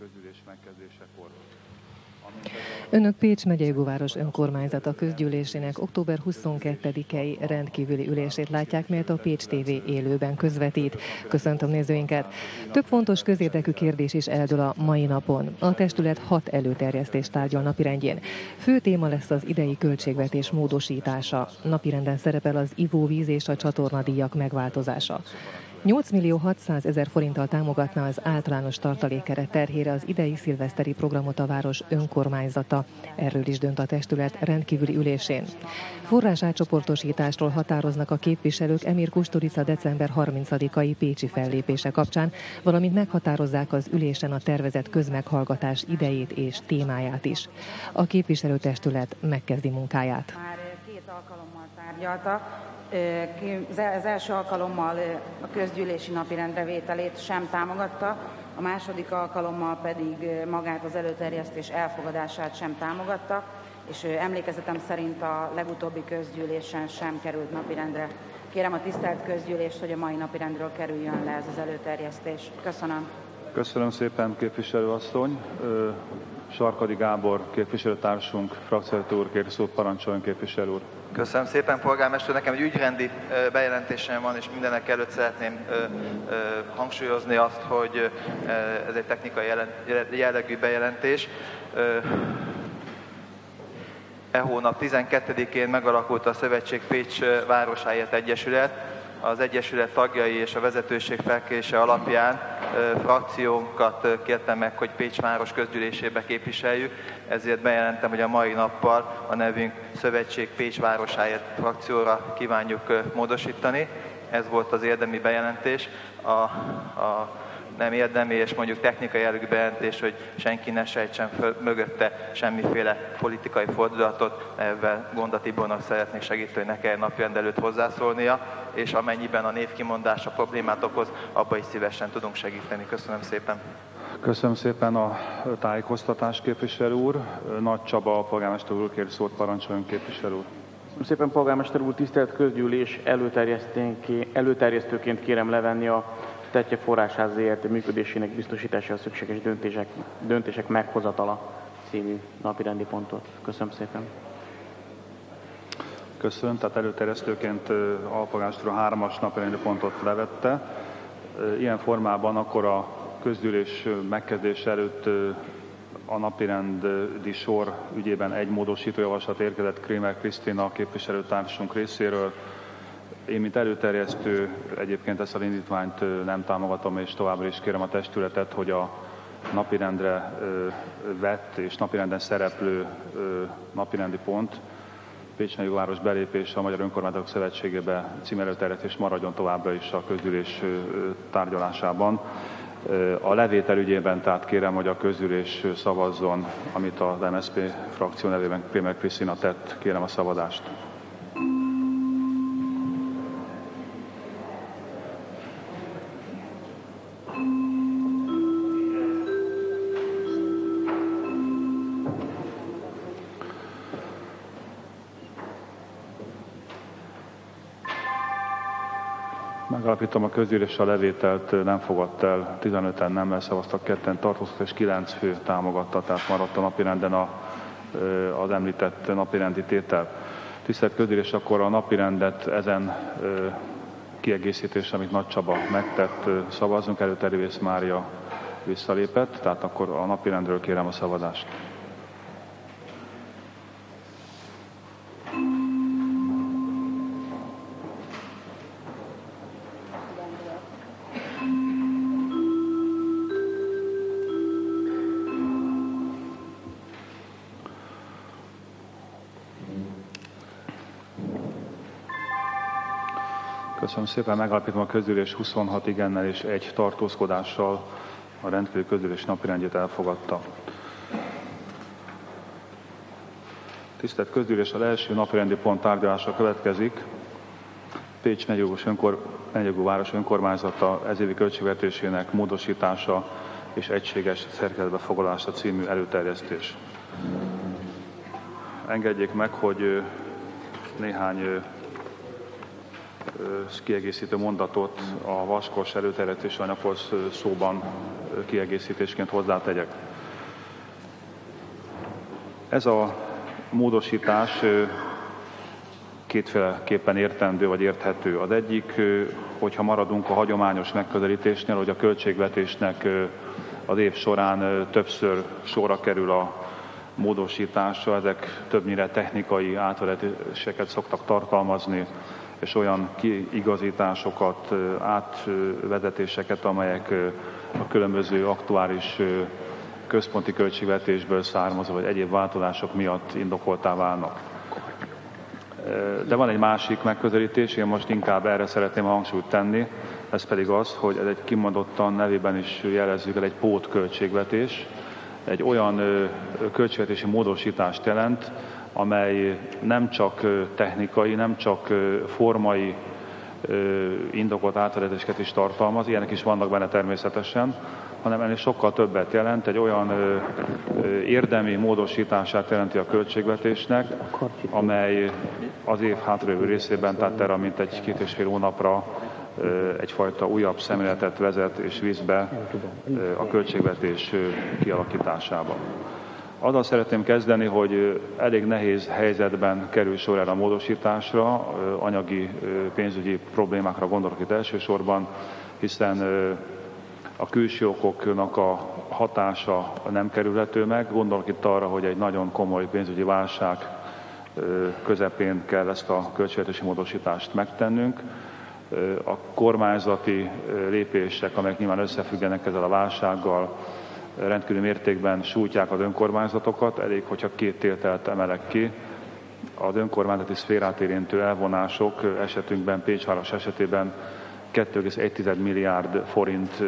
közgyűlés megkezdésekor. Önök Pécs megyei Jóváros önkormányzata közgyűlésének október 22-i rendkívüli ülését látják, melyet a Pécs TV élőben közvetít. Köszöntöm nézőinket! Több fontos közérdekű kérdés is eldől a mai napon. A testület 6 előterjesztést tárgyal napirendjén. Fő téma lesz az idei költségvetés módosítása. Napirenden szerepel az ivóvíz és a csatornadíjak megváltozása. 8.600.000 forinttal támogatná az általános tartalékkeret terhére az idei szilveszteri programot a város önkormányzata. Erről is dönt a testület rendkívüli ülésén. Forrás átcsoportosításról határoznak a képviselők Emir Kusturica december 30-ai pécsi fellépése kapcsán, valamint meghatározzák az ülésen a tervezett közmeghallgatás idejét és témáját is. A képviselőtestület megkezdi munkáját. Már 2 alkalommal tárgyaltak. Az első alkalommal a közgyűlési napirendre vételét sem támogatta, a második alkalommal pedig magát az előterjesztés elfogadását sem támogatta, és emlékezetem szerint a legutóbbi közgyűlésen sem került napirendre. Kérem a tisztelt közgyűlést, hogy a mai napirendről kerüljön le ez az előterjesztés. Köszönöm. Köszönöm szépen, képviselőasszony. Sarkadi Gábor képviselőtársunk, frakcióvezető úr kér szót, parancsoljon képviselő úr. Köszönöm szépen, polgármester. Nekem egy ügyrendi bejelentésem van, és mindenek előtt szeretném hangsúlyozni azt, hogy ez egy technikai jellegű bejelentés. E hónap 12-én megalakult a Szövetség Pécs Városáért Egyesület. Az Egyesület tagjai és a vezetőség felkérése alapján frakciónkat kértem meg, hogy Pécs város közgyűlésébe képviseljük, ezért bejelentem, hogy a mai nappal a nevünk Szövetség Pécs Városáért frakcióra kívánjuk módosítani. Ez volt az érdemi bejelentés. A nem érdemi és mondjuk technikai jellegű bejelentés, hogy senki ne sejtsen föl mögötte semmiféle politikai fordulatot, ebben Gonda Tibornak szeretnék segíteni, hogy ne kelljen napirend előtt hozzászólnia, és amennyiben a névkimondás a problémát okoz, abban is szívesen tudunk segíteni. Köszönöm szépen. Köszönöm szépen a tájékoztatást, képviselő úr. Nagy Csaba, a polgármester úr kér szót, parancsoljon képviselő úr. Köszönöm szépen, polgármester úr, tisztelt közgyűlés, előterjesztőként kérem levenni a Tettye Forrásház ZRT működésének biztosítására szükséges döntések meghozatala című napirendi pontot. Köszönöm szépen. Köszönöm, tehát előterjesztőként alpolgármester a 3-as napirendi pontot levette. Ilyen formában akkor a közgyűlés megkezdése előtt a napirendi sor ügyében egy módosítójavaslat érkezett Krémer Krisztina képviselőtársunk részéről. Én, mint előterjesztő, egyébként ezt az indítványt nem támogatom, és továbbra is kérem a testületet, hogy a napirendre vett és napirenden szereplő napirendi pont, Pécs megyei város belépése a Magyar Önkormányzatok Szövetségébe című előterjesztés maradjon továbbra is a közgyűlés tárgyalásában. A levétel ügyében tehát kérem, hogy a közgyűlés szavazzon, amit az MSZP frakció nevében Krémer Krisztina tett. Kérem a szavazást. Megalapítom, a közgyűlés a levételt nem fogadta el, 15-en nem szavaztak, 2-en tartózkodtak, és 9 fő támogatta, tehát maradt a napirenden az említett napirendi tétel. Tisztelt közgyűlés, akkor a napirendet ezen kiegészítés, amit Nagy Csaba megtett, szavazzunk. Előtte Révész Mária visszalépett, tehát akkor a napirendről kérem a szavazást. Köszönöm szépen, megállapítom, a közgyűlés 26 igennel és 1 tartózkodással a rendkívüli közgyűlés napirendjét elfogadta. Tisztelt közgyűlés, az első napirendi pont tárgyalása következik. Pécs megyei város önkormányzata ezévi költségvetésének módosítása és egységes szerkezetbe foglalása című előterjesztés. Engedjék meg, hogy néhány kiegészítő mondatot a vaskos előterjesztés anyaghoz szóban kiegészítésként hozzátegyek. Ez a módosítás kétféleképpen értendő vagy érthető. Az egyik, hogyha maradunk a hagyományos megközelítésnél, hogy a költségvetésnek az év során többször sorra kerül a módosításra, ezek többnyire technikai átvezetéseket szoktak tartalmazni, és olyan kiigazításokat, átvezetéseket, amelyek a különböző aktuális központi költségvetésből származó vagy egyéb változások miatt indokoltá válnak. De van egy másik megközelítés, én most inkább erre szeretném hangsúlyt tenni, ez pedig az, hogy ez egy kimondottan nevében is jelezzük el egy pótköltségvetés, egy olyan költségvetési módosítást jelent, amely nem csak technikai, nem csak formai indokolt átvezetéseket is tartalmaz, ilyenek is vannak benne természetesen, hanem ennél sokkal többet jelent, egy olyan érdemi módosítását jelenti a költségvetésnek, amely az év hátralévő részében, tehát erre mintegy 2,5 hónapra egyfajta újabb szemléletet vezet és visz be a költségvetés kialakításába. Azzal szeretném kezdeni, hogy elég nehéz helyzetben kerül sor erre a módosításra, anyagi, pénzügyi problémákra gondolok itt elsősorban, hiszen a külső okoknak a hatása nem kerülhető meg. Gondolok itt arra, hogy egy nagyon komoly pénzügyi válság közepén kell ezt a költségvetési módosítást megtennünk. A kormányzati lépések, amelyek nyilván összefüggenek ezzel a válsággal, rendkívül mértékben sújtják az önkormányzatokat. Elég, hogyha két tételt emelek ki. Az önkormányzati szférát érintő elvonások esetünkben, Pécsváros esetében 2,1 milliárd forint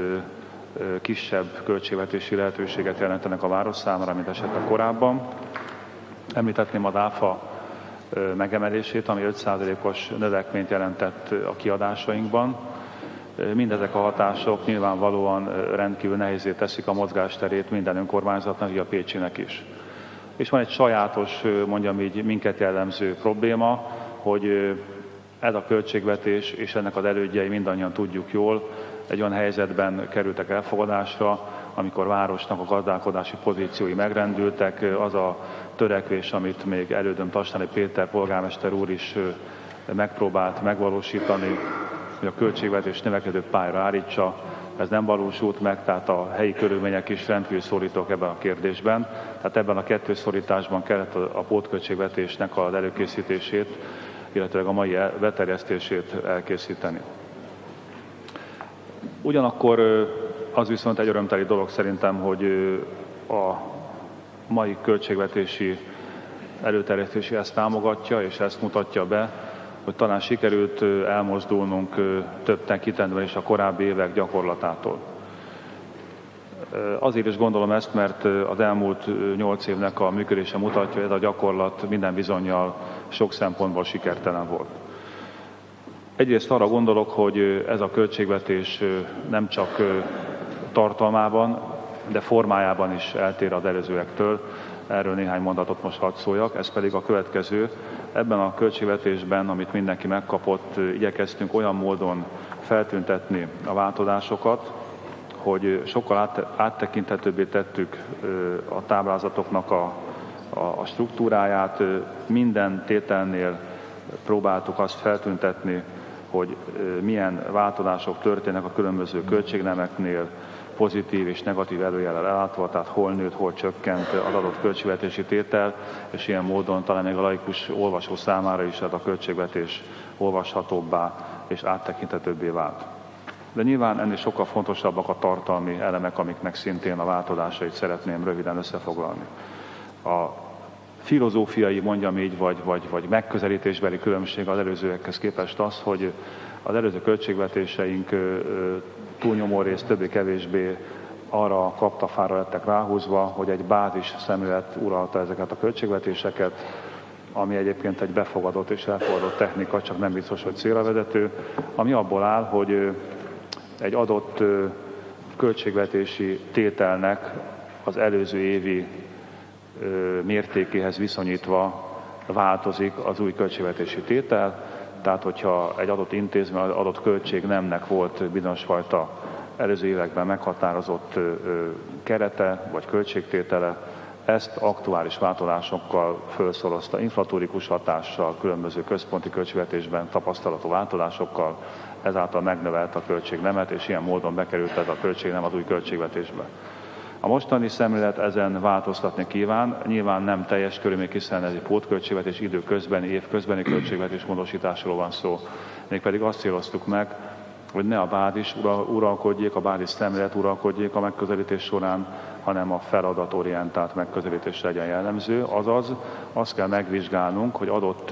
kisebb költségvetési lehetőséget jelentenek a város számára, mint esetleg korábban. Említetném az ÁFA megemelését, ami 5%-os növekményt jelentett a kiadásainkban. Mindezek a hatások nyilvánvalóan rendkívül nehézé teszik a mozgásterét minden önkormányzatnak, így a pécsinek is. És van egy sajátos, mondjam így, minket jellemző probléma, hogy ez a költségvetés és ennek az elődjei mindannyian tudjuk jól, egy olyan helyzetben kerültek elfogadásra, amikor városnak a gazdálkodási pozíciói megrendültek, az a törekvés, amit még elődöm Tasnádi Péter polgármester úr is megpróbált megvalósítani, hogy a költségvetés növekedő pályára állítsa, ez nem valósult meg, tehát a helyi körülmények is rendkívül szorítók ebben a kérdésben. Tehát ebben a kettős szorításban kellett a pótköltségvetésnek az előkészítését, illetve a mai beterjesztését elkészíteni. Ugyanakkor az viszont egy örömteli dolog szerintem, hogy a mai költségvetési előterjesztési ezt támogatja, és ezt mutatja be, hogy talán sikerült elmozdulnunk több tekintetben is a korábbi évek gyakorlatától. Azért is gondolom ezt, mert az elmúlt 8 évnek a működése mutatja, hogy ez a gyakorlat minden bizonnyal sok szempontból sikertelen volt. Egyrészt arra gondolok, hogy ez a költségvetés nem csak tartalmában, de formájában is eltér az előzőektől. Erről néhány mondatot most hadd szóljak, ez pedig a következő. Ebben a költségvetésben, amit mindenki megkapott, igyekeztünk olyan módon feltüntetni a változásokat, hogy sokkal áttekinthetőbbé tettük a táblázatoknak a struktúráját. Minden tételnél próbáltuk azt feltüntetni, hogy milyen változások történnek a különböző költségnemeknél, pozitív és negatív előjellel ellátva, tehát hol nőtt, hol csökkent az adott költségvetési tétel, és ilyen módon talán még a laikus olvasó számára is ez a költségvetés olvashatóbbá és áttekinthetőbbé vált. De nyilván ennél sokkal fontosabbak a tartalmi elemek, amiknek szintén a változásait szeretném röviden összefoglalni. A filozófiai, mondjam így, vagy megközelítésbeli különbség az előzőekhez képest az, hogy az előző költségvetéseink túlnyomó részt többé-kevésbé arra a kaptafára lettek ráhúzva, hogy egy bázis szemlélet uralta ezeket a költségvetéseket, ami egyébként egy befogadott és elfogadott technika, csak nem biztos, hogy célra vezető, ami abból áll, hogy egy adott költségvetési tételnek az előző évi mértékéhez viszonyítva változik az új költségvetési tétel. Tehát, hogyha egy adott intézmény, adott költségnemnek volt bizonyos fajta előző években meghatározott kerete vagy költségtétele, ezt aktuális változásokkal felszorozta, inflatórikus hatással, különböző központi költségvetésben tapasztalható változásokkal, ezáltal megnövelte a költségnemet, és ilyen módon bekerült ez a költségnem az új költségvetésbe. A mostani szemlélet ezen változtatni kíván, nyilván nem teljes körülmény, hiszen ez egy pótköltségvetés, időközbeni, évközbeni költségvetés módosításról van szó. Mégpedig azt céloztuk meg, hogy ne a bázis uralkodjék, a bázis szemlélet uralkodjék a megközelítés során, hanem a feladatorientált megközelítés legyen jellemző. Azaz azt kell megvizsgálnunk, hogy adott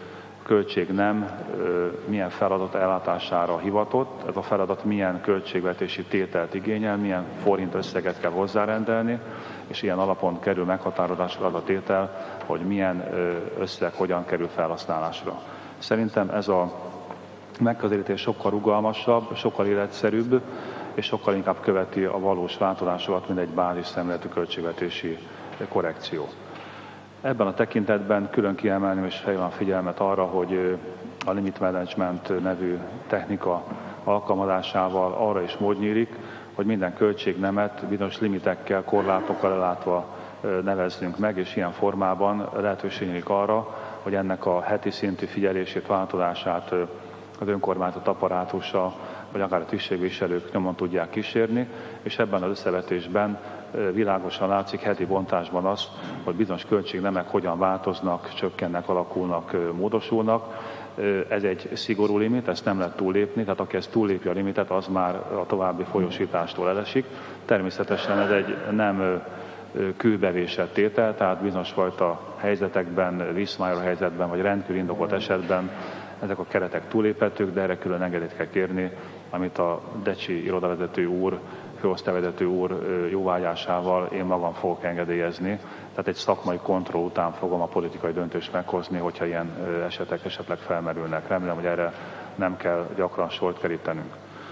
költség nem milyen feladat ellátására hivatott, ez a feladat milyen költségvetési tételt igényel, milyen forint összeget kell hozzárendelni, és ilyen alapon kerül meghatározásra az a tétel, hogy milyen összeg hogyan kerül felhasználásra. Szerintem ez a megközelítés sokkal rugalmasabb, sokkal életszerűbb, és sokkal inkább követi a valós változásokat, mint egy bázis szemléletű költségvetési korrekció. Ebben a tekintetben külön kiemelném és felhívom a figyelmet arra, hogy a limit management nevű technika alkalmazásával arra is mód nyílik, hogy minden költségnemet bizonyos limitekkel, korlátokkal ellátva nevezzünk meg, és ilyen formában lehetőség nyílik arra, hogy ennek a heti szintű figyelését, változását az önkormányzat apparátusa, vagy akár a tisztségviselők nyomon tudják kísérni, és ebben az összevetésben világosan látszik heti bontásban az, hogy bizonyos költségnemek hogyan változnak, csökkennek, alakulnak, módosulnak. Ez egy szigorú limit, ezt nem lehet túllépni, tehát aki ezt túllépi a limitet, az már a további folyósítástól elesik. Természetesen ez egy nem kőbevésett tétel, tehát bizonyos fajta helyzetekben, visszmájáró helyzetben, vagy rendkívül indokolt esetben ezek a keretek túléphetők, de erre külön engedélyt kell kérni, amit a Decsi irodavezető úr, főosztályvezető úr jóvágyásával én magam fogok engedélyezni. Tehát egy szakmai kontroll után fogom a politikai döntést meghozni, hogyha ilyen esetek esetleg felmerülnek. Remélem, hogy erre nem kell gyakran sort kerítenünk.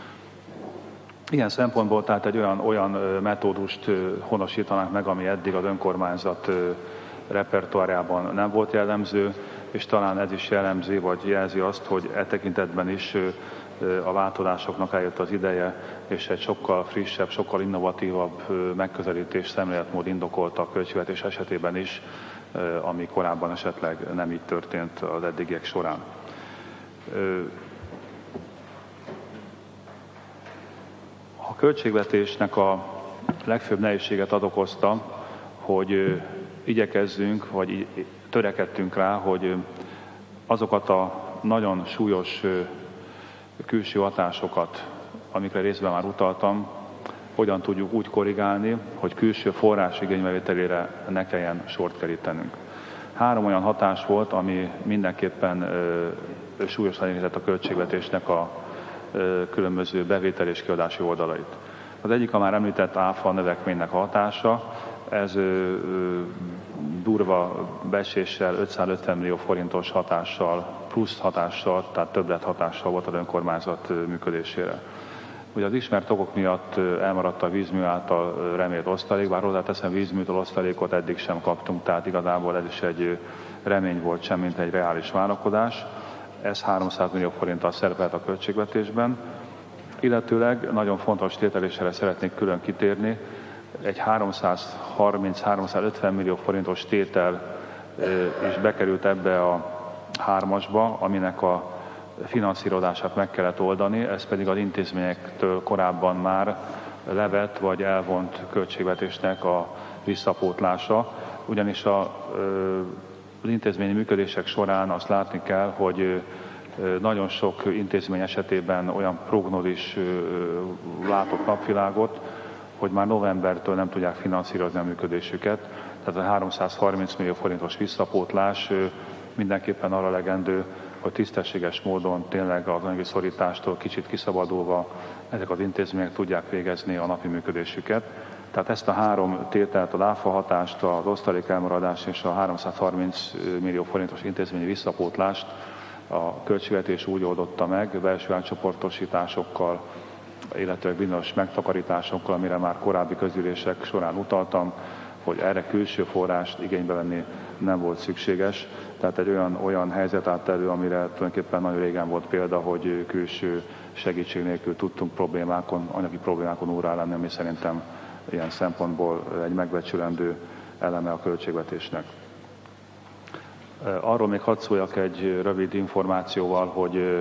Ilyen szempontból tehát egy olyan metódust honosítanánk meg, ami eddig az önkormányzat repertoárjában nem volt jellemző, és talán ez is jellemzi, vagy jelzi azt, hogy e tekintetben is a változásoknak eljött az ideje, és egy sokkal frissebb, sokkal innovatívabb megközelítés, szemléletmód indokolta a költségvetés esetében is, ami korábban esetleg nem így történt az eddigiek során. A költségvetésnek a legfőbb nehézséget az okozta, hogy igyekezzünk, vagy törekedtünk rá, hogy azokat a nagyon súlyos külső hatásokat, amikre részben már utaltam, hogyan tudjuk úgy korrigálni, hogy külső forrás igénybevételére ne kelljen sort kerítenünk. 3 olyan hatás volt, ami mindenképpen súlyosan érintett a költségvetésnek a különböző bevétel és kiadási oldalait. Az egyik a már említett áfa növekménynek a hatása, ez durva beeséssel, 550 millió forintos hatással, plusz hatással, tehát többlet hatással volt az önkormányzat működésére. Ugye az ismert okok miatt elmaradt a vízmű által remélt osztalék, bár hozzáteszem, vízműtől osztalékot eddig sem kaptunk, tehát igazából ez is egy remény volt, sem mint egy reális várakozás. Ez 300 millió forinttal szerepelt a költségvetésben. Illetőleg nagyon fontos tételésre szeretnék külön kitérni, egy 330-350 millió forintos tétel is bekerült ebbe a 3-asba, aminek a finanszírozását meg kellett oldani, ez pedig az intézményektől korábban már levett vagy elvont költségvetésnek a visszapótlása, ugyanis az intézményi működések során azt látni kell, hogy nagyon sok intézmény esetében olyan prognózis látott napvilágot, hogy már novembertől nem tudják finanszírozni a működésüket. Tehát a 330 millió forintos visszapótlás mindenképpen arra legendő, hogy tisztességes módon tényleg az anyagi szorítástól kicsit kiszabadulva ezek az intézmények tudják végezni a napi működésüket. Tehát ezt a 3 tételt, a áfa hatást, az osztalék elmaradás és a 330 millió forintos intézményi visszapótlást a költségvetés úgy oldotta meg, belső átcsoportosításokkal, illetve bizonyos megtakarításokkal, amire már korábbi közülések során utaltam, hogy erre külső forrást igénybe venni nem volt szükséges. Tehát egy olyan helyzet állt elő, amire tulajdonképpen nagyon régen volt példa, hogy külső segítség nélkül tudtunk anyagi problémákon órá lenni, ami szerintem ilyen szempontból egy megbecsülendő eleme a költségvetésnek. Arról még hadd szóljak egy rövid információval, hogy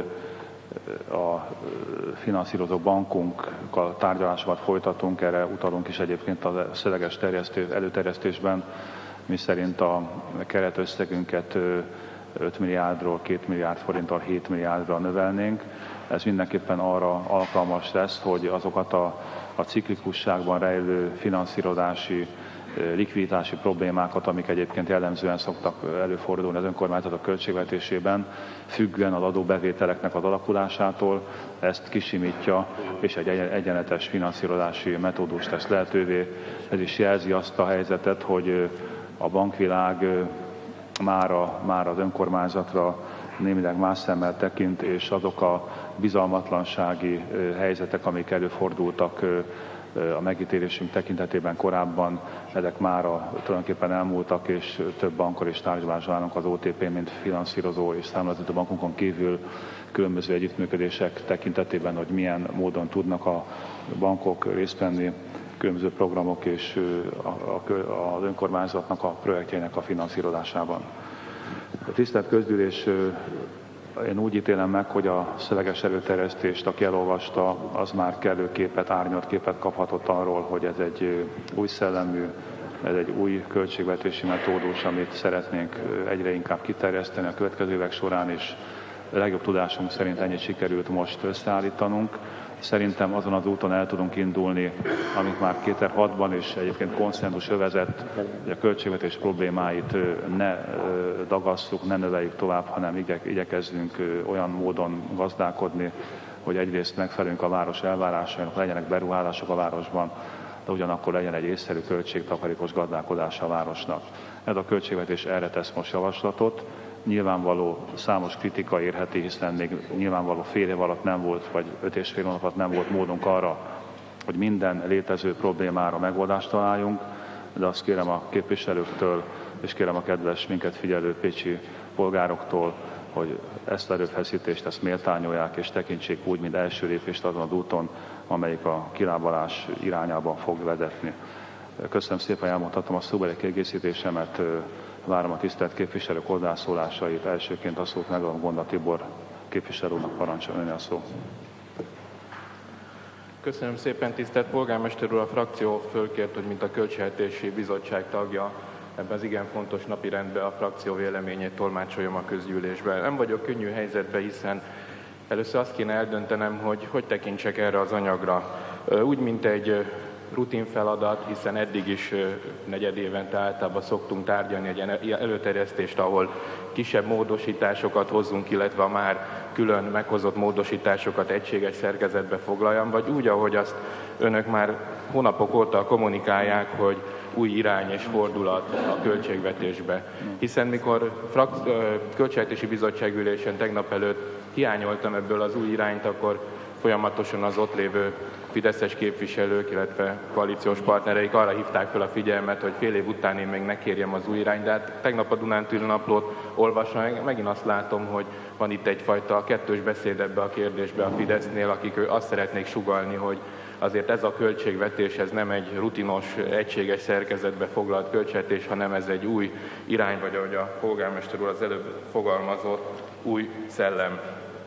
a finanszírozó bankunkkal tárgyalásokat folytatunk, erre utalunk is egyébként a szöveges előterjesztésben, miszerint a keretösszegünket 5 milliárdról 2 milliárd forinttal 7 milliárdra növelnénk. Ez mindenképpen arra alkalmas lesz, hogy azokat a ciklikusságban rejlő finanszírozási, likviditási problémákat, amik egyébként jellemzően szoktak előfordulni az önkormányzatok költségvetésében, függően az adóbevételeknek az alakulásától, ezt kisimítja, és egy egyenletes finanszírozási metódust tesz lehetővé. Ez is jelzi azt a helyzetet, hogy a bankvilág már az önkormányzatra némileg más szemmel tekint, és azok a bizalmatlansági helyzetek, amik előfordultak a megítélésünk tekintetében korábban, ezek mára tulajdonképpen elmúltak, és több bankkal is tárgyalásra állunk az OTP, mint finanszírozó és számlázató bankunkon kívül különböző együttműködések tekintetében, hogy milyen módon tudnak a bankok részt venni különböző programok és az önkormányzatnak a projektjeinek a finanszírozásában. A tisztelt közgyűlés, én úgy ítélem meg, hogy a szöveges előterjesztést, aki elolvasta, az már kellő képet, árnyalt képet kaphatott arról, hogy ez egy új szellemű, ez egy új költségvetési metódus, amit szeretnénk egyre inkább kiterjeszteni a következő évek során, és a legjobb tudásunk szerint ennyit sikerült most összeállítanunk. Szerintem azon az úton el tudunk indulni, amit már 2006-ban is egyébként konszenzus övezett, hogy a költségvetés problémáit ne dagasszuk, ne növeljük tovább, hanem igyekezzünk olyan módon gazdálkodni, hogy egyrészt megfelelünk a város elvárásainak, legyenek beruházások a városban, de ugyanakkor legyen egy észszerű költségtakarékos gazdálkodása a városnak. Ez a költségvetés erre tesz most javaslatot. Nyilvánvaló számos kritika érheti, hiszen még nyilvánvaló fél év alatt nem volt, vagy 5,5 hónap alatt nem volt módunk arra, hogy minden létező problémára megoldást találjunk, de azt kérem a képviselőktől, és kérem a kedves minket figyelő pécsi polgároktól, hogy ezt az erőfeszítést ezt méltányolják, és tekintsék úgy, mint első lépést azon az úton, amelyik a kilábalás irányában fog vezetni. Köszönöm szépen, elmondhatom a szóbeli kiegészítésemet. Várom a tisztelt képviselők hozzászólásait. Elsőként a szót megadom Gonda Tibor képviselőnek, parancsoljon a szó. Köszönöm szépen, tisztelt polgármester úr, a frakció fölkért, hogy mint a Költségvetési Bizottság tagja ebben az igen fontos napirendben a frakció véleményét tolmácsoljam a közgyűlésben. Nem vagyok könnyű helyzetben, hiszen először azt kéne eldöntenem, hogy tekintsek erre az anyagra. Úgy, mint egy rutin feladat, hiszen eddig is negyedévente általában szoktunk tárgyalni egy előterjesztést, ahol kisebb módosításokat hozzunk, illetve a már külön meghozott módosításokat egységes szerkezetbe foglaljam, vagy úgy, ahogy azt önök már hónapok óta kommunikálják, hogy új irány és fordulat a költségvetésbe. Hiszen mikor Költségvetési Bizottság ülésen tegnap előtt hiányoltam ebből az új irányt, akkor folyamatosan az ott lévő fideszes képviselők, illetve koalíciós partnereik arra hívták fel a figyelmet, hogy fél év után én még ne kérjem az új irányt, de hát tegnap a Dunántúli Naplót olvasva megint azt látom, hogy van itt egyfajta kettős beszéd ebbe a kérdésbe a Fidesznél, akik azt szeretnék sugallni, hogy azért ez a költségvetés, ez nem egy rutinos, egységes szerkezetbe foglalt költségvetés, hanem ez egy új irány, vagy ahogy a polgármester úr az előbb fogalmazott, új szellem.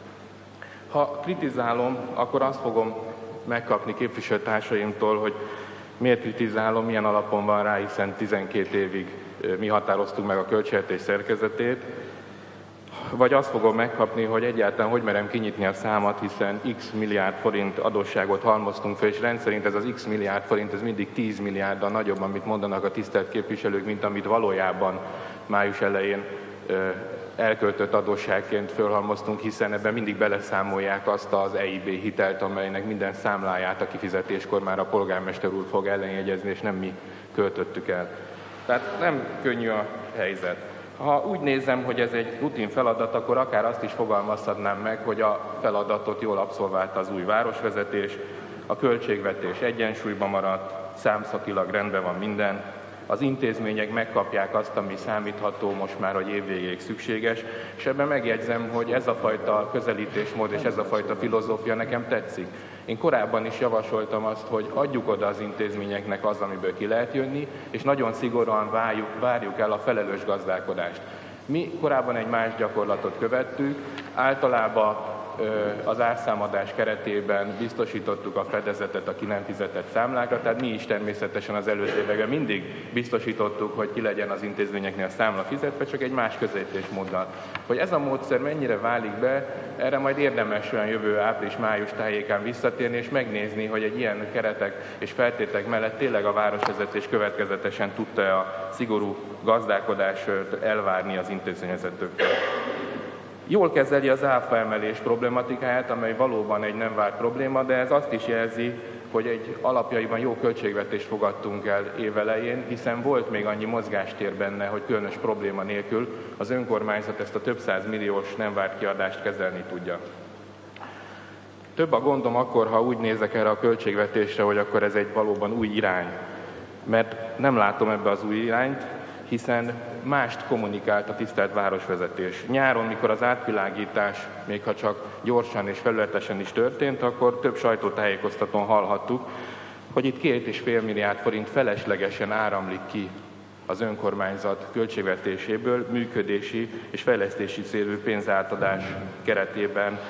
Ha kritizálom, akkor azt fogom megkapni képviselőtársaimtól, hogy miért kritizálom, milyen alapon van rá, hiszen 12 évig mi határoztuk meg a költségvetés szerkezetét, vagy azt fogom megkapni, hogy egyáltalán hogy merem kinyitni a számat, hiszen x milliárd forint adósságot halmoztunk fel, és rendszerint ez az x milliárd forint, ez mindig 10 milliárddal nagyobb, amit mondanak a tisztelt képviselők, mint amit valójában május elején elköltött adósságként fölhalmoztunk, hiszen ebben mindig beleszámolják azt az EIB hitelt, amelynek minden számláját a kifizetéskor már a polgármester úr fog ellenjegyezni, és nem mi költöttük el. Tehát nem könnyű a helyzet. Ha úgy nézem, hogy ez egy rutin feladat, akkor akár azt is fogalmazhatnám meg, hogy a feladatot jól abszolválta az új városvezetés, a költségvetés egyensúlyban maradt, számszakilag rendben van minden, az intézmények megkapják azt, ami számítható most már, hogy évvégéig szükséges, és ebben megjegyzem, hogy ez a fajta közelítésmód és ez a fajta filozófia nekem tetszik. Én korábban is javasoltam azt, hogy adjuk oda az intézményeknek az, amiből ki lehet jönni, és nagyon szigorúan várjuk el a felelős gazdálkodást. Mi korábban egy más gyakorlatot követtük, általában az árszámadás keretében biztosítottuk a fedezetet a ki nem fizetett számlákra, tehát mi is természetesen az előző években mindig biztosítottuk, hogy ki legyen az intézményeknél a számla fizetve, csak egy más közelítésmóddal. Hogy ez a módszer mennyire válik be, erre majd érdemes olyan jövő április-május tájékán visszatérni, és megnézni, hogy egy ilyen keretek és feltétek mellett tényleg a városvezetés következetesen tudta a szigorú gazdálkodást elvárni az intézményvezetőktől. Jól kezeli az áfa emelés problematikáját, amely valóban egy nem várt probléma, de ez azt is jelzi, hogy egy alapjaiban jó költségvetést fogadtunk el évelején, hiszen volt még annyi mozgástér benne, hogy különös probléma nélkül az önkormányzat ezt a több százmilliós nem várt kiadást kezelni tudja. Több a gondom akkor, ha úgy nézek erre a költségvetésre, hogy akkor ez egy valóban új irány. Mert nem látom ebbe az új irányt, hiszen mást kommunikált a tisztelt városvezetés. Nyáron, mikor az átvilágítás, még ha csak gyorsan és felületesen is történt, akkor több sajtótájékoztatón hallhattuk, hogy itt 2,5 milliárd forint feleslegesen áramlik ki az önkormányzat költségvetéséből működési és fejlesztési célú pénzátadás keretében.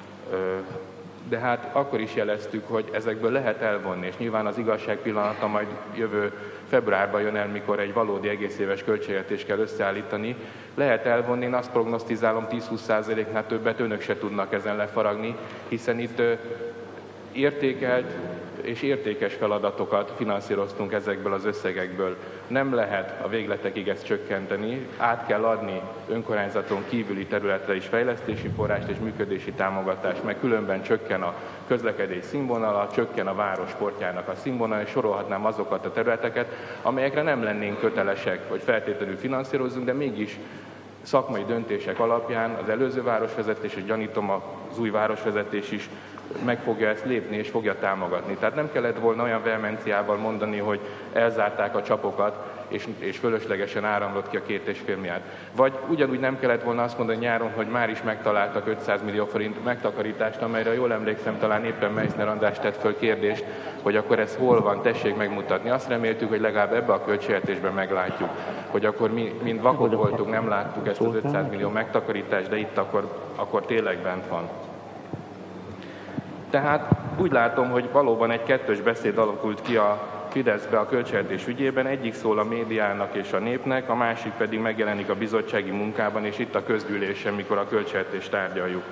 De hát akkor is jeleztük, hogy ezekből lehet elvonni, és nyilván az igazság pillanata majd jövő februárban jön el, mikor egy valódi egész éves költségvetést kell összeállítani. Lehet elvonni, én azt prognosztizálom, 10-20%-nál többet önök se tudnak ezen lefaragni, hiszen itt értékelt és értékes feladatokat finanszíroztunk ezekből az összegekből. Nem lehet a végletekig ezt csökkenteni, át kell adni önkormányzaton kívüli területre is fejlesztési forrást és működési támogatást, mert különben csökken a közlekedés színvonala, csökken a város sportjának a színvonala, és sorolhatnám azokat a területeket, amelyekre nem lennénk kötelesek, hogy feltétlenül finanszírozzunk, de mégis szakmai döntések alapján az előző városvezetés, és gyanítom az új városvezetés is meg fogja ezt lépni és fogja támogatni. Tehát nem kellett volna olyan vehemenciával mondani, hogy elzárták a csapokat, és fölöslegesen áramlott ki a 2,5 milliárd. Vagy ugyanúgy nem kellett volna azt mondani nyáron, hogy már is megtaláltak 500 millió forint megtakarítást, amelyre jól emlékszem, talán éppen Meissner András tett föl kérdést, hogy akkor ez hol van, tessék megmutatni. Azt reméltük, hogy legalább ebbe a költségvetésben meglátjuk, hogy akkor mi mind vakok voltunk, nem láttuk ezt az 500 millió megtakarítást, de itt akkor tényleg bent van. Tehát úgy látom, hogy valóban egy kettős beszéd alakult ki a Fideszbe a költségvetés ügyében, egyik szól a médiának és a népnek, a másik pedig megjelenik a bizottsági munkában és itt a közgyűlésen, mikor a költségvetést tárgyaljuk.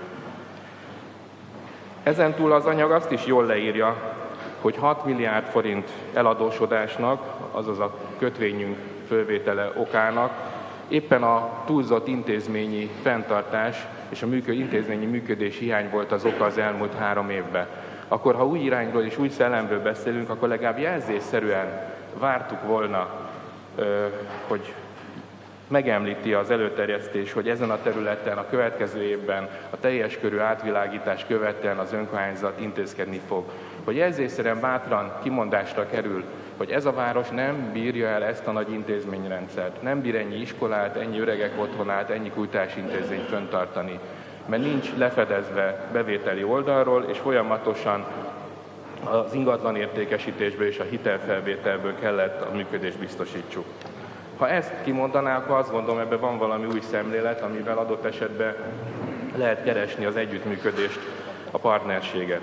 Ezentúl az anyag azt is jól leírja, hogy 6 milliárd forint eladósodásnak, azaz a kötvényünk fölvétele okának éppen a túlzott intézményi fenntartás és a intézményi működés hiány volt az oka az elmúlt 3 évben. Akkor, ha új irányról és új szellemből beszélünk, akkor legalább jelzésszerűen vártuk volna, hogy megemlíti az előterjesztés, hogy ezen a területen a következő évben a teljes körű átvilágítás követően az önkormányzat intézkedni fog. Hogy jelzésszerűen bátran kimondásra kerül, hogy ez a város nem bírja el ezt a nagy intézményrendszert, nem bír ennyi iskolát, ennyi öregek otthonát, ennyi kultási intézményt fenntartani, mert nincs lefedezve bevételi oldalról, és folyamatosan az ingatlan értékesítésből és a hitelfelvételből kellett a működést biztosítsuk. Ha ezt kimondaná, akkor azt gondolom, ebben van valami új szemlélet, amivel adott esetben lehet keresni az együttműködést, a partnerséget.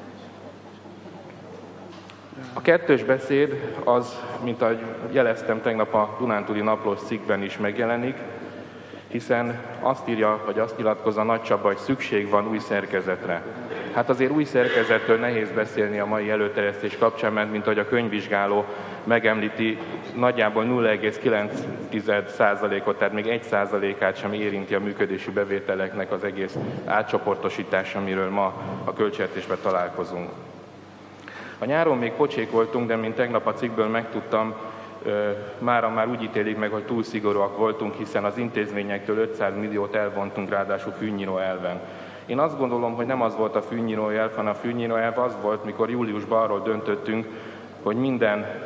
A kettős beszéd az, mint ahogy jeleztem tegnap a Dunántúli Naplós cikkben is megjelenik, hiszen azt írja, vagy azt nyilatkozza Nagy Csaba, hogy szükség van új szerkezetre. Hát azért új szerkezetről nehéz beszélni a mai előterjesztés kapcsán, mert mint ahogy a könyvvizsgáló megemlíti, nagyjából 0,9%-ot, tehát még 1%-át sem érinti a működési bevételeknek az egész átcsoportosítás, amiről ma a költségvetésben találkozunk. A nyáron még pocsék voltunk, de mint tegnap a cikkből megtudtam, mára már úgy ítélik meg, hogy túl szigorúak voltunk, hiszen az intézményektől 500 milliót elvontunk, ráadásul fűnyíró elven. Én azt gondolom, hogy nem az volt a fűnyíró elv, hanem a fűnyíró elv az volt, mikor júliusban arról döntöttünk, hogy minden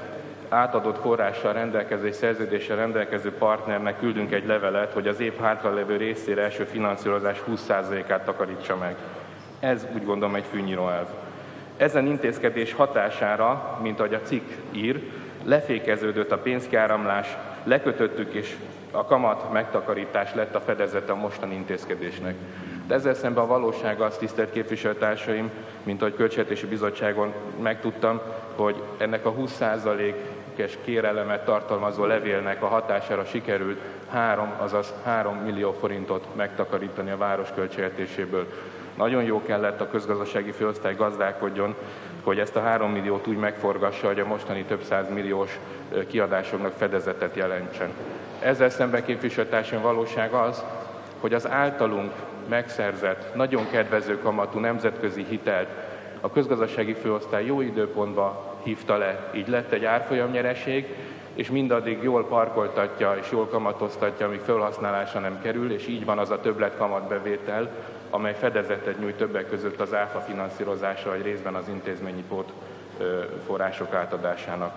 átadott forrással rendelkező és szerződéssel rendelkező partnernek küldünk egy levelet, hogy az év hátralévő részére első finanszírozás 20%-át takarítsa meg. Ez úgy gondolom egy fűnyíró elv. Ezen intézkedés hatására, mint ahogy a cikk ír, lefékeződött a pénzkiáramlás, lekötöttük, és a kamat megtakarítás lett a fedezete a mostani intézkedésnek. De ezzel szemben a valóság az, tisztelt képviselőtársaim, mint ahogy Költségvetési Bizottságon megtudtam, hogy ennek a 20%-es kérelemet tartalmazó levélnek a hatására sikerült 3 millió forintot megtakarítani a város költségvetéséből. Nagyon jó kellett a közgazdasági főosztály gazdálkodjon, hogy ezt a 3 milliót úgy megforgassa, hogy a mostani több 100 milliós kiadásoknak fedezetet jelentsen. Ezzel szemben, képviselőtársaim, valóság az, hogy az általunk megszerzett, nagyon kedvező kamatú nemzetközi hitelt a közgazdasági főosztály jó időpontban hívta le, így lett egy árfolyamnyereség, és mindaddig jól parkoltatja és jól kamatoztatja, amíg felhasználásra nem kerül, és így van az a többlet kamatbevétel, amely fedezetet nyújt többek között az ÁFA finanszírozása, vagy részben az intézményi pót források átadásának.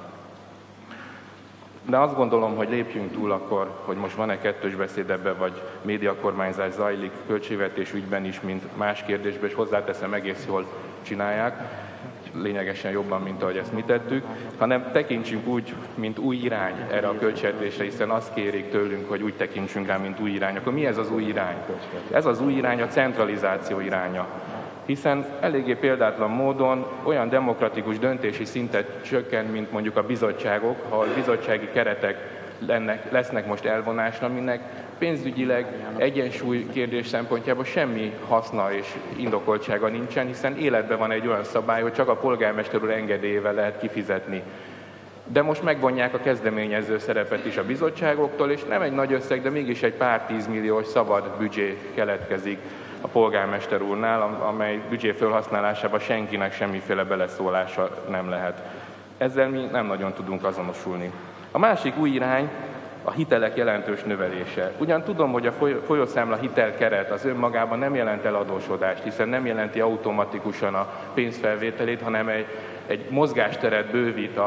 De azt gondolom, hogy lépjünk túl akkor, hogy most van-e kettős beszéd ebben, vagy médiakormányzás zajlik költségvetés ügyben is, mint más kérdésben, és hozzáteszem, egész jól csinálják, lényegesen jobban, mint ahogy ezt mi tettük, hanem tekintsünk úgy, mint új irány erre a költségvetésre, hiszen azt kérik tőlünk, hogy úgy tekintsünk rá, mint új irány. Akkor mi ez az új irány? Ez az új irány a centralizáció iránya. Hiszen eléggé példátlan módon olyan demokratikus döntési szintet csökkent, mint mondjuk a bizottságok, ahol bizottsági keretek lesznek most elvonásra, aminek pénzügyileg egyensúly kérdés szempontjából semmi haszna és indokoltsága nincsen, hiszen életben van egy olyan szabály, hogy csak a polgármester úr engedélyével lehet kifizetni. De most megvonják a kezdeményező szerepet is a bizottságoktól, és nem egy nagy összeg, de mégis egy pár 10 milliós szabad büdzsé keletkezik a polgármester úrnál, amely büdzsé felhasználásában senkinek semmiféle beleszólása nem lehet. Ezzel mi nem nagyon tudunk azonosulni. A másik új irány a hitelek jelentős növelése. Ugyan tudom, hogy a folyószámla hitelkeret az önmagában nem jelent eladósodást, hiszen nem jelenti automatikusan a pénzfelvételét, hanem egy mozgásteret bővít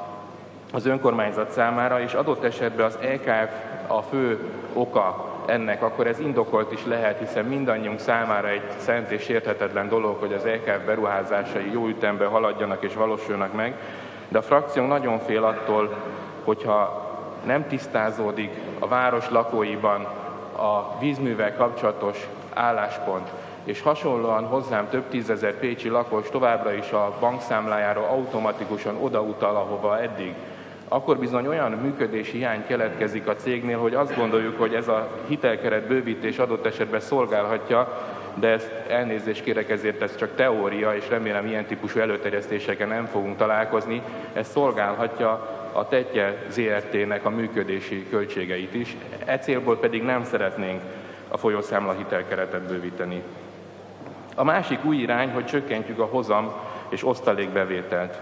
az önkormányzat számára, és adott esetben az EKF a fő oka ennek, akkor ez indokolt is lehet, hiszen mindannyiunk számára egy szent és érthetetlen dolog, hogy az EKF beruházásai jó ütemben haladjanak és valósulnak meg, de a frakciónk nagyon fél attól, hogyha nem tisztázódik a város lakóiban a vízművel kapcsolatos álláspont, és hasonlóan hozzám több tízezer pécsi lakos továbbra is a bankszámlájára automatikusan odautal, ahova eddig, akkor bizony olyan működési hiány keletkezik a cégnél, hogy azt gondoljuk, hogy ez a hitelkeret bővítés adott esetben szolgálhatja, de ezt elnézést kérek, ezért ez csak teória, és remélem ilyen típusú előterjesztéseken nem fogunk találkozni, ez szolgálhatja a Tettye ZRT-nek a működési költségeit is, e célból pedig nem szeretnénk a folyószámla hitelkeretet bővíteni. A másik új irány, hogy csökkentjük a hozam és osztalékbevételt.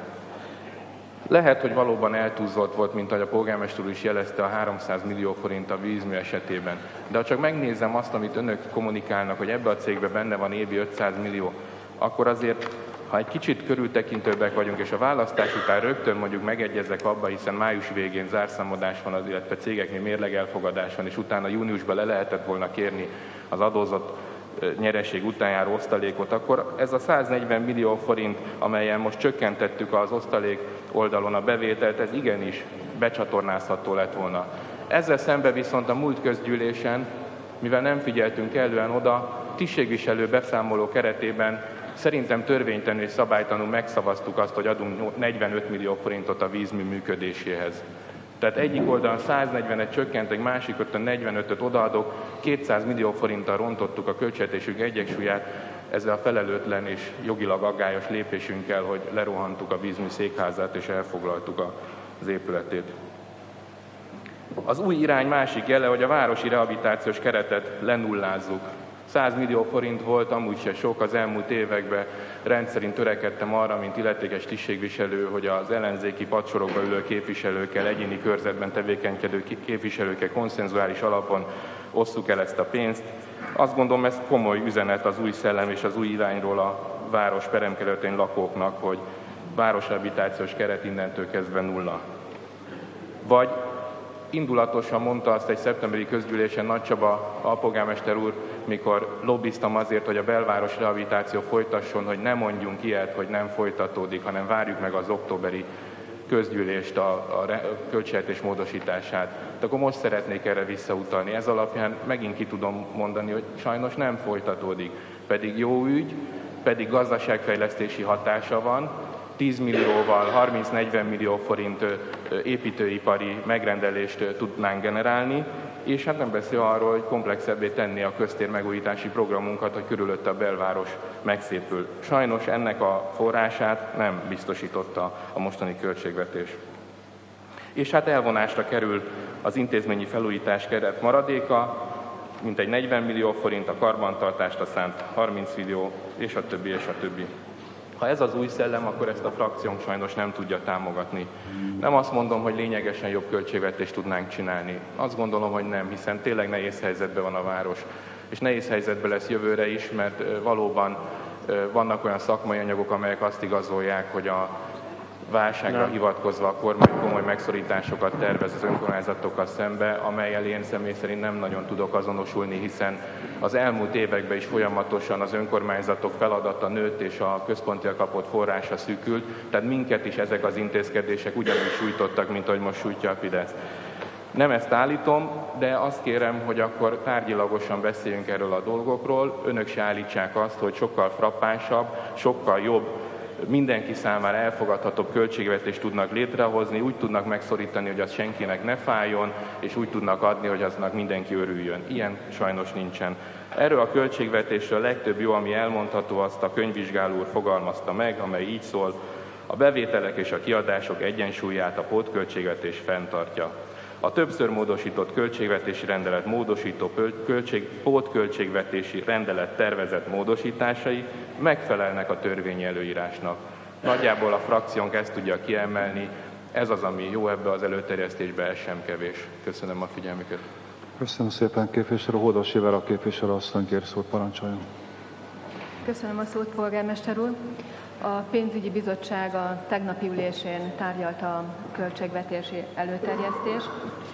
Lehet, hogy valóban eltúlzott volt, mint ahogy a polgármester úr is jelezte, a 300 millió forint a vízmű esetében. De ha csak megnézem azt, amit önök kommunikálnak, hogy ebbe a cégbe benne van évi 500 millió, akkor azért, ha egy kicsit körültekintőbbek vagyunk, és a választás után rögtön mondjuk megegyezek abba, hiszen május végén zárszámadás van, illetve cégeknél mérlegelfogadás van, és utána júniusban le lehetett volna kérni az adózott nyereség után járó osztalékot, akkor ez a 140 millió forint, amelyen most csökkentettük az osztalék oldalon a bevételt, ez igenis becsatornázható lett volna. Ezzel szemben viszont a múlt közgyűlésen, mivel nem figyeltünk kellően oda, tisztségviselő beszámoló keretében szerintem törvénytelenül és szabálytalanul megszavaztuk azt, hogy adunk 45 millió forintot a vízmű működéséhez. Tehát egyik oldalon 140-et csökkentek, másik oldalon 45-öt odaadok, 200 millió forinttal rontottuk a költségvetésünk egyensúlyát, ezzel a felelőtlen és jogilag aggályos lépésünkkel, hogy lerohantuk a vízmű székházát és elfoglaltuk az épületét. Az új irány másik jele, hogy a városi rehabilitációs keretet lenullázzuk. 100 millió forint volt, amúgy se sok, az elmúlt években rendszerint törekedtem arra, mint illetékes tisztségviselő, hogy az ellenzéki padsorokba ülő képviselőkkel, egyéni körzetben tevékenykedő képviselőkkel konszenzuális alapon osszuk el ezt a pénzt. Azt gondolom, ez komoly üzenet az új szellem és az új irányról a város peremkerületén lakóknak, hogy városrehabilitációs keret innentől kezdve nulla. vagy indulatosan mondta azt egy szeptemberi közgyűlésen Nagy Csaba alpolgármester úr, mikor lobbiztam azért, hogy a belváros rehabilitáció folytasson, hogy ne mondjunk ilyet, hogy nem folytatódik, hanem várjuk meg az októberi közgyűlést, a költségvetés módosítását. De akkor most szeretnék erre visszautalni. Ez alapján megint ki tudom mondani, hogy sajnos nem folytatódik. Pedig jó ügy, pedig gazdaságfejlesztési hatása van, 10 millióval 30-40 millió forint építőipari megrendelést tudnánk generálni, és hát nem beszél arról, hogy komplexebbé tenni a köztér megújítási programunkat, hogy körülötte a belváros megszépül. Sajnos ennek a forrását nem biztosította a mostani költségvetés. És hát elvonásra kerül az intézményi felújítás keret maradéka, mintegy 40 millió forint, a karbantartásra szánt 30 millió, és a többi, és a többi. Ha ez az új szellem, akkor ezt a frakciónk sajnos nem tudja támogatni. Nem azt mondom, hogy lényegesen jobb költségvetést tudnánk csinálni. Azt gondolom, hogy nem, hiszen tényleg nehéz helyzetben van a város. És nehéz helyzetben lesz jövőre is, mert valóban vannak olyan szakmai anyagok, amelyek azt igazolják, hogy a válságra hivatkozva a kormány komoly megszorításokat tervez az önkormányzatokkal szembe, amelyel én személy szerint nem nagyon tudok azonosulni, hiszen az elmúlt években is folyamatosan az önkormányzatok feladata nőtt és a központilag kapott forrása szűkült, tehát minket is ezek az intézkedések ugyanúgy sújtottak, mint ahogy most sújtja a Fidesz. Nem ezt állítom, de azt kérem, hogy akkor tárgyilagosan beszéljünk erről a dolgokról. Önök se állítsák azt, hogy sokkal frappánsabb, sokkal jobb, mindenki számára elfogadhatóbb költségvetést tudnak létrehozni, úgy tudnak megszorítani, hogy az senkinek ne fájjon, és úgy tudnak adni, hogy aznak mindenki örüljön. Ilyen sajnos nincsen. Erről a költségvetésről a legtöbb jó, ami elmondható, azt a könyvvizsgáló úr fogalmazta meg, amely így szól: a bevételek és a kiadások egyensúlyát a pótköltségvetés fenntartja. A többször módosított költségvetési rendelet módosító pótköltségvetési rendelet tervezett módosításai megfelelnek a törvényi előírásnak. Nagyjából a frakciónk ezt tudja kiemelni, ez az, ami jó ebbe az előterjesztésbe, ez sem kevés. Köszönöm a figyelmüket. Köszönöm szépen, képviselő. Hódos Éva a képviselő asszony kér szót, parancsoljon. Köszönöm a szót, polgármester úr. A pénzügyi bizottság a tegnapi ülésén tárgyalta a költségvetési előterjesztést.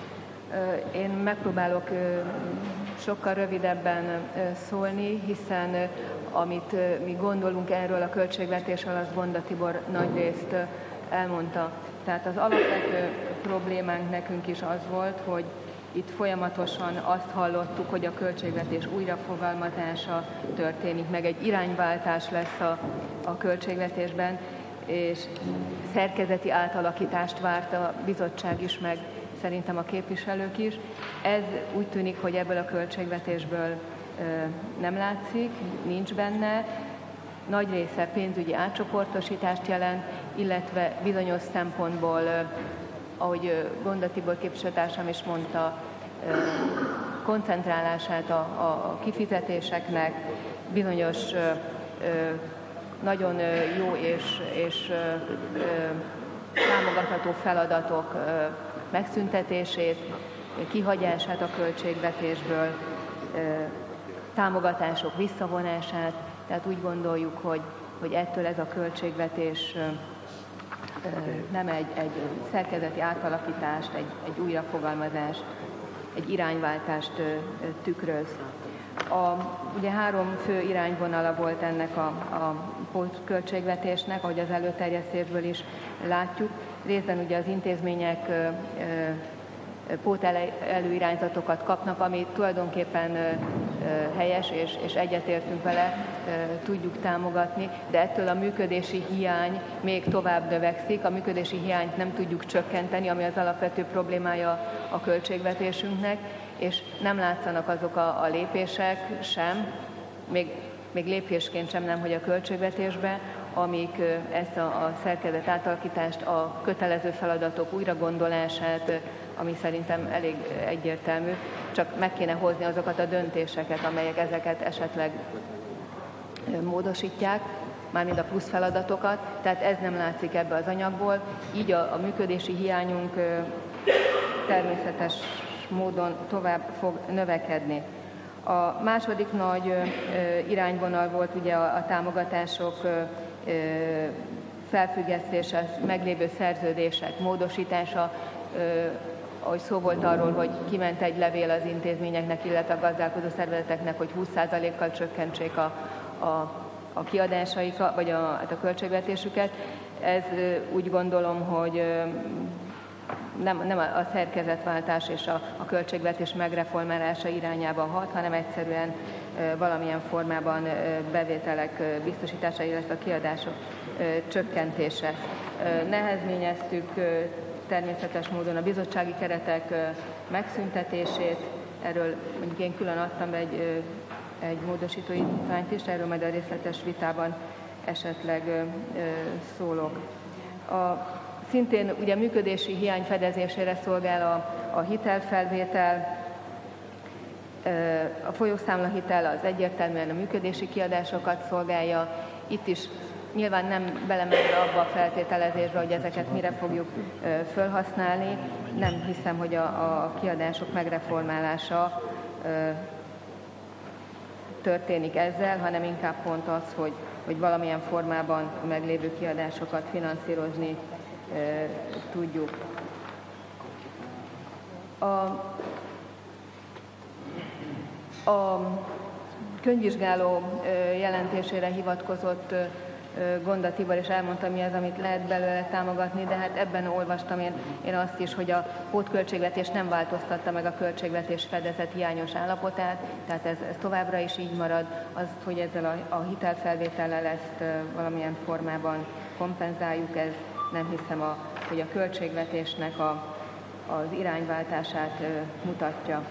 Én megpróbálok sokkal rövidebben szólni, hiszen amit mi gondolunk erről a költségvetésről, az Gonda Tibor nagyrészt elmondta. Tehát az alapvető problémánk nekünk is az volt, hogy itt folyamatosan azt hallottuk, hogy a költségvetés újrafogalmazása történik, meg egy irányváltás lesz a költségvetésben, és szerkezeti átalakítást várt a bizottság is, meg szerintem a képviselők is. Ez úgy tűnik, hogy ebből a költségvetésből nem látszik, nincs benne. Nagy része pénzügyi átcsoportosítást jelent, illetve bizonyos szempontból, ahogy Gonda Tibor képviselőtársam is mondta, koncentrálását a kifizetéseknek, bizonyos nagyon jó és támogatható feladatok megszüntetését, kihagyását a költségvetésből, támogatások visszavonását, tehát úgy gondoljuk, hogy ettől ez a költségvetés nem egy szerkezeti átalakítást, egy újrafogalmazást, egy irányváltást tükröz. Ugye 3 fő irányvonala volt ennek a költségvetésnek, ahogy az előterjesztésből is látjuk. Részben ugye az intézmények pótelőirányzatokat kapnak, ami tulajdonképpen helyes, és egyetértünk vele, tudjuk támogatni, de ettől a működési hiány még tovább növekszik, a működési hiányt nem tudjuk csökkenteni, ami az alapvető problémája a költségvetésünknek, és nem látszanak azok a lépések sem, még lépésként sem nem, hogy a költségvetésbe, amik ezt a szerkezet átalakítást, a kötelező feladatok újragondolását, ami szerintem elég egyértelmű, csak meg kéne hozni azokat a döntéseket, amelyek ezeket esetleg módosítják, mármint a plusz feladatokat, tehát ez nem látszik ebbe az anyagból, így a működési hiányunk természetes módon tovább fog növekedni. A második nagy irányvonal volt ugye a támogatások felfüggesztése, meglévő szerződések módosítása, ahogy szó volt arról, hogy kiment egy levél az intézményeknek, illetve a gazdálkodó szervezeteknek, hogy 20%-kal csökkentsék a kiadásaikat, vagy a költségvetésüket. Ez úgy gondolom, hogy nem a szerkezetváltás és a költségvetés megreformálása irányába hat, hanem egyszerűen valamilyen formában bevételek biztosítása, illetve a kiadások csökkentése. Nehezményeztük természetes módon a bizottsági keretek megszüntetését, erről mondjuk én külön adtam be egy módosító indítványt is, erről majd a részletes vitában esetleg szólok. Szintén ugye működési hiány fedezésére szolgál a hitelfelvétel, a folyószámlahitel az egyértelműen a működési kiadásokat szolgálja. Itt is nyilván nem belemenve abba a feltételezésbe, hogy ezeket mire fogjuk felhasználni. Nem hiszem, hogy a kiadások megreformálása történik ezzel, hanem inkább pont az, hogy valamilyen formában a meglévő kiadásokat finanszírozni tudjuk. A könyvvizsgáló jelentésére hivatkozott Gonda Tibor, és elmondta, mi az, amit lehet belőle támogatni, de hát ebben olvastam én azt is, hogy a pótköltségvetés nem változtatta meg a költségvetés fedezet hiányos állapotát, tehát ez továbbra is így marad. Az, hogy ezzel a hitelfelvétellel ezt valamilyen formában kompenzáljuk, ez nem hiszem, hogy a költségvetésnek az irányváltását mutatja.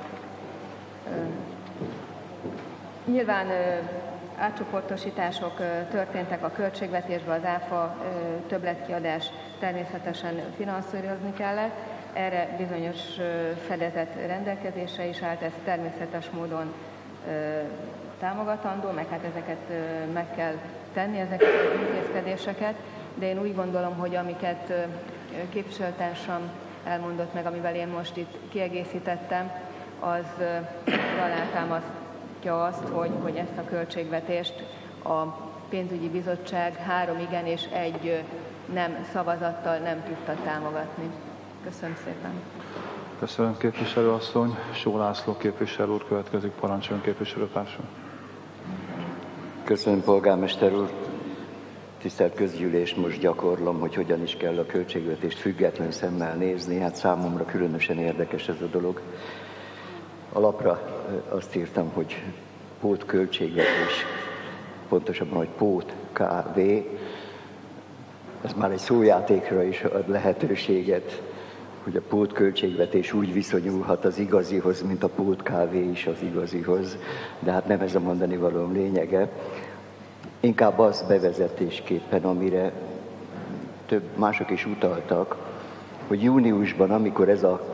Nyilván átcsoportosítások történtek a költségvetésben, az ÁFA többletkiadás természetesen finanszírozni kellett. Erre bizonyos fedezet rendelkezésre is állt, ez természetes módon támogatandó, meg hát ezeket meg kell tenni, ezeket az intézkedéseket, de én úgy gondolom, hogy amiket képviselőtársam elmondott meg, amivel én most itt kiegészítettem, az alátámasztja azt, hogy ezt a költségvetést a pénzügyi bizottság 3 igen és 1 nem szavazattal nem tudta támogatni. Köszönöm szépen. Köszönöm, képviselőasszony. Só László képviselő úr következik, parancsoljon képviselőtársam. Köszönöm, polgármester úr. Tisztelt közgyűlés, most gyakorlom, hogy hogyan is kell a költségvetést független szemmel nézni. Hát számomra különösen érdekes ez a dolog. Alapra azt írtam, hogy pótköltségvetés, pontosabban, hogy pót KV. Ez már egy szójátékra is ad lehetőséget, hogy a pótköltségvetés úgy viszonyulhat az igazihoz, mint a pót kávé is az igazihoz, de hát nem ez a mondani valóm lényege. Inkább az bevezetésképpen, amire mások is utaltak, hogy júniusban, amikor ez a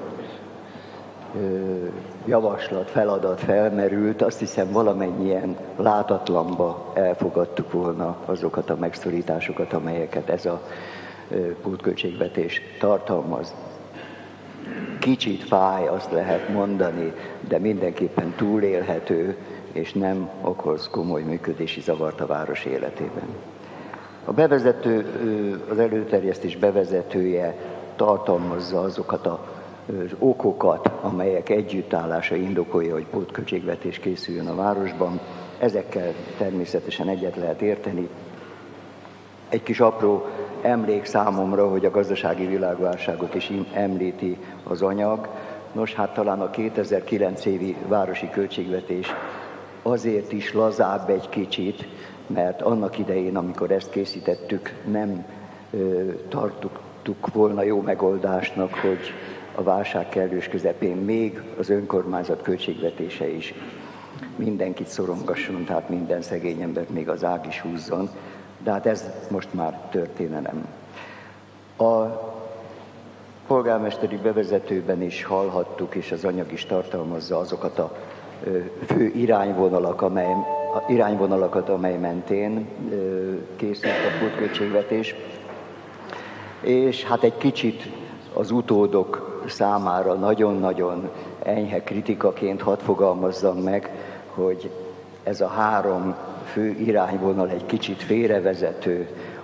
javaslat, feladat felmerült, azt hiszem valamennyien látatlanba elfogadtuk volna azokat a megszorításokat, amelyeket ez a pótköltségvetés tartalmaz. Kicsit fáj, azt lehet mondani, de mindenképpen túlélhető, és nem okoz komoly működési zavart a város életében. A bevezető, az előterjesztés bevezetője tartalmazza azokat az okokat, amelyek együttállása indokolja, hogy pótköltségvetés készüljön a városban. Ezekkel természetesen egyet lehet érteni. Egy kis apró emlék számomra, hogy a gazdasági világválságot is említi az anyag. Nos, hát talán a 2009 évi városi költségvetés azért is lazább egy kicsit, mert annak idején, amikor ezt készítettük, nem tartottuk volna jó megoldásnak, hogy a válság kellős közepén még az önkormányzat költségvetése is mindenkit szorongasson, tehát minden szegény embert még az ág is húzzon, de hát ez most már történelem. A polgármesteri bevezetőben is hallhattuk, és az anyag is tartalmazza azokat a fő irányvonalakat, amely mentén készült a pótköltségvetés. És hát egy kicsit az utódok számára nagyon-nagyon enyhe kritikaként hadd fogalmazzam meg, hogy ez a 3 fő irányvonal egy kicsit félrevezető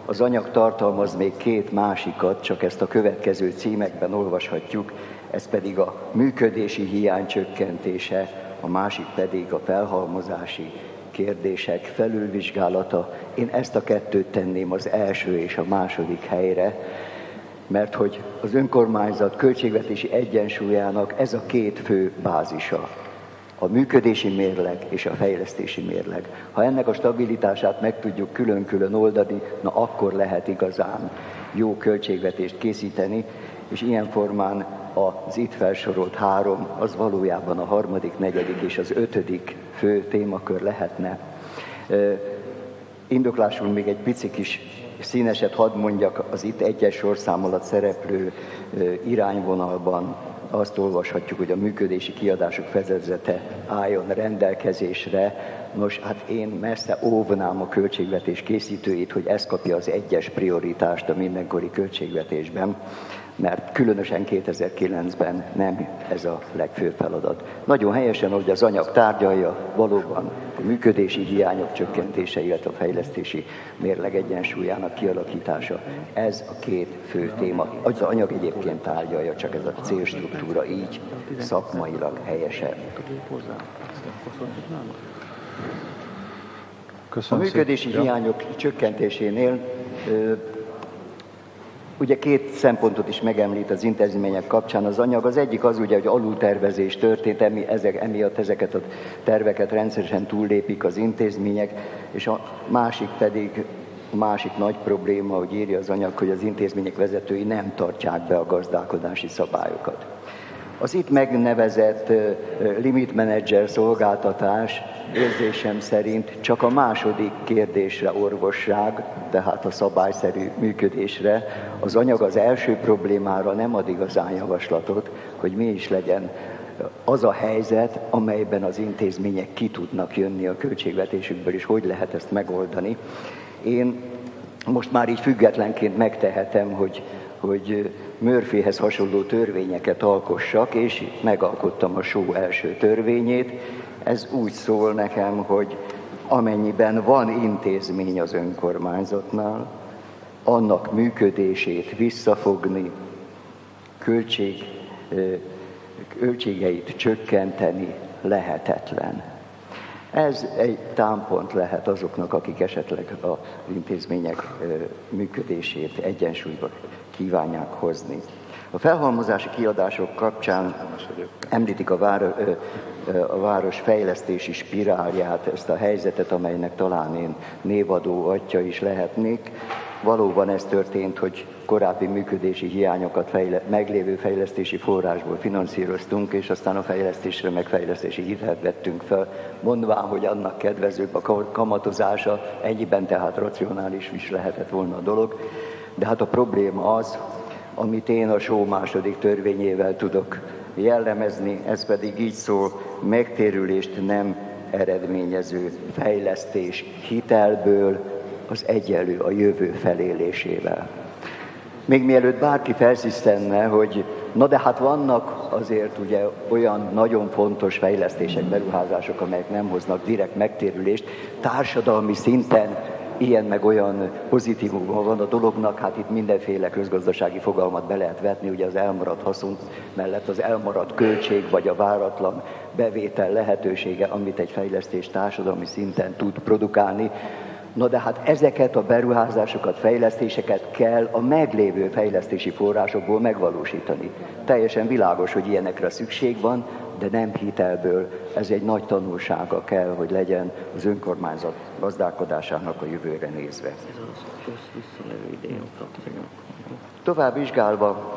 Az anyag tartalmaz még két másikat, csak ezt a következő címekben olvashatjuk, ez pedig a működési hiány csökkentése, a másik pedig a felhalmozási kérdések felülvizsgálata. Én ezt a kettőt tenném az első és a második helyre, mert hogy az önkormányzat költségvetési egyensúlyának ez a két fő bázisa, a működési mérleg és a fejlesztési mérleg. Ha ennek a stabilitását meg tudjuk külön-külön oldani, na akkor lehet igazán jó költségvetést készíteni, és ilyen formán az itt felsorolt három, az valójában a harmadik, negyedik és az ötödik fő témakör lehetne. Indoklásul még egy pici kis színeset hadd mondjak, az itt egyes sorszám alatt szereplő irányvonalban azt olvashatjuk, hogy a működési kiadások fedezete álljon rendelkezésre. Nos, hát én messze óvnám a költségvetés készítőit, hogy ez kapja az egyes prioritást a mindenkori költségvetésben, mert különösen 2009-ben nem ez a legfőbb feladat. Nagyon helyesen, hogy az anyag tárgyalja, valóban a működési hiányok csökkentése, illetve a fejlesztési mérleg egyensúlyának kialakítása. Ez a két fő téma. Az anyag egyébként tárgyalja, csak ez a célstruktúra így szakmailag helyesen. A működési hiányok csökkentésénél ugye két szempontot is megemlít az intézmények kapcsán az anyag. Az egyik az ugye, hogy alultervezés történt, emiatt ezeket a terveket rendszeresen túllépik az intézmények, és a másik pedig, a másik nagy probléma, hogy írja az anyag, hogy az intézmények vezetői nem tartják be a gazdálkodási szabályokat. Az itt megnevezett limit manager szolgáltatás érzésem szerint csak a második kérdésre orvosság, tehát a szabályszerű működésre. Az anyag az első problémára nem ad igazán javaslatot, hogy mi is legyen az a helyzet, amelyben az intézmények ki tudnak jönni a költségvetésükből, és hogy lehet ezt megoldani. Én most már így függetlenként megtehetem, hogy Murphyhez hasonló törvényeket alkossak, és megalkottam a show első törvényét. Ez úgy szól nekem, hogy amennyiben van intézmény az önkormányzatnál, annak működését visszafogni, költségeit csökkenteni lehetetlen. Ez egy támpont lehet azoknak, akik esetleg az intézmények működését egyensúlyba kívánják hozni. A felhalmozási kiadások kapcsán említik a város fejlesztési spirálját, ezt a helyzetet, amelynek talán én névadó atya is lehetnék. Valóban ez történt, hogy korábbi működési hiányokat meglévő fejlesztési forrásból finanszíroztunk, és aztán a fejlesztésre meg fejlesztési hitelt vettünk fel, mondván, hogy annak kedvezőbb a kamatozása, ennyiben tehát racionális is lehetett volna a dolog. De hát a probléma az, amit én a show második törvényével tudok jellemezni, ez pedig így szól: megtérülést nem eredményező fejlesztés hitelből az egyenlő a jövő felélésével. Még mielőtt bárki felszisztenne, hogy na de hát vannak azért ugye olyan nagyon fontos fejlesztések, beruházások, amelyek nem hoznak direkt megtérülést, társadalmi szinten ilyen meg olyan pozitívuma van a dolognak, hát itt mindenféle közgazdasági fogalmat be lehet vetni, ugye az elmaradt haszon mellett az elmaradt költség, vagy a váratlan bevétel lehetősége, amit egy fejlesztés társadalmi szinten tud produkálni. Na de hát ezeket a beruházásokat, fejlesztéseket kell a meglévő fejlesztési forrásokból megvalósítani. Teljesen világos, hogy ilyenekre szükség van, de nem hitelből. Ez egy nagy tanulsága kell, hogy legyen az önkormányzat gazdálkodásának a jövőre nézve. Tovább vizsgálva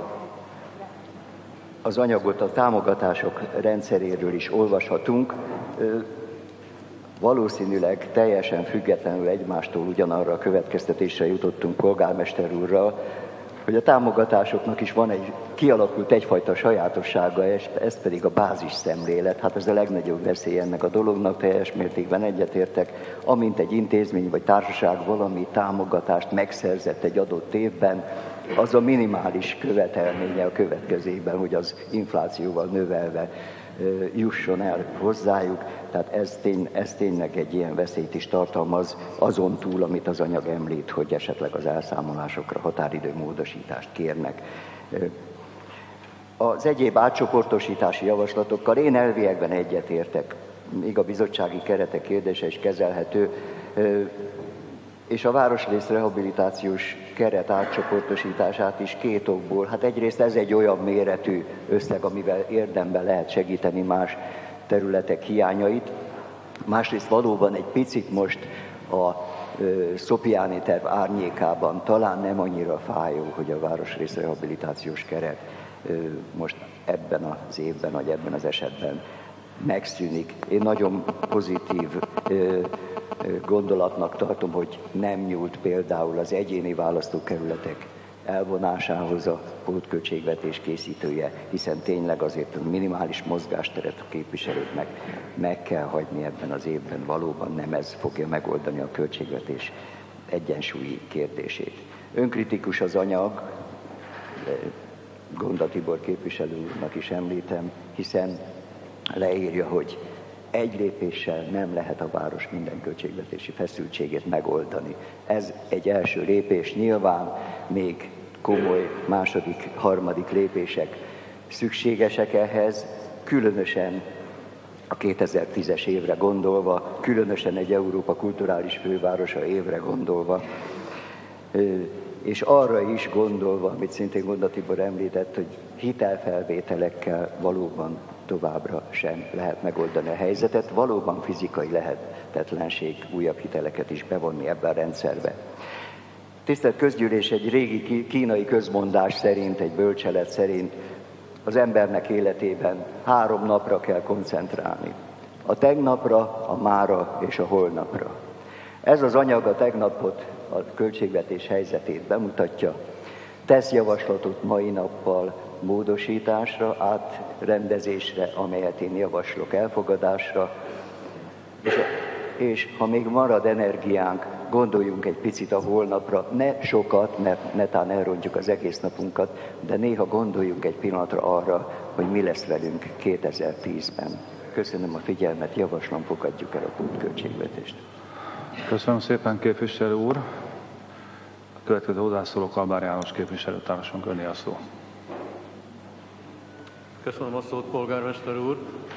az anyagot a támogatások rendszeréről is olvashatunk. Valószínűleg teljesen függetlenül egymástól ugyanarra a következtetésre jutottunk polgármester úrral, hogy a támogatásoknak is kialakult egyfajta sajátossága, ez pedig a bázis szemlélet. Hát ez a legnagyobb veszély ennek a dolognak, teljes mértékben egyetértek. Amint egy intézmény vagy társaság valami támogatást megszerzett egy adott évben, az a minimális követelménye a következő évben, hogy az inflációval növelve jusson el hozzájuk. Tehát ez tényleg egy ilyen veszélyt is tartalmaz, azon túl, amit az anyag említ, hogy esetleg az elszámolásokra határidő módosítást kérnek. Az egyéb átcsoportosítási javaslatokkal én elviekben egyetértek, míg a bizottsági keretek kérdése is kezelhető, és a városrész rehabilitációs keret átcsoportosítását is két okból. Hát egyrészt ez egy olyan méretű összeg, amivel érdemben lehet segíteni más területek hiányait. Másrészt valóban egy picit most a Szopiáni terv árnyékában talán nem annyira fájó, hogy a városrész rehabilitációs keret most ebben az évben, vagy ebben az esetben megszűnik. Én nagyon pozitív gondolatnak tartom, hogy nem nyúlt például az egyéni választókerületek elvonásához a pótköltségvetés készítője, hiszen tényleg azért minimális mozgásteret a képviselőknek meg kell hagyni ebben az évben. Valóban nem ez fogja megoldani a költségvetés egyensúlyi kérdését. Önkritikus az anyag, Gonda Tibor képviselő úrnak is említem, hiszen leírja, hogy egy lépéssel nem lehet a város minden költségvetési feszültségét megoldani. Ez egy első lépés, nyilván még komoly második, harmadik lépések szükségesek ehhez, különösen a 2010-es évre gondolva, különösen egy Európa kulturális fővárosa évre gondolva, és arra is gondolva, amit szintén Gonda Tibor említett, hogy hitelfelvételekkel valóban továbbra sem lehet megoldani a helyzetet, valóban fizikai lehetetlenség újabb hiteleket is bevonni ebbe a rendszerbe. Tisztelt Közgyűlés, egy régi kínai közmondás szerint, egy bölcselet szerint az embernek életében 3 napra kell koncentrálni. A tegnapra, a mára és a holnapra. Ez az anyag a tegnapot, a költségvetés helyzetét bemutatja, tesz javaslatot mai nappal módosításra, átrendezésre, amelyet én javaslok elfogadásra, és ha még marad energiánk, gondoljunk egy picit a holnapra, ne sokat, mert netán elrontjuk az egész napunkat, de néha gondoljunk egy pillanatra arra, hogy mi lesz velünk 2010-ben. Köszönöm a figyelmet, javaslom, fogadjuk el a pótköltségvetést. Köszönöm szépen, képviselő úr. A következő hozzászóló Kalbár János képviselőtársunk, öné a szó. Köszönöm a szót, polgármester úr.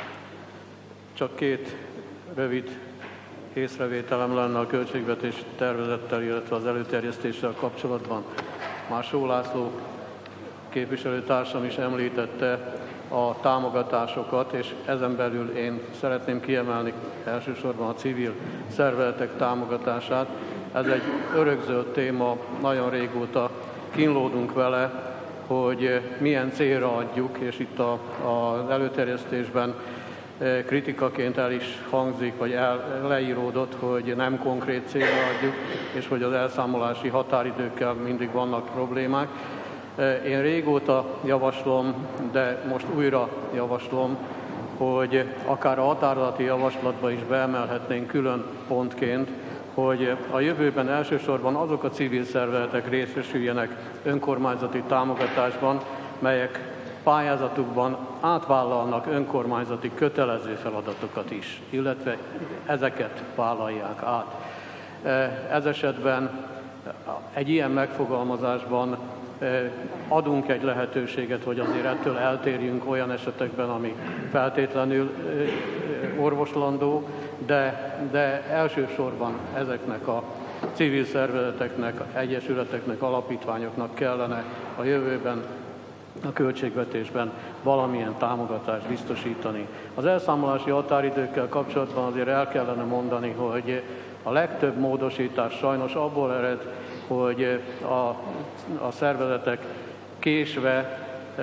Csak 2 rövid észrevételem lenne a költségvetés tervezettel, illetve az előterjesztéssel kapcsolatban. Már Só László képviselőtársam is említette a támogatásokat, és ezen belül én szeretném kiemelni elsősorban a civil szervezetek támogatását. Ez egy örökzöld téma, nagyon régóta kínlódunk vele, hogy milyen célra adjuk, és itt az előterjesztésben kritikaként el is hangzik, vagy leíródott, hogy nem konkrét célra adjuk, és hogy az elszámolási határidőkkel mindig vannak problémák. Én régóta javaslom, de most újra javaslom, hogy akár a határozati javaslatba is beemelhetnénk külön pontként, hogy a jövőben elsősorban azok a civil szervezetek részesüljenek önkormányzati támogatásban, melyek pályázatukban átvállalnak önkormányzati kötelező feladatokat is, illetve ezeket vállalják át. Ez esetben egy ilyen megfogalmazásban adunk egy lehetőséget, hogy azért ettől eltérjünk olyan esetekben, ami feltétlenül orvoslandó, de elsősorban ezeknek a civil szervezeteknek, egyesületeknek, alapítványoknak kellene a jövőben a költségvetésben valamilyen támogatást biztosítani. Az elszámolási határidőkkel kapcsolatban azért el kellene mondani, hogy a legtöbb módosítás sajnos abból ered, hogy a szervezetek késve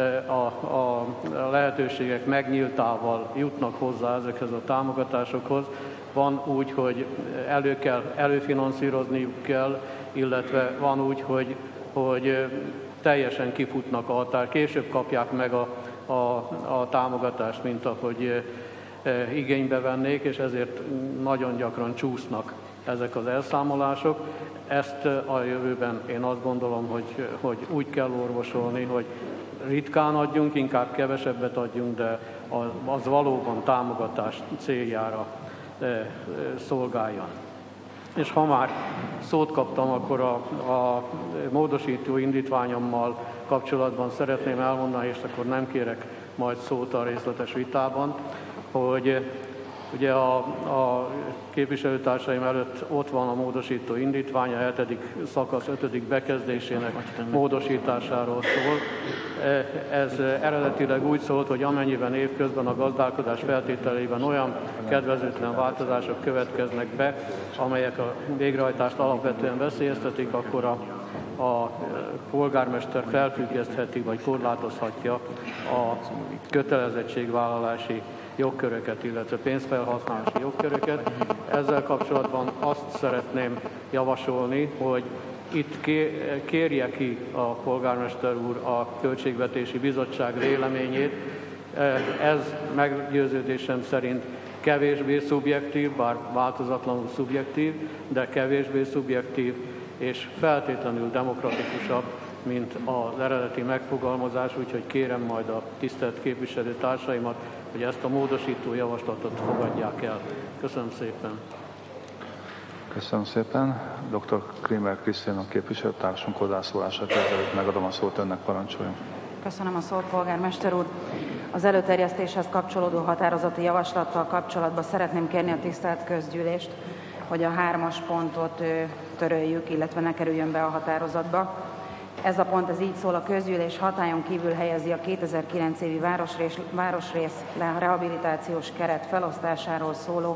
a lehetőségek megnyíltával jutnak hozzá ezekhez a támogatásokhoz. Van úgy, hogy előfinanszírozniuk kell, illetve van úgy, hogy teljesen kifutnak a határ, később kapják meg a támogatást, mint ahogy igénybe vennék, és ezért nagyon gyakran csúsznak ezek az elszámolások. Ezt a jövőben én azt gondolom, hogy úgy kell orvosolni, hogy ritkán adjunk, inkább kevesebbet adjunk, de az valóban támogatás céljára szolgáljon. És ha már szót kaptam, akkor a módosító indítványommal kapcsolatban szeretném elmondani, és akkor nem kérek majd szót a részletes vitában, hogy ugye a képviselőtársaim előtt ott van a módosító indítvány, a 7. szakasz 5. bekezdésének módosításáról szól. Ez eredetileg úgy szólt, hogy amennyiben évközben a gazdálkodás feltételeiben olyan kedvezőtlen változások következnek be, amelyek a végrehajtást alapvetően veszélyeztetik, akkor a polgármester felfüggesztheti vagy korlátozhatja a kötelezettségvállalási jogköröket, illetve pénzfelhasználási jogköröket. Ezzel kapcsolatban azt szeretném javasolni, hogy itt kérje ki a polgármester úr a Költségvetési Bizottság véleményét. Ez meggyőződésem szerint kevésbé szubjektív, bár változatlanul szubjektív, de kevésbé szubjektív és feltétlenül demokratikusabb, mint az eredeti megfogalmazás, úgyhogy kérem majd a tisztelt képviselőtársaimat, hogy ezt a módosító javaslatot fogadják el. Köszönöm szépen. Köszönöm szépen. Dr. Krémer Krisztina képviselőtársunk hozzászólását kezdődik. Megadom a szót önnek, parancsoljon. Köszönöm a szót, polgármester úr. Az előterjesztéshez kapcsolódó határozati javaslattal kapcsolatban szeretném kérni a tisztelt közgyűlést, hogy a 3-as pontot töröljük, illetve ne kerüljön be a határozatba. Ez a pont, ez így szól: a közgyűlés hatályon kívül helyezi a 2009 évi városrész rehabilitációs keret felosztásáról szóló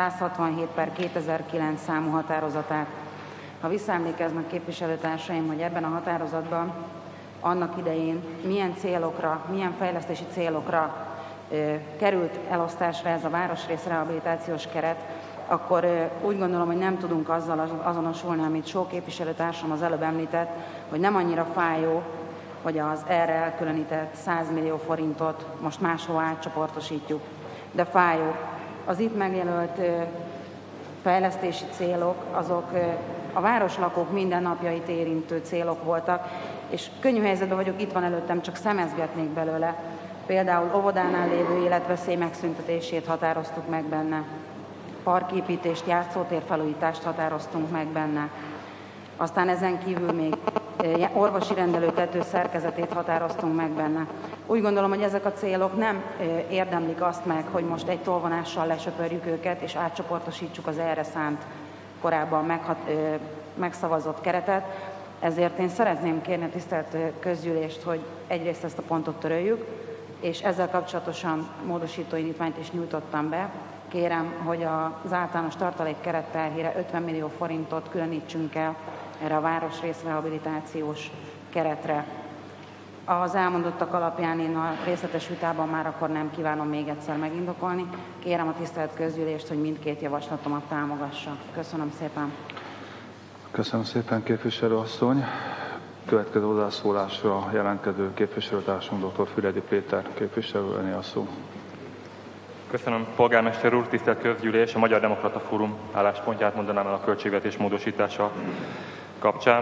167/2009 számú határozatát. Ha visszaemlékeznek képviselőtársaim, hogy ebben a határozatban annak idején milyen célokra, milyen fejlesztési célokra került elosztásra ez a városrész rehabilitációs keret, akkor úgy gondolom, hogy nem tudunk azzal azonosulni, amit sok képviselőtársam az előbb említett, hogy nem annyira fájó, hogy az erre elkülönített 100 millió forintot most máshova átcsoportosítjuk, de fájó. Az itt megjelölt fejlesztési célok, azok a városlakók mindennapjait érintő célok voltak, és könnyű helyzetben vagyok, itt van előttem, csak szemezgetnék belőle. Például óvodánál lévő életveszély megszüntetését határoztuk meg benne. Parképítést, játszótér felújítást határoztunk meg benne. Aztán ezen kívül még orvosi rendelőtető szerkezetét határoztunk meg benne. Úgy gondolom, hogy ezek a célok nem érdemlik azt meg, hogy most egy tolvonással lesöpörjük őket, és átcsoportosítsuk az erre szánt, korábban megszavazott keretet. Ezért én szeretném kérni a tisztelt közgyűlést, hogy egyrészt ezt a pontot töröljük, és ezzel kapcsolatosan módosító indítványt is nyújtottam be. Kérem, hogy az általános tartalék keretterhére 50 millió forintot különítsünk el erre a városrész rehabilitációs keretre. Az elmondottak alapján én a részletes vitában már akkor nem kívánom még egyszer megindokolni. Kérem a tisztelt közgyűlést, hogy mindkét javaslatomat támogassa. Köszönöm szépen. Köszönöm szépen, képviselőasszony. Következő hozzászólásra jelentkező képviselőtársunk dr. Füredi Péter képviselő, öné a szó. Köszönöm, polgármester úr, tisztelt közgyűlés. A Magyar Demokrata Fórum álláspontját mondanám el a költségvetés módosítása kapcsán.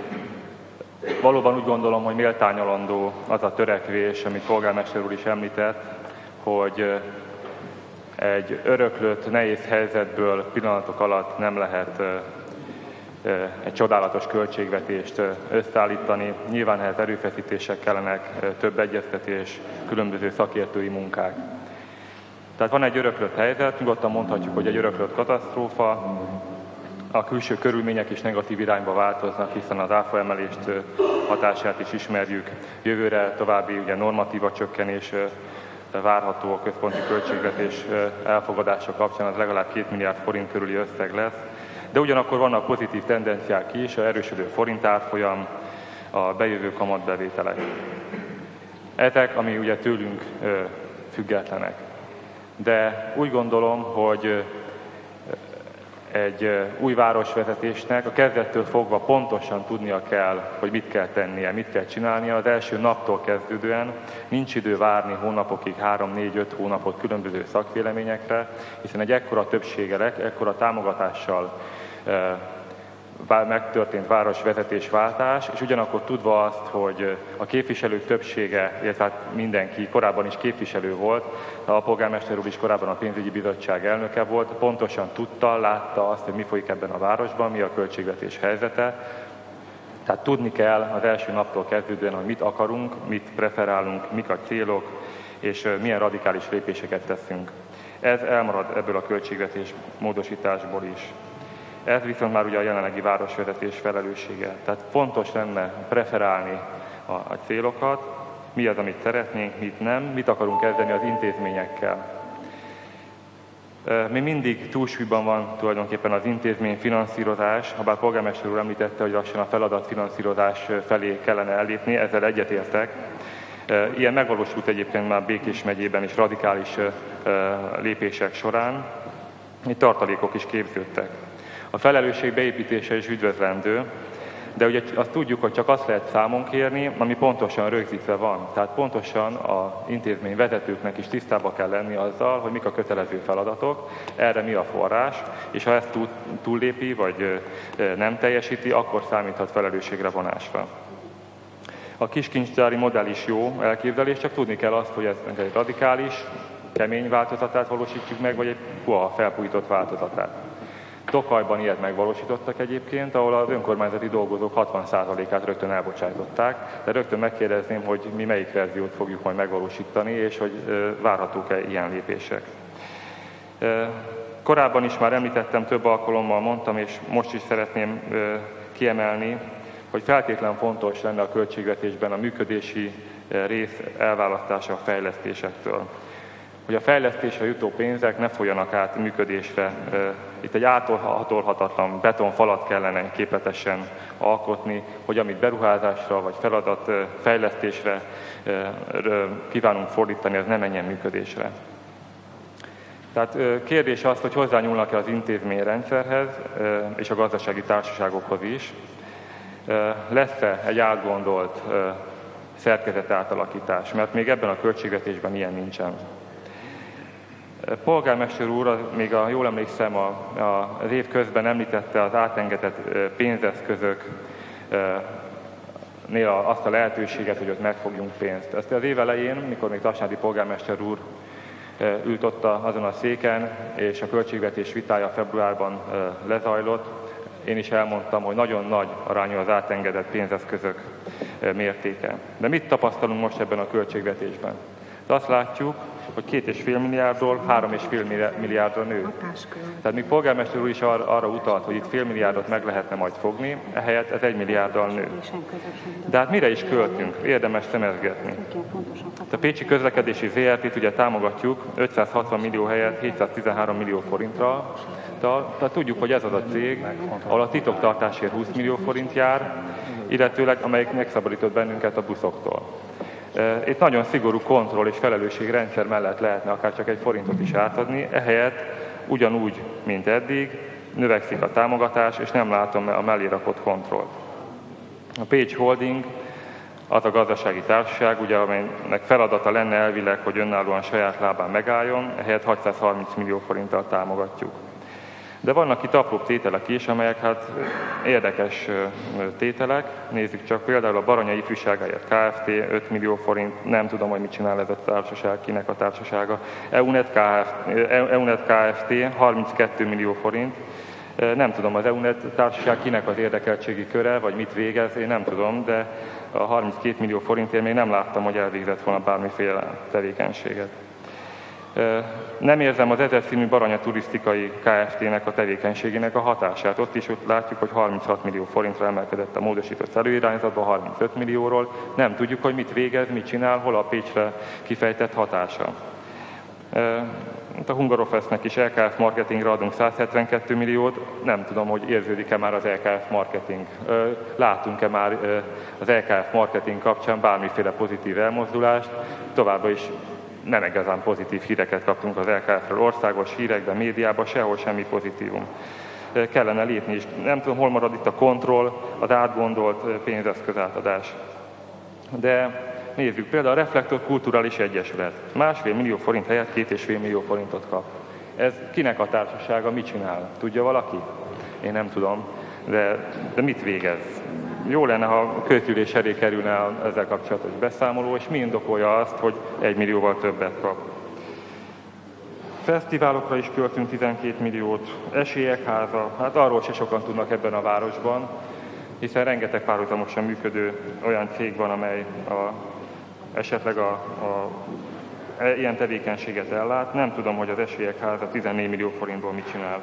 Valóban úgy gondolom, hogy méltányolandó az a törekvés, amit polgármester úr is említett, hogy egy öröklött, nehéz helyzetből pillanatok alatt nem lehet egy csodálatos költségvetést összeállítani. Nyilván ehhez erőfeszítések kellenek, több egyeztetés, különböző szakértői munkák. Tehát van egy öröklött helyzet, nyugodtan mondhatjuk, hogy egy öröklött katasztrófa. A külső körülmények is negatív irányba változnak, hiszen az áfa emelést hatását is ismerjük. Jövőre további normatíva csökkenés várható a központi költségvetés elfogadása kapcsán, az legalább 2 milliárd forint körüli összeg lesz. De ugyanakkor vannak pozitív tendenciák is, a erősödő forint árfolyam, a bejövő kamatbevételek. Ezek, ami ugye tőlünk függetlenek. De úgy gondolom, hogy egy új városvezetésnek a kezdettől fogva pontosan tudnia kell, hogy mit kell tennie, mit kell csinálnia. Az első naptól kezdődően nincs idő várni hónapokig, 3-4-5 hónapot különböző szakvéleményekre, hiszen egy ekkora többséggel, ekkora támogatással megtörtént városvezetésváltás, és ugyanakkor tudva azt, hogy a képviselők többsége, illetve hát mindenki korábban is képviselő volt, a polgármester úr is korábban a pénzügyi bizottság elnöke volt, pontosan tudta, látta azt, hogy mi folyik ebben a városban, mi a költségvetés helyzete. Tehát tudni kell az első naptól kezdődően, hogy mit akarunk, mit preferálunk, mik a célok, és milyen radikális lépéseket teszünk. Ez elmarad ebből a költségvetés módosításból is. Ez viszont már ugye a jelenlegi városvezetés felelőssége. Tehát fontos lenne preferálni a célokat, mi az, amit szeretnénk, mit nem, mit akarunk kezdeni az intézményekkel. Még mindig túlsúlyban van tulajdonképpen az intézmény finanszírozás, habár polgármester úr említette, hogy lassan a feladatfinanszírozás felé kellene ellépni, ezzel egyetértek. Ilyen megvalósult egyébként már Békés megyében is radikális lépések során, itt tartalékok is képződtek. A felelősség beépítése is üdvözlendő, de ugye azt tudjuk, hogy csak azt lehet számon kérni, ami pontosan rögzítve van. Tehát pontosan az intézmény vezetőknek is tisztába kell lenni azzal, hogy mik a kötelező feladatok, erre mi a forrás, és ha ezt túllépi, vagy nem teljesíti, akkor számíthat felelősségre vonásra. A kiskincstári modell is jó elképzelés, csak tudni kell azt, hogy ez egy radikális, kemény változatát valósítjuk meg, vagy egy puha felpújított változatát. Tokajban ilyet megvalósítottak egyébként, ahol az önkormányzati dolgozók 60%-át rögtön elbocsátották, de rögtön megkérdezném, hogy mi melyik verziót fogjuk majd megvalósítani, és hogy várhatók-e ilyen lépések. Korábban is már említettem, több alkalommal mondtam, és most is szeretném kiemelni, hogy feltétlenül fontos lenne a költségvetésben a működési rész elválasztása a fejlesztésektől. Hogy a fejlesztésre jutó pénzek ne folyjanak át működésre. Itt egy átolhatatlan betonfalat kellene képletesen alkotni, hogy amit beruházásra vagy feladat fejlesztésre kívánunk fordítani, az ne menjen működésre. Tehát kérdés az, hogy hozzányúlnak-e az intézményrendszerhez és a gazdasági társaságokhoz is. Lesz-e egy átgondolt szerkezetátalakítás, mert még ebben a költségvetésben ilyen nincsen. Polgármester úr, még jól emlékszem, az év közben említette az átengedett pénzeszközöknél azt a lehetőséget, hogy ott megfogjunk pénzt. Ezt az év elején, mikor még Tasnádi polgármester úr ült ott azon a széken, és a költségvetés vitája februárban lezajlott, én is elmondtam, hogy nagyon nagy arányú az átengedett pénzeszközök mértéke. De mit tapasztalunk most ebben a költségvetésben? Azt látjuk, hogy 2,5 milliárdról 3,5 milliárdra nő. Tehát még polgármester úr is arra utalt, hogy itt fél milliárdot meg lehetne majd fogni, ehelyett ez 1 milliárddal nő. De hát mire is költünk? Érdemes szemezgetni. A Pécsi Közlekedési ZRT-t ugye támogatjuk 560 millió helyett 713 millió forintra. Tehát tudjuk, hogy ez az a cég, ahol a titoktartásért 20 millió forint jár, illetőleg amelyik megszabadított bennünket a buszoktól. Itt nagyon szigorú kontroll és felelősségrendszer mellett lehetne akár csak egy forintot is átadni, ehelyett ugyanúgy, mint eddig, növekszik a támogatás, és nem látom a mellé rakott kontrollt. A Pécs Holding az a gazdasági társaság, ugye, amelynek feladata lenne elvileg, hogy önállóan saját lábán megálljon, ehelyett 630 millió forinttal támogatjuk. De vannak itt apróbb tételek is, amelyek hát érdekes tételek. Nézzük csak például a Baranya Ifjúságáért Kft. 5 millió forint, nem tudom, hogy mit csinál ez a társaság, kinek a társasága. EUNET Kft. 32 millió forint. Nem tudom, az EUNET társaság kinek az érdekeltségi köre, vagy mit végez, én nem tudom, de a 32 millió forintért még nem láttam, hogy elvégzett volna bármiféle tevékenységet. Nem érzem az ezerszínű Baranya Turisztikai Kft-nek a tevékenységének a hatását. Ott is látjuk, hogy 36 millió forintra emelkedett a módosított előirányzatba, 35 millióról. Nem tudjuk, hogy mit végez, mit csinál, hol a Pécsre kifejtett hatása. A Hungarofestnek is LKF marketingre adunk 172 milliót, nem tudom, hogy érződik-e már az LKF marketing. Látunk-e már az LKF marketing kapcsán bármiféle pozitív elmozdulást, továbbá is nem igazán pozitív híreket kaptunk az LKF-ről, országos hírekben, médiában, sehol semmi pozitívum. Kellene lépni is. Nem tudom, hol marad itt a kontroll, az átgondolt pénzeszközátadás. De nézzük, például a Reflektor Kulturális Egyesület 1,5 millió forint helyett 2,5 millió forintot kap. Ez kinek a társasága, mit csinál? Tudja valaki? Én nem tudom. de mit végez? Jó lenne, ha a közgyűlés elé kerülne ezzel kapcsolatos beszámoló, és mi indokolja azt, hogy 1 millióval többet kap. Fesztiválokra is költünk 12 milliót, Esélyek háza, hát arról se sokan tudnak ebben a városban, hiszen rengeteg párhuzamosan működő olyan cég van, amely esetleg ilyen tevékenységet ellát. Nem tudom, hogy az Esélyek háza 14 millió forintból mit csinál.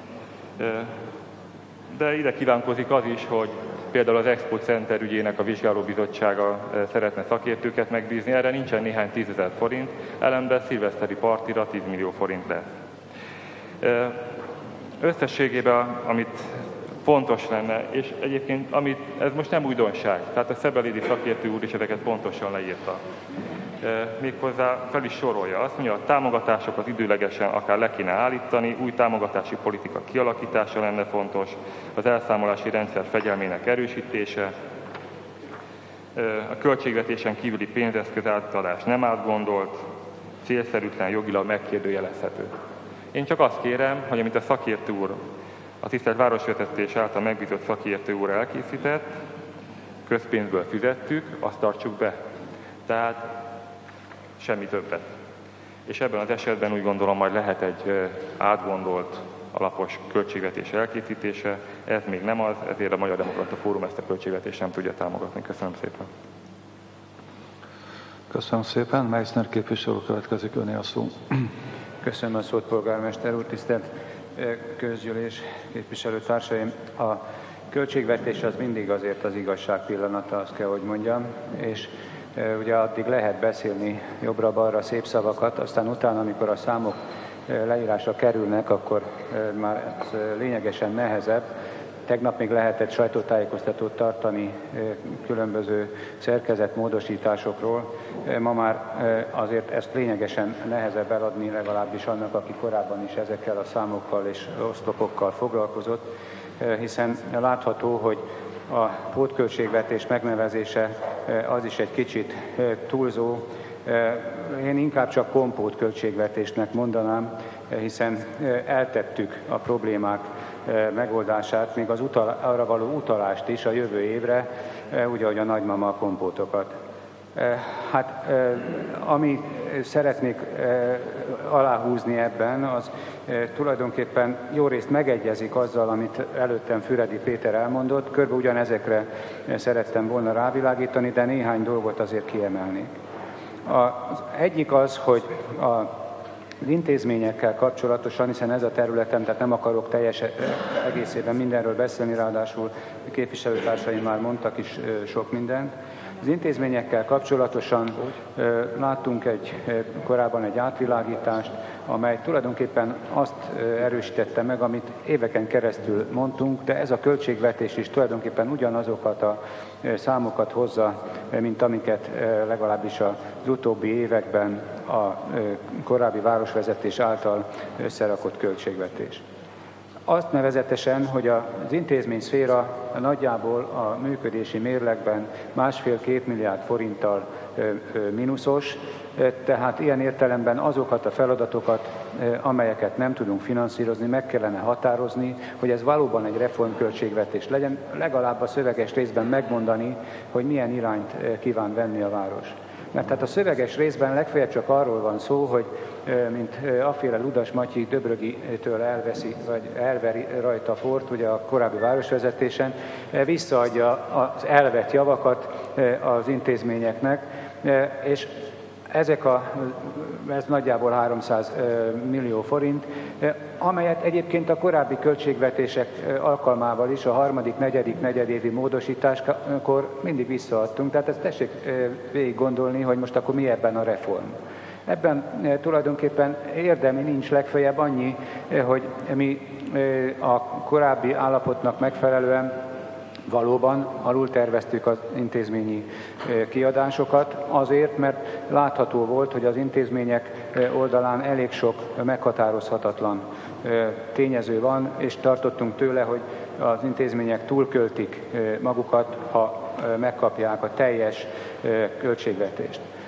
De ide kívánkozik az is, hogy például az Expo Center ügyének a vizsgálóbizottsága szeretne szakértőket megbízni, erre nincsen néhány 10 000 forint, ellenben szilveszteri partira 10 millió forint lesz. Összességében, amit fontos lenne, és egyébként ez most nem újdonság, tehát a Szebelédi szakértő úr is ezeket pontosan leírta. Méghozzá fel is sorolja azt, mondja, a támogatásokat időlegesen akár le kéne állítani, új támogatási politika kialakítása lenne fontos, az elszámolási rendszer fegyelmének erősítése, a költségvetésen kívüli pénzeszköz átadás nem átgondolt, célszerűtlen, jogilag megkérdőjelezhető. Én csak azt kérem, hogy amit a szakértő úr, a tisztelt városvezetés által megbízott szakértő úr elkészített, közpénzből fizettük, azt tartsuk be. Tehát semmi többet. És ebben az esetben úgy gondolom, majd lehet egy átgondolt, alapos költségvetés elkészítése. Ez még nem az, ezért a Magyar Demokrata Fórum ezt a költségvetést nem tudja támogatni. Köszönöm szépen. Köszönöm szépen. Meissner képviselő következik, öné a szó. Köszönöm a szót, polgármester úr, tisztelt közgyűlés, képviselőtársaim. A költségvetés az mindig azért az igazság pillanata, azt kell, hogy mondjam, és ugye addig lehet beszélni jobbra-balra szép szavakat, aztán utána, amikor a számok leírásra kerülnek, akkor már ez lényegesen nehezebb. Tegnap még lehetett sajtótájékoztatót tartani különböző szerkezetmódosításokról. Ma már azért ezt lényegesen nehezebb eladni, legalábbis annak, aki korábban is ezekkel a számokkal és oszlopokkal foglalkozott, hiszen látható, hogy a pótköltségvetés megnevezése az is egy kicsit túlzó. Én inkább csak kompótköltségvetésnek mondanám, hiszen eltettük a problémák megoldását, még az arra való utalást is a jövő évre, úgy, ahogy a nagymama a kompótokat. Hát, ami szeretnék aláhúzni ebben, az tulajdonképpen jó részt megegyezik azzal, amit előttem Füredi Péter elmondott. Körülbelül ugyanezekre szerettem volna rávilágítani, de néhány dolgot azért kiemelnék. Az egyik az, hogy az intézményekkel kapcsolatosan, hiszen ez a területem, tehát nem akarok teljes egészében mindenről beszélni, ráadásul a képviselőtársaim már mondtak is sok mindent. Az intézményekkel kapcsolatosan láttunk korábban egy átvilágítást, amely tulajdonképpen azt erősítette meg, amit éveken keresztül mondtunk, de ez a költségvetés is tulajdonképpen ugyanazokat a számokat hozza, mint amiket legalábbis az utóbbi években a korábbi városvezetés által összerakott költségvetés. Azt nevezetesen, hogy az intézményszféra nagyjából a működési mérlegben 1,5-2 milliárd forinttal mínuszos, tehát ilyen értelemben azokat a feladatokat, amelyeket nem tudunk finanszírozni, meg kellene határozni, hogy ez valóban egy reformköltségvetés legyen, legalább a szöveges részben megmondani, hogy milyen irányt kíván venni a város. Mert hát a szöveges részben legfeljebb csak arról van szó, hogy mint aféle Ludas Matyi Döbrögitől elveszi, vagy elveri rajta a port, ugye a korábbi városvezetésen, visszaadja az elvett javakat az intézményeknek, és ez nagyjából 300 millió forint, amelyet egyébként a korábbi költségvetések alkalmával is, a harmadik, negyedik, negyedévi módosításkor mindig visszaadtunk. Tehát ezt tessék végig gondolni, hogy most akkor mi ebben a reform. Ebben tulajdonképpen érdemi nincs, legfeljebb annyi, hogy mi a korábbi állapotnak megfelelően valóban alulterveztük az intézményi kiadásokat, azért, mert látható volt, hogy az intézmények oldalán elég sok meghatározhatatlan tényező van, és tartottunk tőle, hogy az intézmények túlköltik magukat, ha megkapják a teljes költségvetést.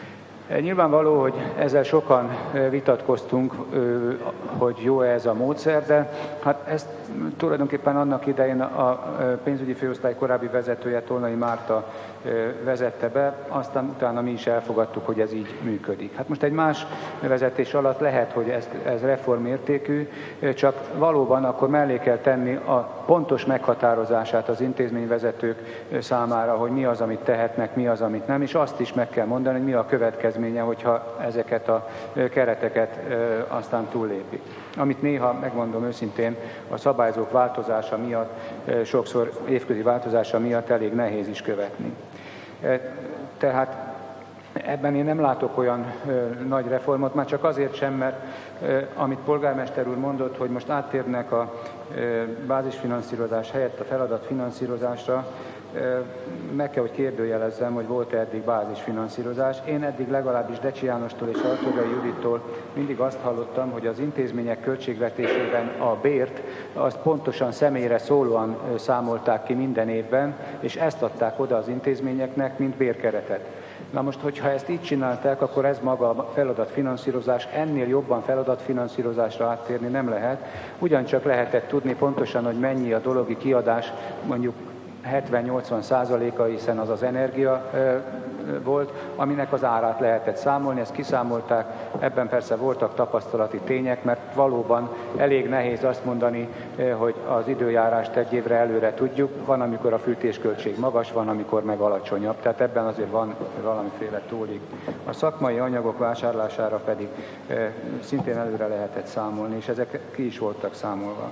Nyilvánvaló, hogy ezzel sokan vitatkoztunk, hogy jó-e ez a módszer, de hát ezt tulajdonképpen annak idején a pénzügyi főosztály korábbi vezetője, Tolnai Márta vezette be, aztán utána mi is elfogadtuk, hogy ez így működik. Hát most egy más vezetés alatt lehet, hogy ez reformértékű, csak valóban akkor mellé kell tenni a pontos meghatározását az intézményvezetők számára, hogy mi az, amit tehetnek, mi az, amit nem, és azt is meg kell mondani, hogy mi a következménye, hogyha ezeket a kereteket aztán túllépik. Amit néha, megmondom őszintén, a szabályzók változása miatt, sokszor évközi változása miatt elég nehéz is követni. Tehát ebben én nem látok olyan nagy reformot, már csak azért sem, mert amit polgármester úr mondott, hogy most áttérnek a bázisfinanszírozás helyett a feladatfinanszírozásra, meg kell, hogy kérdőjelezzem, hogy volt-e eddig bázisfinanszírozás. Én eddig legalábbis Decsi Jánostól és Artogai Judittól mindig azt hallottam, hogy az intézmények költségvetésében a bért azt pontosan személyre szólóan számolták ki minden évben, és ezt adták oda az intézményeknek, mint bérkeretet. Na most, hogyha ezt így csinálták, akkor ez maga a feladatfinanszírozás, ennél jobban feladatfinanszírozásra áttérni nem lehet. Ugyancsak lehetett tudni pontosan, hogy mennyi a dologi kiadás, mondjuk 70-80%-a, hiszen az az energia volt, aminek az árát lehetett számolni, ezt kiszámolták, ebben persze voltak tapasztalati tények, mert valóban elég nehéz azt mondani, hogy az időjárást egy évre előre tudjuk, van, amikor a fűtésköltség magas, van, amikor meg alacsonyabb, tehát ebben azért van valamiféle tólig. A szakmai anyagok vásárlására pedig szintén előre lehetett számolni, és ezek ki is voltak számolva.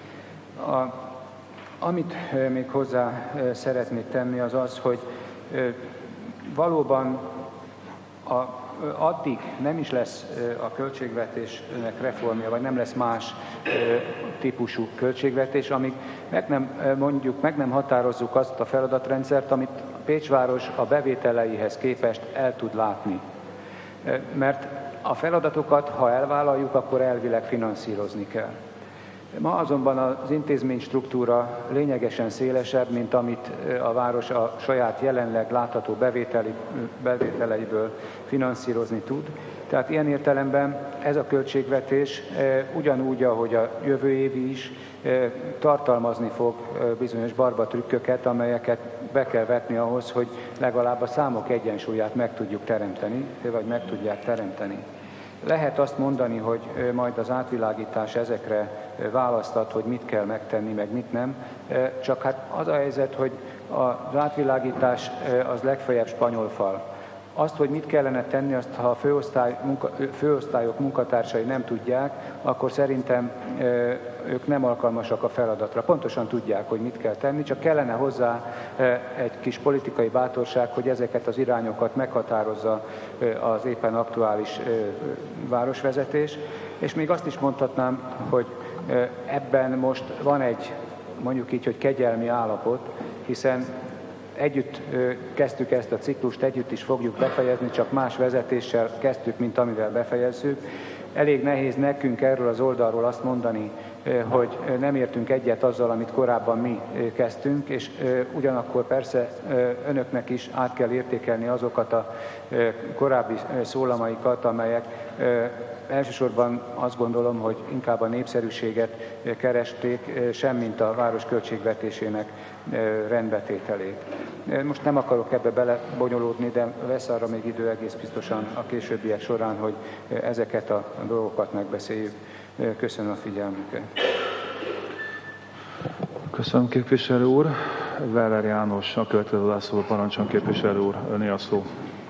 Amit még hozzá szeretnék tenni, az az, hogy valóban addig nem is lesz a költségvetésnek reformja, vagy nem lesz más típusú költségvetés, amíg meg nem határozzuk azt a feladatrendszert, amit Pécsváros a bevételeihez képest el tud látni. Mert a feladatokat, ha elvállaljuk, akkor elvileg finanszírozni kell. Ma azonban az intézmény struktúra lényegesen szélesebb, mint amit a város a saját jelenleg látható bevételeiből finanszírozni tud. Tehát ilyen értelemben ez a költségvetés ugyanúgy, ahogy a jövő évi is tartalmazni fog bizonyos barbatrükköket, amelyeket be kell vetni ahhoz, hogy legalább a számok egyensúlyát meg tudjuk teremteni, vagy meg tudják teremteni. Lehet azt mondani, hogy majd az átvilágítás ezekre választat, hogy mit kell megtenni, meg mit nem. Csak hát az a helyzet, hogy az átvilágítás az legfeljebb spanyol fal. Azt, hogy mit kellene tenni, azt ha a főosztályok munkatársai nem tudják, akkor szerintem ők nem alkalmasak a feladatra. Pontosan tudják, hogy mit kell tenni, csak kellene hozzá egy kis politikai bátorság, hogy ezeket az irányokat meghatározza az éppen aktuális városvezetés. És még azt is mondhatnám, hogy ebben most van egy, mondjuk így, hogy kegyelmi állapot, hiszen együtt kezdtük ezt a ciklust, együtt is fogjuk befejezni, csak más vezetéssel kezdtük, mint amivel befejezzük. Elég nehéz nekünk erről az oldalról azt mondani, hogy nem értünk egyet azzal, amit korábban mi kezdtünk, és ugyanakkor persze önöknek is át kell értékelni azokat a korábbi szólamaikat, amelyek elsősorban azt gondolom, hogy inkább a népszerűséget keresték, semmint a város költségvetésének rendbetételét. Most nem akarok ebbe belebonyolódni, de lesz arra még idő egész biztosan a későbbiek során, hogy ezeket a dolgokat megbeszéljük. Köszönöm a figyelmüket. Köszönöm, képviselő úr. Weller János, a következő hozzászóló, parancsoljon, képviselő úr, öné a szó.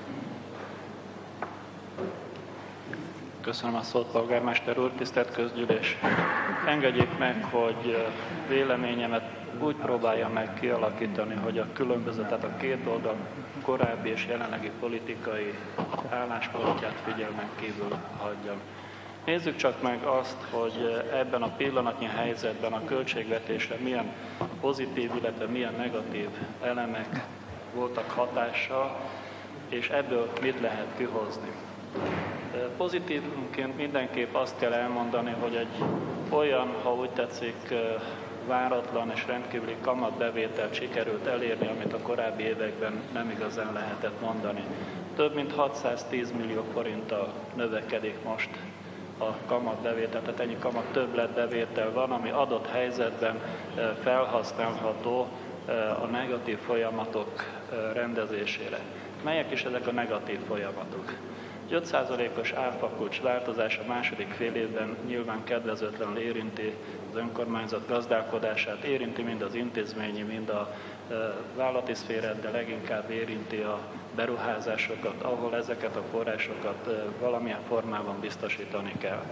Köszönöm a szót, polgármester úr, tisztelt közgyűlés. Engedjék meg, hogy véleményemet úgy próbálja meg kialakítani, hogy a különböző, tehát a két oldal korábbi és jelenlegi politikai álláspontját figyelmen kívül hagyjam. Nézzük csak meg azt, hogy ebben a pillanatnyi helyzetben a költségvetésre milyen pozitív, illetve milyen negatív elemek voltak hatással, és ebből mit lehet kihozni. Pozitívunként mindenképp azt kell elmondani, hogy egy olyan, ha úgy tetszik, váratlan és rendkívüli kamatbevételt sikerült elérni, amit a korábbi években nem igazán lehetett mondani. Több mint 610 millió forinttal növekedik most a kamatbevétel, tehát ennyi kamat többletbevétel van, ami adott helyzetben felhasználható a negatív folyamatok rendezésére. Melyek is ezek a negatív folyamatok? 5%-os áfakulcs változás a második fél évben nyilván kedvezőtlenül érinti az önkormányzat gazdálkodását, érinti mind az intézményi, mind a vállalati szférát, de leginkább érinti a beruházásokat, ahol ezeket a forrásokat valamilyen formában biztosítani kell.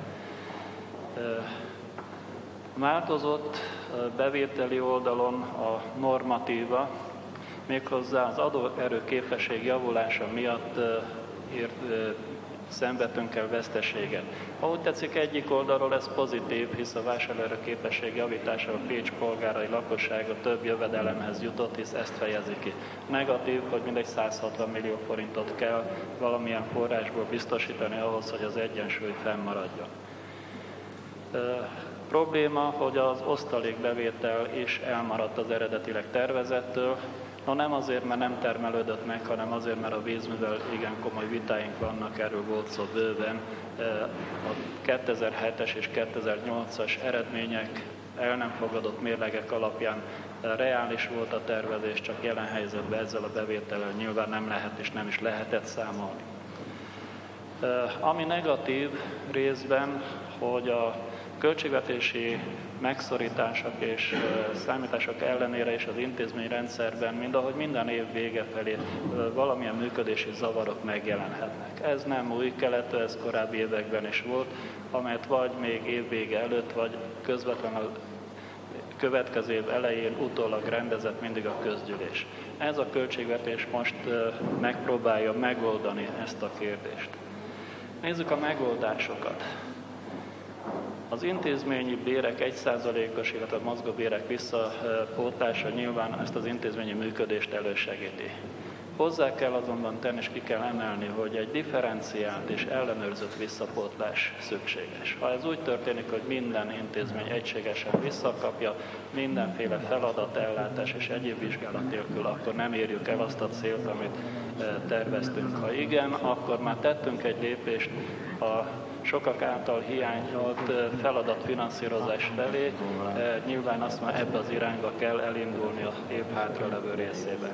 Változott bevételi oldalon a normatíva, méghozzá az adóerő képesség javulása miatt szenvedtünk el veszteséget. Ha úgy tetszik, egyik oldalról ez pozitív, hisz a vásárlóerő képesség javítása a Pécs polgárai lakossága több jövedelemhez jutott, hisz ezt fejezi ki. Negatív, hogy mindegy 160 millió forintot kell valamilyen forrásból biztosítani ahhoz, hogy az egyensúly fennmaradjon. Probléma, hogy az osztalékbevétel is elmaradt az eredetileg tervezettől. No, nem azért, mert nem termelődött meg, hanem azért, mert a vízművel igen komoly vitáink vannak, erről volt szó bőven. A 2007-es és 2008-as eredmények, el nem fogadott mérlegek alapján reális volt a tervezés, csak jelen helyzetben ezzel a bevétellel nyilván nem lehet és nem is lehetett számolni. Ami negatív részben, hogy a költségvetési megszorítások és számítások ellenére is az intézményrendszerben, mindahogy minden év vége felé valamilyen működési zavarok megjelenhetnek. Ez nem új keletű, ez korábbi években is volt, amelyet vagy még évvége előtt, vagy közvetlenül következő év elején utólag rendezett mindig a közgyűlés. Ez a költségvetés most megpróbálja megoldani ezt a kérdést. Nézzük a megoldásokat. Az intézményi bérek 1%-os, illetve a mozgóbérek visszapótlása nyilván ezt az intézményi működést elősegíti. Hozzá kell azonban tenni, és ki kell emelni, hogy egy differenciált és ellenőrzött visszapótlás szükséges. Ha ez úgy történik, hogy minden intézmény egységesen visszakapja, mindenféle feladatellátás és egyéb vizsgálat nélkül, akkor nem érjük el azt a célt, amit terveztünk. Ha igen, akkor már tettünk egy lépést a sokak által hiányolt feladatfinanszírozás felé, nyilván azt már ebbe az irányba kell elindulni a év hátralevő részében.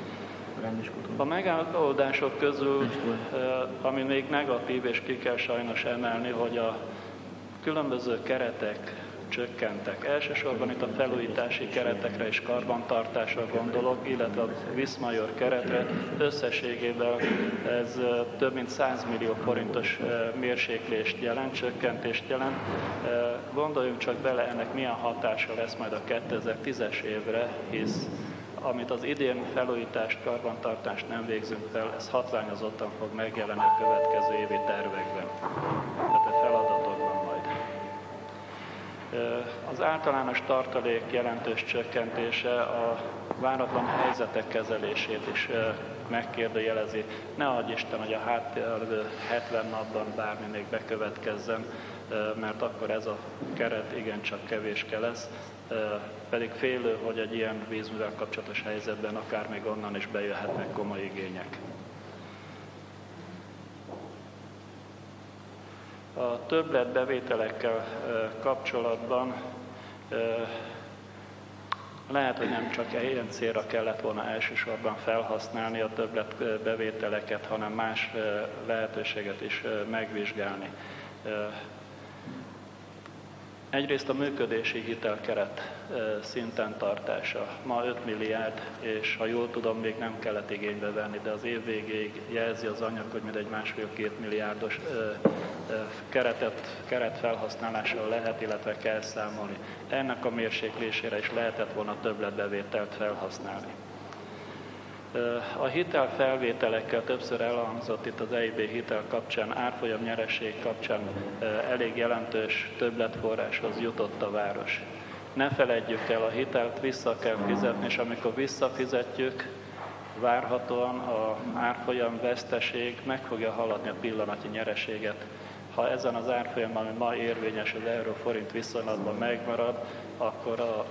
A megoldások közül, ami még negatív, és ki kell sajnos emelni, hogy a különböző keretek csökkentek. Elsősorban itt a felújítási keretekre és karbantartásra gondolok, illetve a Viszmajor keretre. Összességében ez több mint 100 millió forintos mérséklést jelent, csökkentést jelent. Gondoljunk csak bele, ennek milyen hatása lesz majd a 2010-es évre, hisz amit az idén felújítást, karbantartást nem végzünk fel, ez hatványozottan fog megjelenni a következő évi tervekben, tehát a feladatokban majd. Az általános tartalék jelentős csökkentése a váratlan helyzetek kezelését is megkérdőjelezi. Ne adj Isten, hogy a 70 napban bármi még bekövetkezzen, mert akkor ez a keret igencsak kevéske lesz, pedig félő, hogy egy ilyen vízművel kapcsolatos helyzetben akár még onnan is bejöhetnek komoly igények. A többletbevételekkel kapcsolatban lehet, hogy nem csak ilyen célra kellett volna elsősorban felhasználni a többletbevételeket, hanem más lehetőséget is megvizsgálni. Egyrészt a működési hitelkeret szinten tartása. Ma 5 milliárd, és ha jól tudom, még nem kellett igénybe venni, de az év végéig jelzi az anyag, hogy mindegy 1,5-2 milliárdos keret felhasználással lehet, illetve kell számolni. Ennek a mérséklésére is lehetett volna többletbevételt felhasználni. A hitelfelvételekkel többször elhangzott itt az EIB hitel kapcsán, árfolyam nyereség kapcsán elég jelentős többletforráshoz jutott a város. Ne feledjük el, a hitelt vissza kell fizetni, és amikor visszafizetjük, várhatóan az árfolyam veszteség meg fogja haladni a pillanatnyi nyereséget. Ha ezen az árfolyam, ami ma érvényes az euró-forint viszonylatban megmarad, akkor a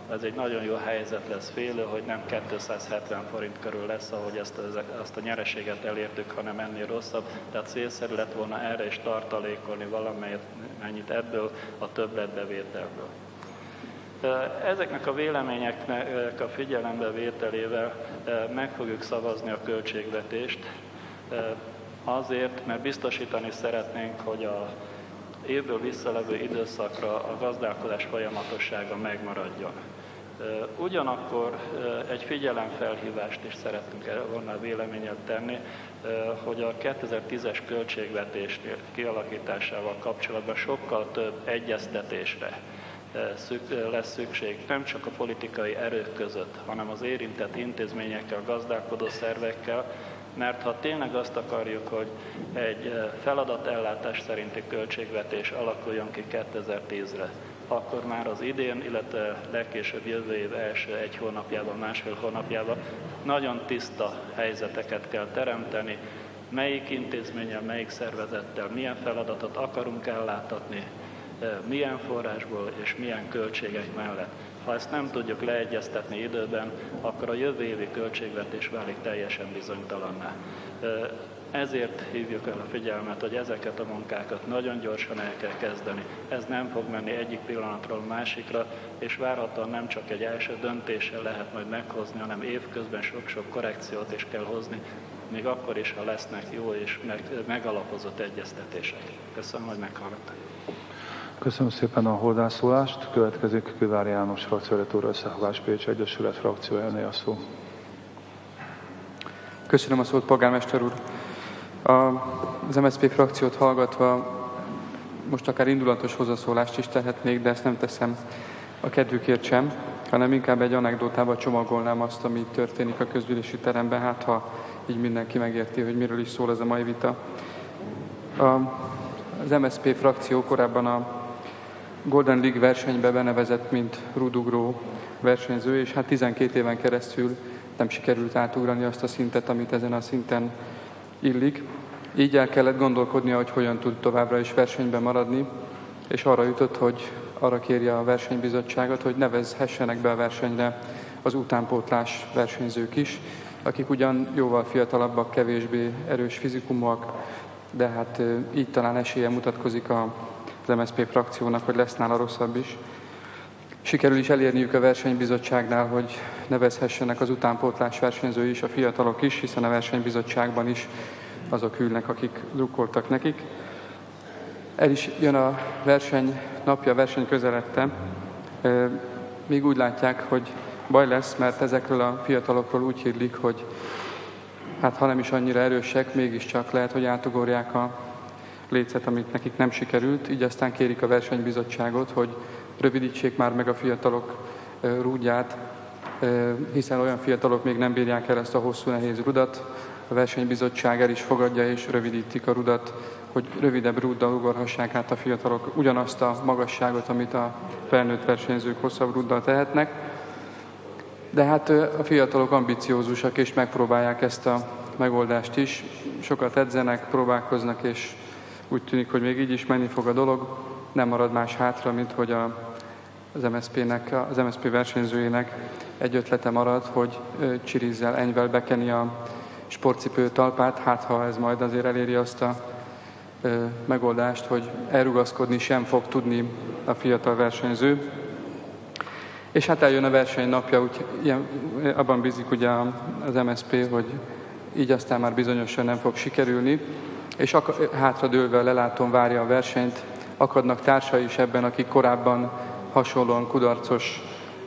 Ez egy nagyon jó helyzet lesz, félő, hogy nem 270 forint körül lesz, ahogy azt a nyereséget elértük, hanem ennél rosszabb. Tehát célszerű lett volna erre is tartalékolni valamennyit ebből a többletbevételből. Ezeknek a véleményeknek a figyelembevételével meg fogjuk szavazni a költségvetést, azért, mert biztosítani szeretnénk, hogy a évből visszalevő időszakra a gazdálkodás folyamatossága megmaradjon. Ugyanakkor egy figyelemfelhívást is szeretnénk volna a véleményet tenni, hogy a 2010-es költségvetés kialakításával kapcsolatban sokkal több egyeztetésre lesz szükség, nem csak a politikai erők között, hanem az érintett intézményekkel, gazdálkodó szervekkel, mert ha tényleg azt akarjuk, hogy egy feladatellátás szerinti költségvetés alakuljon ki 2010-re, akkor már az idén, illetve legkésőbb jövő év első egy hónapjában, másfél hónapjában nagyon tiszta helyzeteket kell teremteni, melyik intézménnyel, melyik szervezettel, milyen feladatot akarunk elláttatni, milyen forrásból és milyen költségek mellett. Ha ezt nem tudjuk leegyeztetni időben, akkor a jövő évi költségvetés válik teljesen bizonytalanná. Ezért hívjuk el a figyelmet, hogy ezeket a munkákat nagyon gyorsan el kell kezdeni. Ez nem fog menni egyik pillanatról másikra, és várhatóan nem csak egy első döntéssel lehet majd meghozni, hanem évközben sok-sok korrekciót is kell hozni, még akkor is, ha lesznek jó és megalapozott egyeztetések. Köszönöm, hogy meghallgattak. Köszönöm szépen a hozzászólást. Következik Kővári János frakcióvezető úr, Összefogás Pécs Egyesület frakciójáné a szó. Köszönöm a szót, polgármester úr. Az MSZP frakciót hallgatva most akár indulatos hozzászólást is tehetnék, de ezt nem teszem a kedvükért sem, hanem inkább egy anekdotába csomagolnám azt, ami történik a közgyűlési teremben, hát ha így mindenki megérti, hogy miről is szól ez a mai vita. Az MSZP frakció korábban a Golden League versenybe benevezett, mint rúdugró versenyző, és hát 12 éven keresztül nem sikerült átugrani azt a szintet, amit ezen a szinten illik. Így el kellett gondolkodnia, hogy hogyan tud továbbra is versenyben maradni, és arra jutott, hogy arra kérje a versenybizottságot, hogy nevezhessenek be a versenyre az utánpótlás versenyzők is, akik ugyan jóval fiatalabbak, kevésbé erős fizikumúak, de hát így talán esélye mutatkozik az MSZP frakciónak, hogy lesz nála rosszabb is. Sikerül is elérniük a versenybizottságnál, hogy nevezhessenek az utánpótlás versenyzői is, a fiatalok is, hiszen a versenybizottságban is azok ülnek, akik drukkoltak nekik. El is jön a verseny napja, a verseny közeledte. Még úgy látják, hogy baj lesz, mert ezekről a fiatalokról úgy hírlik, hogy hát ha nem is annyira erősek, mégiscsak lehet, hogy átugorják a lécet, amit nekik nem sikerült, így aztán kérik a versenybizottságot, hogy rövidítsék már meg a fiatalok rúdját, hiszen olyan fiatalok még nem bírják el ezt a hosszú, nehéz rudat. A versenybizottság el is fogadja és rövidítik a rudat, hogy rövidebb rúddal ugorhassák át a fiatalok ugyanazt a magasságot, amit a felnőtt versenyzők hosszabb rúddal tehetnek. De hát a fiatalok ambiciózusak és megpróbálják ezt a megoldást is. Sokat edzenek, próbálkoznak, és úgy tűnik, hogy még így is menni fog a dolog. Nem marad más hátra, mint hogy az MSZP versenyzőjének egy ötlete marad, hogy csirizzel, enyvel bekeni a sportcipő talpát, hát ha ez majd azért eléri azt a megoldást, hogy elrugaszkodni sem fog tudni a fiatal versenyző. És hát eljön a verseny napja, úgy abban bízik ugye az MSZP, hogy így aztán már bizonyosan nem fog sikerülni, és hátradőlve a lelátón várja a versenyt. Akadnak társai is ebben, akik korábban hasonlóan kudarcos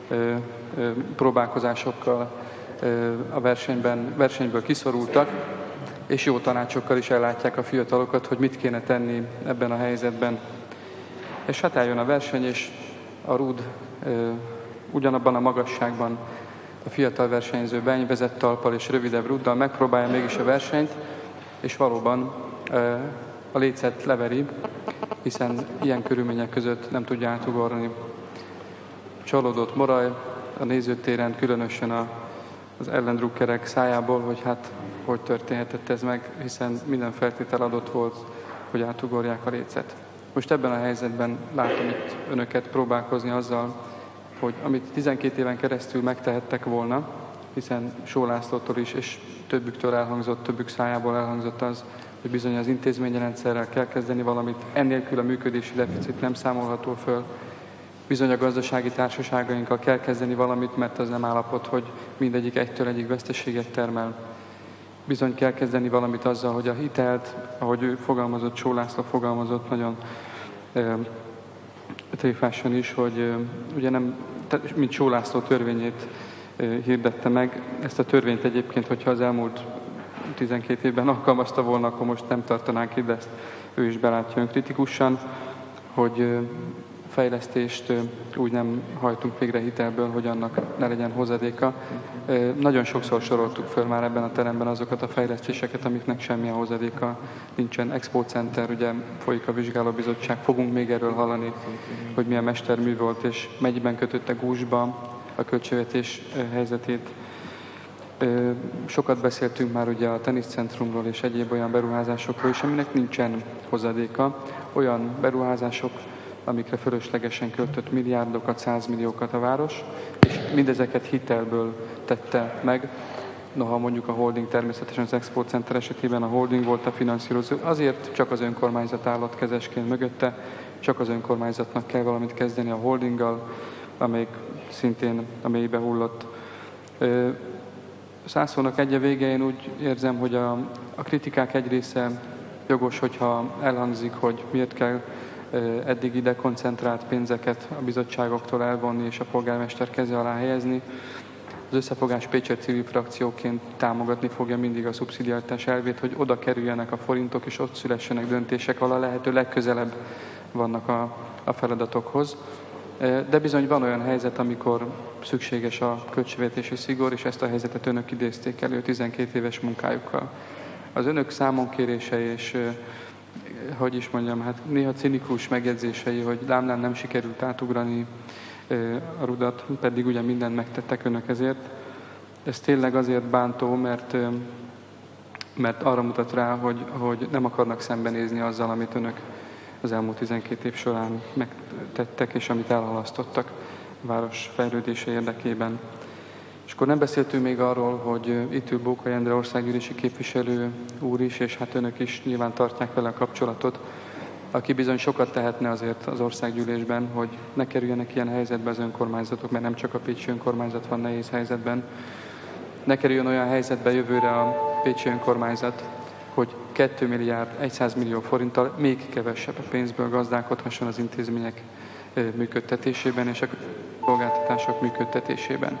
próbálkozásokkal a versenyből kiszorultak, és jó tanácsokkal is ellátják a fiatalokat, hogy mit kéne tenni ebben a helyzetben. És hát eljön a verseny, és a rúd ugyanabban a magasságban a fiatal versenyző beenyvezett talppal és rövidebb rúddal megpróbálja mégis a versenyt, és valóban a lécet leveri, hiszen ilyen körülmények között nem tudja átugorni. Csalódott moraj a nézőtéren, különösen az ellendrukkerek szájából, hogy hát hogy történhetett ez meg, hiszen minden feltétel adott volt, hogy átugorják a lécet. Most ebben a helyzetben látom itt önöket próbálkozni azzal, hogy amit 12 éven keresztül megtehettek volna, hiszen Só Lászlótól is, és többüktől elhangzott, többük szájából elhangzott az, hogy bizony az intézményrendszerrel kell kezdeni valamit, ennélkül a működési deficit nem számolható föl, bizony a gazdasági társaságainkkal kell kezdeni valamit, mert az nem állapot, hogy mindegyik egytől egyig veszteséget termel. Bizony kell kezdeni valamit azzal, hogy a hitelt, ahogy ő fogalmazott, Só László fogalmazott nagyon tréfásan is, hogy ugye nem, mint Só László törvényét hirdette meg. Ezt a törvényt egyébként, hogyha az elmúlt 12 évben alkalmazta volna, akkor most nem tartanánk itt, de ezt ő is belátja önkritikusan, hogy fejlesztést úgy nem hajtunk végre hitelből, hogy annak ne legyen hozadéka. Nagyon sokszor soroltuk föl már ebben a teremben azokat a fejlesztéseket, amiknek semmilyen hozadéka nincsen. Expo Center, ugye folyik a vizsgálóbizottság, fogunk még erről hallani, hogy milyen mestermű volt, és mennyiben kötötte gúzsba a költségvetés helyzetét. Sokat beszéltünk már ugye a teniszcentrumról és egyéb olyan beruházásokról is, aminek nincsen hozadéka. Olyan beruházások, amikre fölöslegesen költött milliárdokat, 100 milliókat a város, és mindezeket hitelből tette meg. Noha mondjuk a holding természetesen az Expo Center esetében a holding volt a finanszírozó, azért csak az önkormányzat állat kezesként mögötte, csak az önkormányzatnak kell valamit kezdeni a holdinggal, amelyik szintén a mélybe hullott. Szászónak egy a vége, én úgy érzem, hogy a kritikák egy része jogos, hogyha elhangzik, hogy miért kell eddig ide koncentrált pénzeket a bizottságoktól elvonni és a polgármester keze alá helyezni. Az Összefogás Pécset civil frakcióként támogatni fogja mindig a szubszidiaritás elvét, hogy oda kerüljenek a forintok, és ott szülessenek döntések, ahol a lehető legközelebb vannak a feladatokhoz. De bizony van olyan helyzet, amikor szükséges a költségvetési szigor, és ezt a helyzetet önök idézték elő 12 éves munkájukkal. Az önök számonkérése és hogy is mondjam, hát néha cinikus megjegyzései, hogy lámlán nem sikerült átugrani a rudat, pedig ugye mindent megtettek önök ezért. Ez tényleg azért bántó, mert arra mutat rá, hogy nem akarnak szembenézni azzal, amit önök az elmúlt 12 év során megtettek, és amit elhalasztottak a város fejlődése érdekében. És akkor nem beszéltünk még arról, hogy itt ül Bókai Endre országgyűlési képviselő úr is, és hát önök is nyilván tartják vele a kapcsolatot, aki bizony sokat tehetne azért az országgyűlésben, hogy ne kerüljenek ilyen helyzetbe az önkormányzatok, mert nem csak a pécsi önkormányzat van nehéz helyzetben. Ne kerüljön olyan helyzetbe jövőre a pécsi önkormányzat, hogy 2 milliárd 100 millió forinttal még kevesebb a pénzből gazdálkodhasson az intézmények működtetésében és a szolgáltatások működtetésében.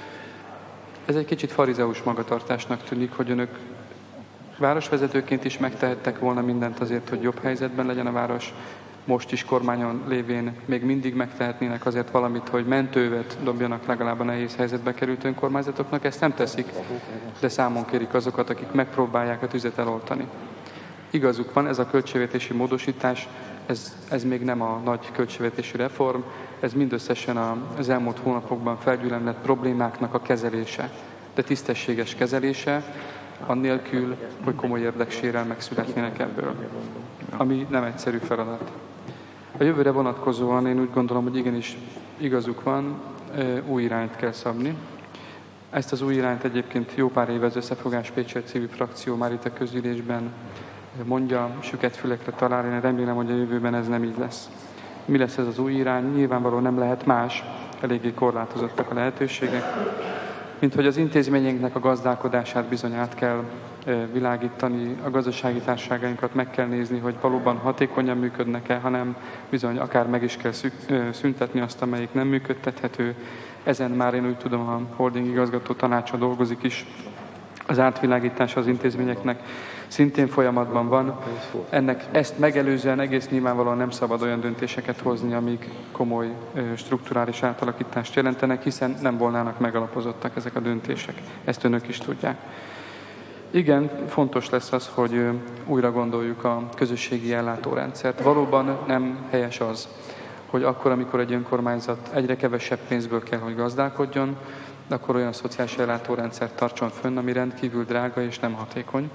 Ez egy kicsit farizeus magatartásnak tűnik, hogy önök városvezetőként is megtehettek volna mindent azért, hogy jobb helyzetben legyen a város. Most is kormányon lévén még mindig megtehetnének azért valamit, hogy mentővet dobjanak legalább a nehéz helyzetbe került önkormányzatoknak. Ezt nem teszik, de számon kérik azokat, akik megpróbálják a tüzet eloltani. Igazuk van, ez a költségvetési módosítás, ez még nem a nagy költségvetési reform, ez mindösszesen az elmúlt hónapokban felgyülemlett problémáknak a kezelése, de tisztességes kezelése, annélkül, hogy komoly érdeksérelmek születnének ebből, ami nem egyszerű feladat. A jövőre vonatkozóan én úgy gondolom, hogy igenis igazuk van, új irányt kell szabni. Ezt az új irányt egyébként jó pár éve az Összefogás Pécset civil frakció már itt a közgyűlésben mondja, süket fülekre talál, én remélem, hogy a jövőben ez nem így lesz. Mi lesz ez az új irány? Nyilvánvalóan nem lehet más, eléggé korlátozottak a lehetőségek, mint hogy az intézményeinknek a gazdálkodását bizony át kell világítani, a gazdasági társaságainkat meg kell nézni, hogy valóban hatékonyan működnek-e, hanem bizony akár meg is kell szüntetni azt, amelyik nem működtethető. Ezen már én úgy tudom, a holding igazgató tanácsa dolgozik is, az átvilágítása az intézményeknek szintén folyamatban van. Ezt megelőzően egész nyilvánvalóan nem szabad olyan döntéseket hozni, amik komoly strukturális átalakítást jelentenek, hiszen nem volnának megalapozottak ezek a döntések. Ezt önök is tudják. Igen, fontos lesz az, hogy újra gondoljuk a közösségi ellátórendszert. Valóban nem helyes az, hogy akkor, amikor egy önkormányzat egyre kevesebb pénzből kell, hogy gazdálkodjon, akkor olyan szociális ellátórendszert tartson fönn, ami rendkívül drága és nem hatékony,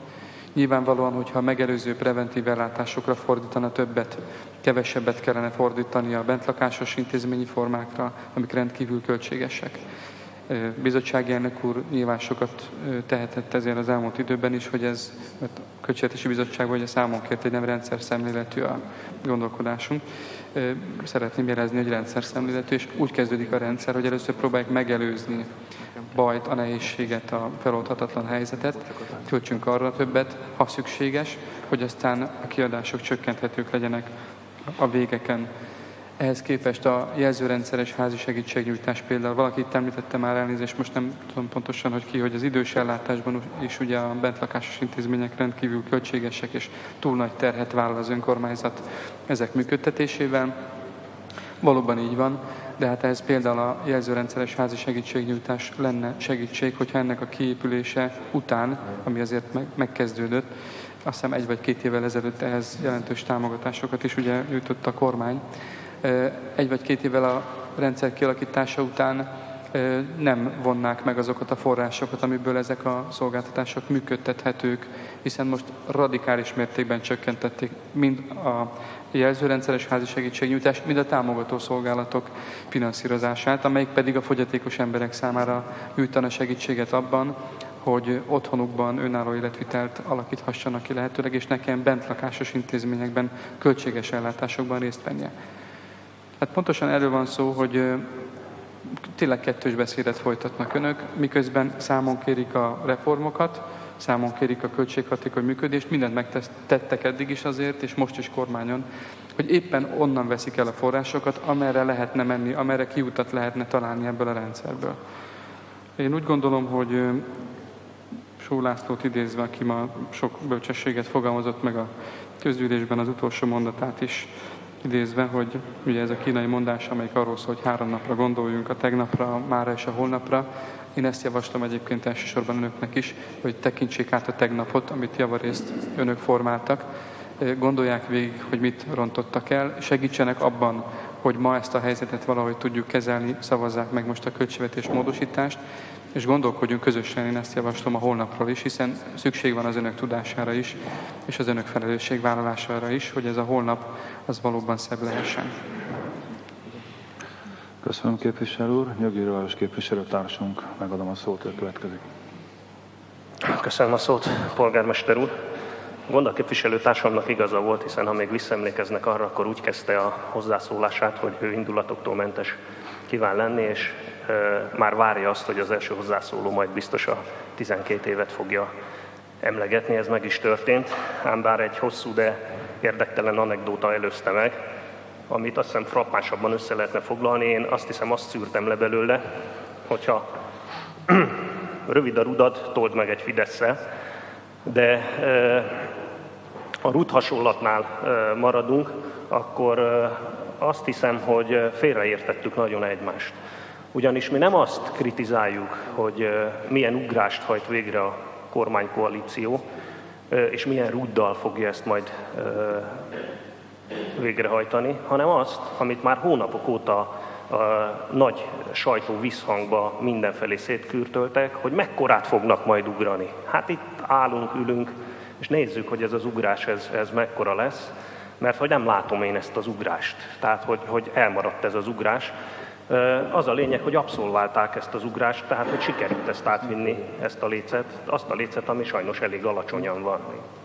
Nyilvánvalóan, hogyha a megelőző preventív ellátásokra fordítana többet, kevesebbet kellene fordítani a bentlakásos intézményi formákra, amik rendkívül költségesek. Bizottsági elnök úr nyilván sokat tehetett ezért az elmúlt időben is, hogy ez, mert a Költségvetési Bizottságban ugye számon kért, hogy nem rendszer szemléletű a gondolkodásunk. Szeretném jelezni, hogy rendszer szemléletű, és úgy kezdődik a rendszer, hogy először próbáljuk megelőzni bajt, a nehézséget, a feloldhatatlan helyzetet, költsünk arra többet, ha szükséges, hogy aztán a kiadások csökkenthetők legyenek a végeken. Ehhez képest a jelzőrendszeres házi segítségnyújtás például, valaki itt említette már, elnézést, most nem tudom pontosan, hogy az idős ellátásban is ugye a bentlakásos intézmények rendkívül költségesek, és túl nagy terhet vállal az önkormányzat ezek működtetésével. Valóban így van, de hát ehhez például a jelzőrendszeres házi segítségnyújtás lenne segítség, hogyha ennek a kiépülése után, ami azért megkezdődött, azt hiszem 1 vagy 2 évvel ezelőtt ehhez jelentős támogatásokat is ugye nyújtott a kormány. 1 vagy 2 évvel a rendszer kialakítása után nem vonnák meg azokat a forrásokat, amiből ezek a szolgáltatások működtethetők, hiszen most radikális mértékben csökkentették mind a jelzőrendszeres házi segítségnyújtást, mind a támogató szolgálatok finanszírozását, amelyik pedig a fogyatékos emberek számára nyújtana segítséget abban, hogy otthonukban önálló életvitelt alakíthassanak ki lehetőleg, és nekem bentlakásos intézményekben költséges ellátásokban részt vennie. Hát pontosan erről van szó, hogy tényleg kettős beszédet folytatnak önök, miközben számon kérik a reformokat, számon kérik a költséghatékony működést, mindent megtettek eddig is azért, és most is kormányon, hogy éppen onnan veszik el a forrásokat, amerre lehetne menni, amerre kiutat lehetne találni ebből a rendszerből. Én úgy gondolom, hogy Só Lászlót idézve, aki ma sok bölcsességet fogalmazott meg a közgyűlésben, az utolsó mondatát is idézve, hogy ugye ez a kínai mondás, amelyik arról szól, hogy 3 napra gondoljunk, a tegnapra, a mára és a holnapra. Én ezt javaslom egyébként elsősorban önöknek is, hogy tekintsék át a tegnapot, amit javarészt önök formáltak, gondolják végig, hogy mit rontottak el, segítsenek abban, hogy ma ezt a helyzetet valahogy tudjuk kezelni, szavazzák meg most a költségvetés módosítást, és gondolkodjunk közösen, én ezt javaslom a holnapról is, hiszen szükség van az önök tudására is, és az önök felelősségvállalására is, hogy ez a holnap az valóban szebb lehessen. Köszönöm, képviselő úr. Nyögi Lajos képviselőtársunk, megadom a szót, ő következik. Köszönöm a szót, polgármester úr. Gonda képviselőtársamnak igaza volt, hiszen ha még visszaemlékeznek arra, akkor úgy kezdte a hozzászólását, hogy ő indulatoktól mentes kíván lenni, és már várja azt, hogy az első hozzászóló majd biztos a 12 évet fogja emlegetni, ez meg is történt, ám bár egy hosszú, de érdektelen anekdóta előzte meg, amit azt hiszem frappánsabban össze lehetne foglalni. Én azt hiszem, azt szűrtem le belőle, hogyha rövid a rudad, told meg egy Fidesszel, de a rud hasonlatnál maradunk, akkor azt hiszem, hogy félreértettük nagyon egymást. Ugyanis mi nem azt kritizáljuk, hogy milyen ugrást hajt végre a kormánykoalíció, és milyen ruddal fogja ezt majd végrehajtani, hanem azt, amit már hónapok óta a nagy sajtó visszhangba mindenfelé szétkürtöltek, hogy mekkorát fognak majd ugrani. Hát itt állunk, ülünk, és nézzük, hogy ez az ugrás, ez mekkora lesz, mert hogy nem látom én ezt az ugrást. Tehát, hogy elmaradt ez az ugrás. Az a lényeg, hogy abszolválták ezt az ugrást, tehát, hogy sikerült ezt átvinni, ezt a lécet, azt a lécet, ami sajnos elég alacsonyan van.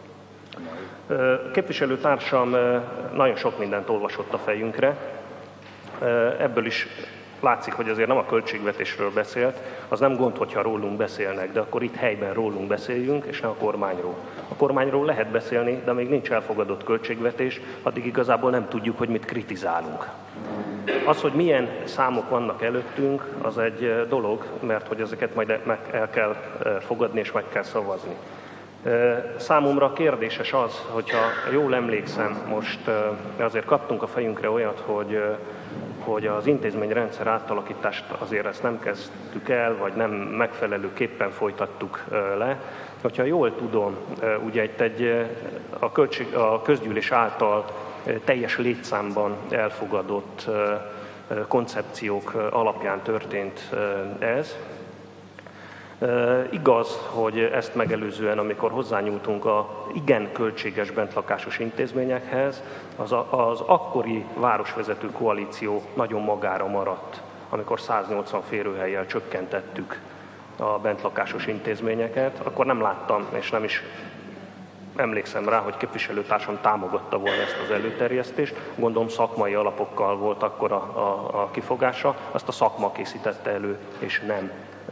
Képviselőtársam nagyon sok mindent olvasott a fejünkre, ebből is látszik, hogy azért nem a költségvetésről beszélt, az nem gond, hogyha rólunk beszélnek, de akkor itt helyben rólunk beszéljünk, és ne a kormányról. A kormányról lehet beszélni, de még nincs elfogadott költségvetés, addig igazából nem tudjuk, hogy mit kritizálunk. Az, hogy milyen számok vannak előttünk, az egy dolog, mert hogy ezeket majd el kell fogadni és meg kell szavazni. Számomra kérdéses az, hogyha jól emlékszem, most azért kaptunk a fejünkre olyat, hogy az intézményrendszer átalakítást azért ezt nem kezdtük el, vagy nem megfelelőképpen folytattuk le. Hogyha jól tudom, ugye itt a közgyűlés által teljes létszámban elfogadott koncepciók alapján történt ez. Igaz, hogy ezt megelőzően, amikor hozzányúltunk a igen költséges bentlakásos intézményekhez, az akkori városvezető koalíció nagyon magára maradt, amikor 180 férőhellyel csökkentettük a bentlakásos intézményeket, akkor nem láttam, és nem is emlékszem rá, hogy képviselőtársam támogatta volna ezt az előterjesztést. Gondolom szakmai alapokkal volt akkor a kifogása, azt a szakma készítette elő, és nem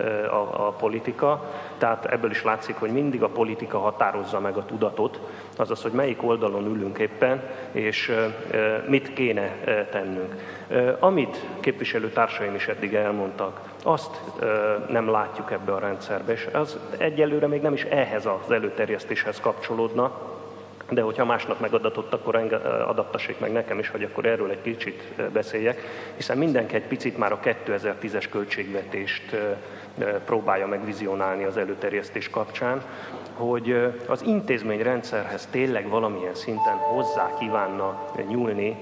a politika. Tehát ebből is látszik, hogy mindig a politika határozza meg a tudatot, azaz, hogy melyik oldalon ülünk éppen, és mit kéne tennünk. Amit képviselőtársaim is eddig elmondtak, azt nem látjuk ebbe a rendszerbe, és az egyelőre még nem is ehhez az előterjesztéshez kapcsolódna, de hogyha másnak megadatott, akkor adattassék meg nekem is, hogy akkor erről egy kicsit beszéljek, hiszen mindenki egy picit már a 2010-es költségvetést próbálja megvizionálni az előterjesztés kapcsán, hogy az intézményrendszerhez tényleg valamilyen szinten hozzá kívánna nyúlni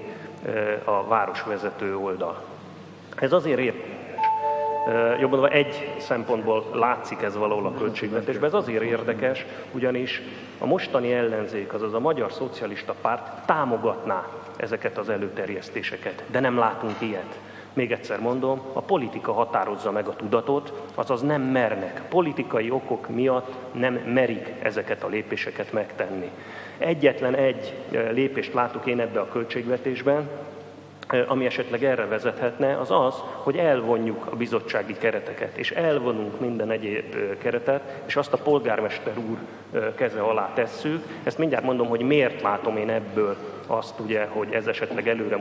a városvezető oldal. Ez azért érdekes, jobban mondva egy szempontból látszik ez valahol a költségvetésben, ez azért érdekes, ugyanis a mostani ellenzék, azaz a Magyar Szocialista Párt támogatná ezeket az előterjesztéseket, de nem látunk ilyet. Még egyszer mondom, a politika határozza meg a tudatot, azaz nem mernek. Politikai okok miatt nem merik ezeket a lépéseket megtenni. Egyetlen egy lépést látok én ebbe a költségvetésben, ami esetleg erre vezethetne, az az, hogy elvonjuk a bizottsági kereteket, és elvonunk minden egyéb keretet, és azt a polgármester úr keze alá tesszük. Ezt mindjárt mondom, hogy miért látom én ebből azt, ugye, hogy ez esetleg előre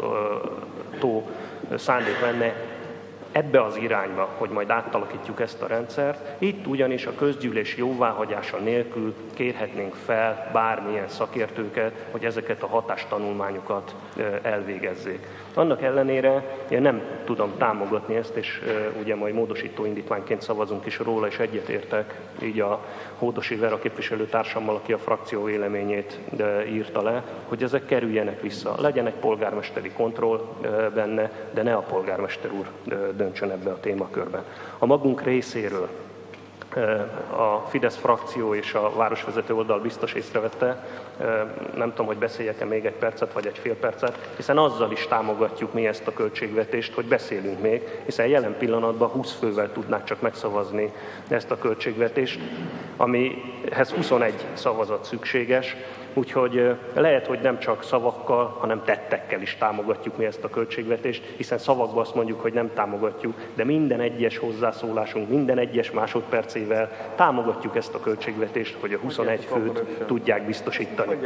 mutató szándék lenne ebbe az irányba, hogy majd átalakítjuk ezt a rendszert. Itt ugyanis a közgyűlés jóváhagyása nélkül kérhetnénk fel bármilyen szakértőket, hogy ezeket a hatástanulmányokat elvégezzék. Annak ellenére én nem tudom támogatni ezt, és ugye majd módosító indítványként szavazunk is róla, és egyetértek így a Hódosi Vera képviselőtársammal, aki a frakció véleményét írta le, hogy ezek kerüljenek vissza. Legyen egy polgármesteri kontroll benne, de ne a polgármester úr döntsön ebbe a témakörben. A magunk részéről a Fidesz frakció és a városvezető oldal biztos észrevette, nem tudom, hogy beszéljek-e még egy percet vagy egy fél percet, hiszen azzal is támogatjuk mi ezt a költségvetést, hogy beszélünk még, hiszen jelen pillanatban 20 fővel tudnák csak megszavazni ezt a költségvetést, amihez 21 szavazat szükséges, úgyhogy lehet, hogy nem csak szavakkal, hanem tettekkel is támogatjuk mi ezt a költségvetést, hiszen szavakban azt mondjuk, hogy nem támogatjuk, de minden egyes hozzászólásunk, minden egyes másodpercével támogatjuk ezt a költségvetést, hogy a 21 főt tudják biztosítani.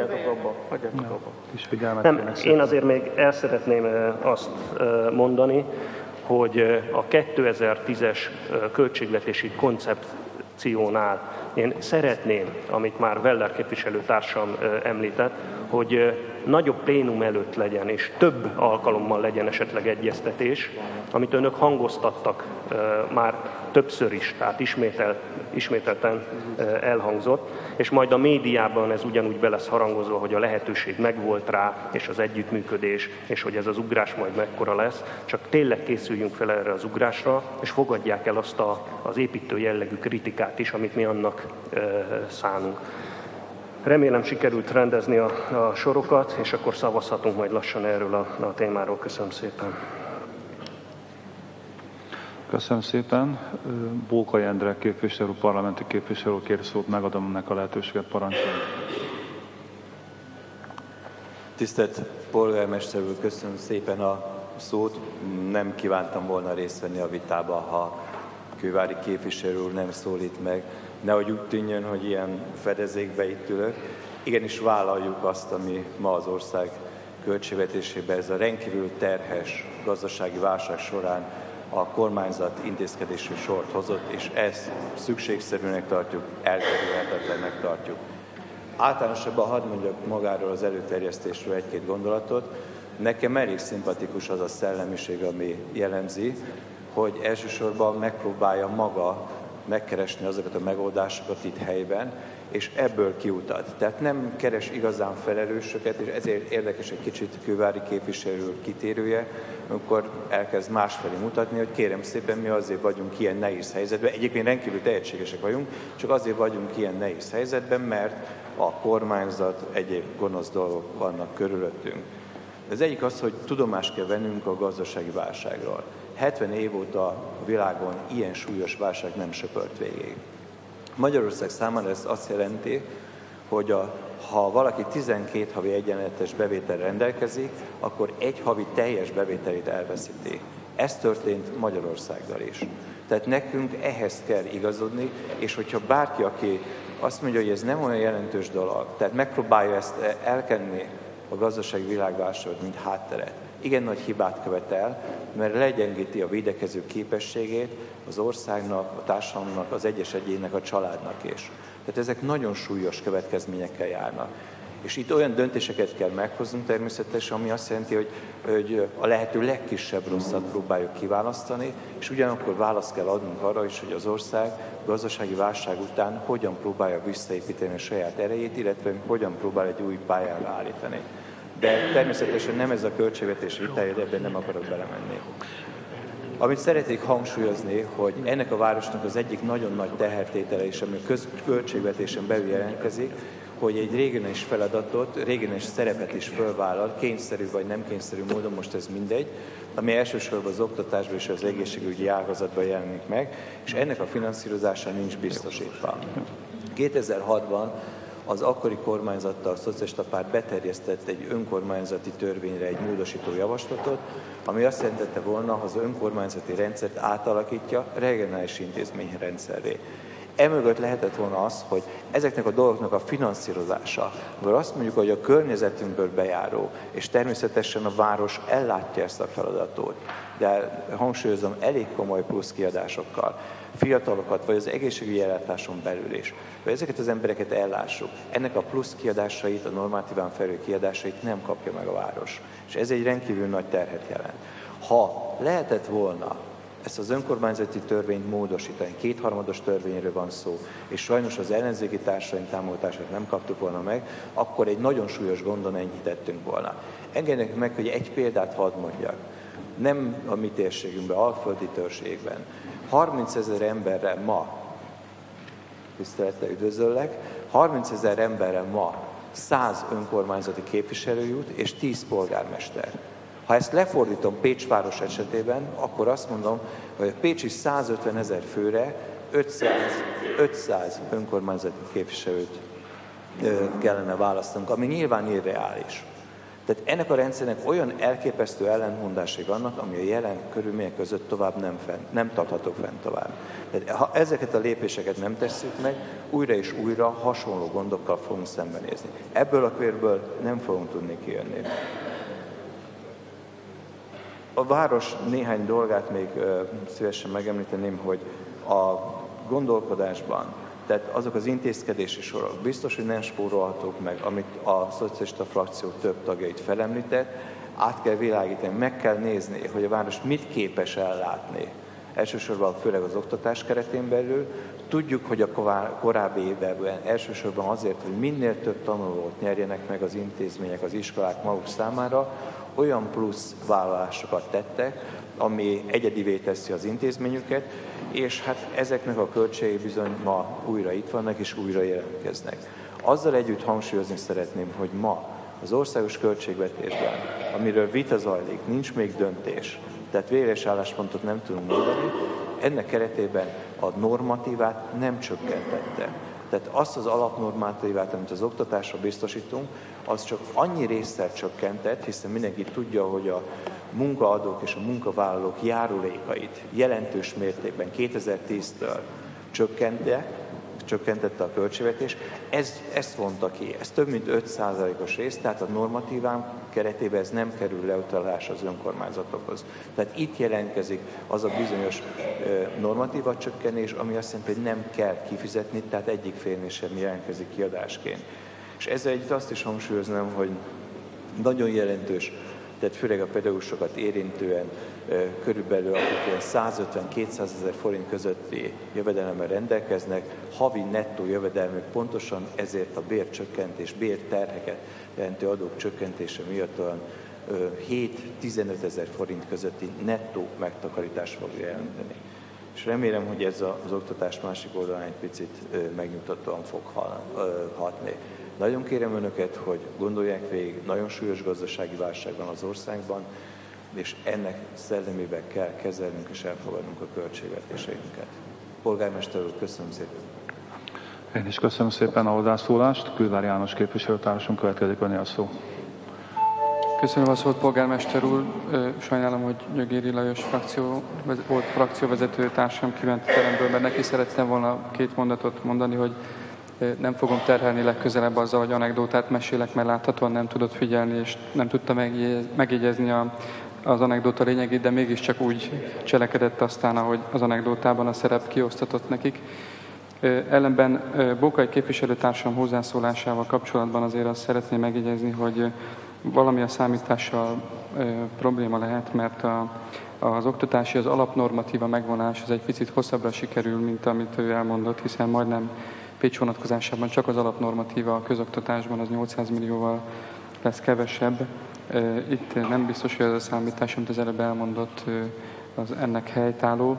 Nem, én azért még el szeretném azt mondani, hogy a 2010-es költségvetési koncepciónál én szeretném, amit már Weller képviselőtársam említett, hogy nagyobb plénum előtt legyen, és több alkalommal legyen esetleg egyeztetés, amit önök hangoztattak már többször is, tehát ismételten elhangzott, és majd a médiában ez ugyanúgy be lesz harangozva, hogy a lehetőség megvolt rá, és az együttműködés, és hogy ez az ugrás majd mekkora lesz, csak tényleg készüljünk fel erre az ugrásra, és fogadják el azt az építő jellegű kritikát is, amit mi annak szánunk. Remélem sikerült rendezni a sorokat, és akkor szavazhatunk majd lassan erről a témáról. Köszönöm szépen. Köszönöm szépen. Bókai Endre képviselő, parlamenti képviselő kér szót, megadom ennek a lehetőséget, parancsolni. Tisztelt polgármester úr, köszönöm szépen a szót. Nem kívántam volna részt venni a vitába, ha kővári képviselő úr nem szólít meg. Nehogy úgy tűnjön, hogy ilyen fedezékbe itt ülök. Igenis vállaljuk azt, ami ma az ország költségvetésében, ez a rendkívül terhes gazdasági válság során a kormányzat intézkedési sort hozott, és ezt szükségszerűnek tartjuk, elkerülhetetlennek tartjuk. Általánosabban hadd mondjak magáról az előterjesztésről egy-két gondolatot. Nekem elég szimpatikus az a szellemiség, ami jellemzi, hogy elsősorban megpróbálja maga megkeresni azokat a megoldásokat itt helyben, és ebből kiutat. Tehát nem keres igazán felelősöket, és ezért érdekes egy kicsit Kővári képviselő kitérője, amikor elkezd másfelé mutatni, hogy kérem szépen, mi azért vagyunk ilyen nehéz helyzetben. Egyébként rendkívül tehetségesek vagyunk, csak azért vagyunk ilyen nehéz helyzetben, mert a kormányzat, egyéb gonosz dolgok vannak körülöttünk. Az egyik az, hogy tudomást kell vennünk a gazdasági válságról. 70 év óta a világon ilyen súlyos válság nem söpört végig. Magyarország számára ez azt jelenti, hogy ha valaki 12 havi egyenletes bevétel rendelkezik, akkor egy havi teljes bevételét elveszíti. Ez történt Magyarországgal is. Tehát nekünk ehhez kell igazodni, és hogyha bárki, aki azt mondja, hogy ez nem olyan jelentős dolog, tehát megpróbálja ezt elkenni a gazdasági világválságot, mint hátteret, igen nagy hibát követel, mert legyengíti a védekező képességét az országnak, a társadalomnak, az egyes egyének, a családnak is. Tehát ezek nagyon súlyos következményekkel járnak. És itt olyan döntéseket kell meghoznunk természetesen, ami azt jelenti, hogy a lehető legkisebb rosszat próbáljuk kiválasztani, és ugyanakkor választ kell adnunk arra is, hogy az ország gazdasági válság után hogyan próbálja visszaépíteni a saját erejét, illetve hogyan próbál egy új pályára állítani. De természetesen nem ez a költségvetés vitája, de ebben nem akarok belemenni. Amit szeretnék hangsúlyozni, hogy ennek a városnak az egyik nagyon nagy tehertétele is, ami a költségvetésen belül jelentkezik, hogy egy regionális feladatot, regionális szerepet is fölvállal, kényszerű vagy nem kényszerű módon, most ez mindegy, ami elsősorban az oktatásban és az egészségügyi ágazatban jelenik meg, és ennek a finanszírozása nincs biztosítva. 2006-ban az akkori kormányzattal a szocialista párt beterjesztett egy önkormányzati törvényre egy módosító javaslatot, ami azt jelentette volna, hogy az önkormányzati rendszert átalakítja regionális intézményrendszerré. Emögött lehetett volna az, hogy ezeknek a dolgoknak a finanszírozása, vagy azt mondjuk, hogy a környezetünkből bejáró, és természetesen a város ellátja ezt a feladatot, de hangsúlyozom, elég komoly plusz kiadásokkal, fiatalokat, vagy az egészségügyi ellátáson belül is, hogy ezeket az embereket ellássuk. Ennek a plusz kiadásait, a normatíván felül kiadásait nem kapja meg a város. És ez egy rendkívül nagy terhet jelent. Ha lehetett volna ezt az önkormányzati törvényt módosítani, kétharmados törvényről van szó, és sajnos az ellenzéki társaink támogatását nem kaptuk volna meg, akkor egy nagyon súlyos gondon enyhítettünk volna. Engedjenek meg, hogy egy példát hadd mondjak. Nem a mi térségünkben, alföldi térségben. 30 000 emberre ma, tisztelettel üdvözöllek, 30 000 emberre ma 100 önkormányzati képviselő jut, és 10 polgármester. Ha ezt lefordítom Pécs város esetében, akkor azt mondom, hogy a pécsi 150 000 főre 500 önkormányzati képviselőt kellene választanunk, ami nyilván irreális. Tehát ennek a rendszernek olyan elképesztő ellentmondásai vannak, ami a jelen körülmények között tovább nem tartható fent tovább. Tehát ha ezeket a lépéseket nem tesszük meg, újra és újra hasonló gondokkal fogunk szembenézni. Ebből a körből nem fogunk tudni kijönni. A város néhány dolgát még szívesen megemlíteném, hogy a gondolkodásban, tehát azok az intézkedési sorok biztos, hogy nem spórolhatók meg, amit a szocialista frakció több tagjait felemlített, át kell világítani, meg kell nézni, hogy a város mit képes ellátni. Elsősorban főleg az oktatás keretén belül. Tudjuk, hogy a korábbi években elsősorban azért, hogy minél több tanulót nyerjenek meg az intézmények, az iskolák maguk számára, olyan plusz vállalásokat tettek, ami egyedivé teszi az intézményüket, és hát ezeknek a költségei bizony ma újra itt vannak és újra jelentkeznek. Azzal együtt hangsúlyozni szeretném, hogy ma az országos költségvetésben, amiről vita zajlik, nincs még döntés, tehát végleges álláspontot nem tudunk mondani, ennek keretében a normatívát nem csökkentette. Tehát azt az alapnormatívát, amit az oktatásra biztosítunk, az csak annyi résszel csökkentett, hiszen mindenki tudja, hogy a munkaadók és a munkavállalók járulékait jelentős mértékben 2010-től csökkentette a költségvetés. Ezt vonta ki, ez több mint 5%-os rész, tehát a normatíván keretében ez nem kerül leutalás az önkormányzatokhoz. Tehát itt jelentkezik az a bizonyos normatíva csökkenés, ami azt jelenti, hogy nem kell kifizetni, tehát egyik félnél sem jelentkezik kiadásként. És ezzel együtt azt is hangsúlyoznám, hogy nagyon jelentős tehát főleg a pedagógusokat érintően körülbelül akik 150-200 ezer forint közötti jövedelemmel rendelkeznek, havi nettó jövedelmük pontosan ezért a bércsökkentés, bérterheket jelentő adók csökkentése miatt olyan 7-15 ezer forint közötti nettó megtakarítást fogja jelenteni. És remélem, hogy ez az oktatás másik oldalán egy picit megnyugtatóan fog hatni. Nagyon kérem Önöket, hogy gondolják végig, nagyon súlyos gazdasági válság van az országban, és ennek szellemében kell kezelnünk és elfogadnunk a költségvetéseinket. Polgármester úr, köszönöm szépen! Én is köszönöm szépen a hozzászólást. Kővár János képviselőtársunk következik, öné a szó. Köszönöm a szót, polgármester úr. Sajnálom, hogy Nyögéri Lajos volt frakcióvezető társam kiment a teremből, mert neki szerettem volna 2 mondatot mondani, hogy nem fogom terhelni legközelebb azzal, hogy anekdótát mesélek, mert láthatóan nem tudott figyelni, és nem tudta megjegyezni az anekdóta lényegét, de mégiscsak úgy cselekedett aztán, ahogy az anekdótában a szerep kiosztatott nekik. Ellenben Bókai képviselőtársam hozzászólásával kapcsolatban azért azt szeretném megjegyezni, hogy valami a számítással probléma lehet, mert az oktatási, az alapnormatíva megvonás az egy picit hosszabbra sikerül, mint amit ő elmondott, hiszen majdnem Pécs vonatkozásában csak az alapnormatíva a közoktatásban az 800 millióval lesz kevesebb. Itt nem biztos, hogy ez a számítás, amit az előbb elmondott, az ennek helytálló.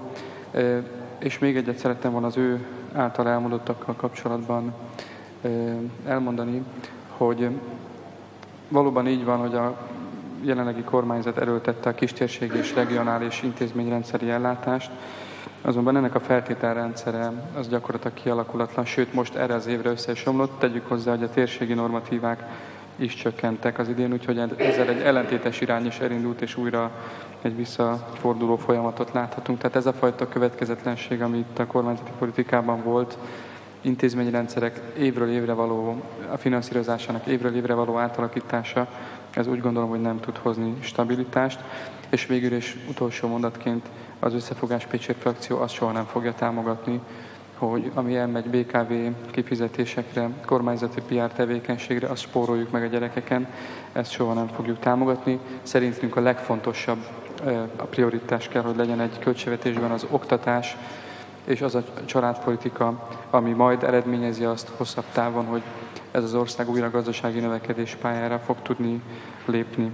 És még egyet szerettem volna az ő által elmondottakkal kapcsolatban elmondani, hogy valóban így van, hogy a jelenlegi kormányzat erőltette a kistérségi és regionális intézményrendszeri ellátást, azonban ennek a feltételrendszere az gyakorlatilag kialakulatlan, sőt most erre az évre össze is omlott. Tegyük hozzá, hogy a térségi normatívák is csökkentek az idén, úgyhogy ezzel egy ellentétes irány is elindult, és újra egy visszaforduló folyamatot láthatunk. Tehát ez a fajta következetlenség, ami itt a kormányzati politikában volt, intézményrendszerek évről évre való, a finanszírozásának évről évre való átalakítása, ez úgy gondolom, hogy nem tud hozni stabilitást. És végül is utolsó mondatként az Összefogás Pécsért frakció azt soha nem fogja támogatni, hogy ami elmegy BKV kifizetésekre, kormányzati PR tevékenységre, azt spóroljuk meg a gyerekeken, ezt soha nem fogjuk támogatni. Szerintünk a legfontosabb a prioritás kell, hogy legyen egy költségvetésben az oktatás, és az a családpolitika, ami majd eredményezi azt hosszabb távon, hogy ez az ország újra gazdasági növekedés pályára fog tudni lépni.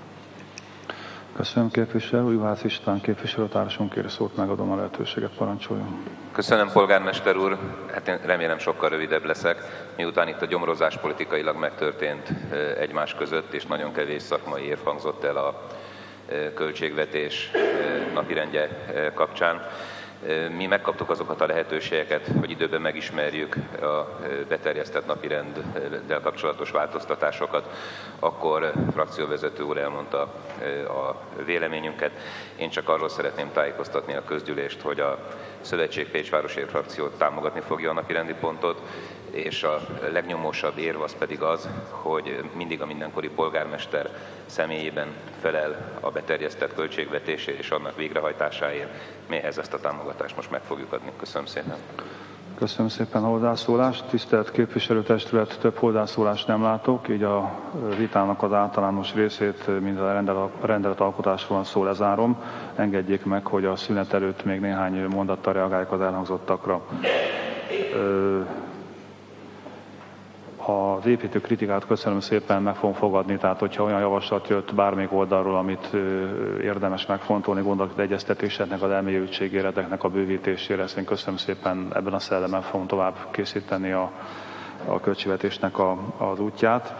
Köszönöm, képviselő. Újvász István képviselőtársunk kér szót, megadom a lehetőséget, parancsoljon. Köszönöm, polgármester úr. Hát én remélem sokkal rövidebb leszek, miután itt a gyomrozás politikailag megtörtént egymás között, és nagyon kevés szakmai érv hangzott el a költségvetés napirendje kapcsán. Mi megkaptuk azokat a lehetőségeket, hogy időben megismerjük a beterjesztett napirenddel kapcsolatos változtatásokat. Akkor frakcióvezető úr elmondta a véleményünket. Én csak arról szeretném tájékoztatni a közgyűlést, hogy a Szövetség Pécsvárosért frakció támogatni fogja a napirendi pontot, és a legnyomósabb érv az pedig az, hogy mindig a mindenkori polgármester személyében felel a beterjesztett költségvetésért és annak végrehajtásáért. Mi ehhez ezt a támogatást most meg fogjuk adni. Köszönöm szépen. Köszönöm szépen a hozzászólást. Tisztelt képviselőtestület, több hozzászólást nem látok, így a vitának az általános részét, mint a rendeletalkotásról van szó, lezárom. Engedjék meg, hogy a szünet előtt még néhány mondattal reagálják az elhangzottakra. Az építő kritikát köszönöm szépen, meg fogom fogadni, tehát hogyha olyan javaslat jött bármelyik oldalról, amit érdemes megfontolni, gondolok egyeztetéseknek, az elmélyültségére, ezeknek a bővítésére, ezt én köszönöm szépen, ebben a szellemben fogom tovább készíteni a költségvetésnek az útját.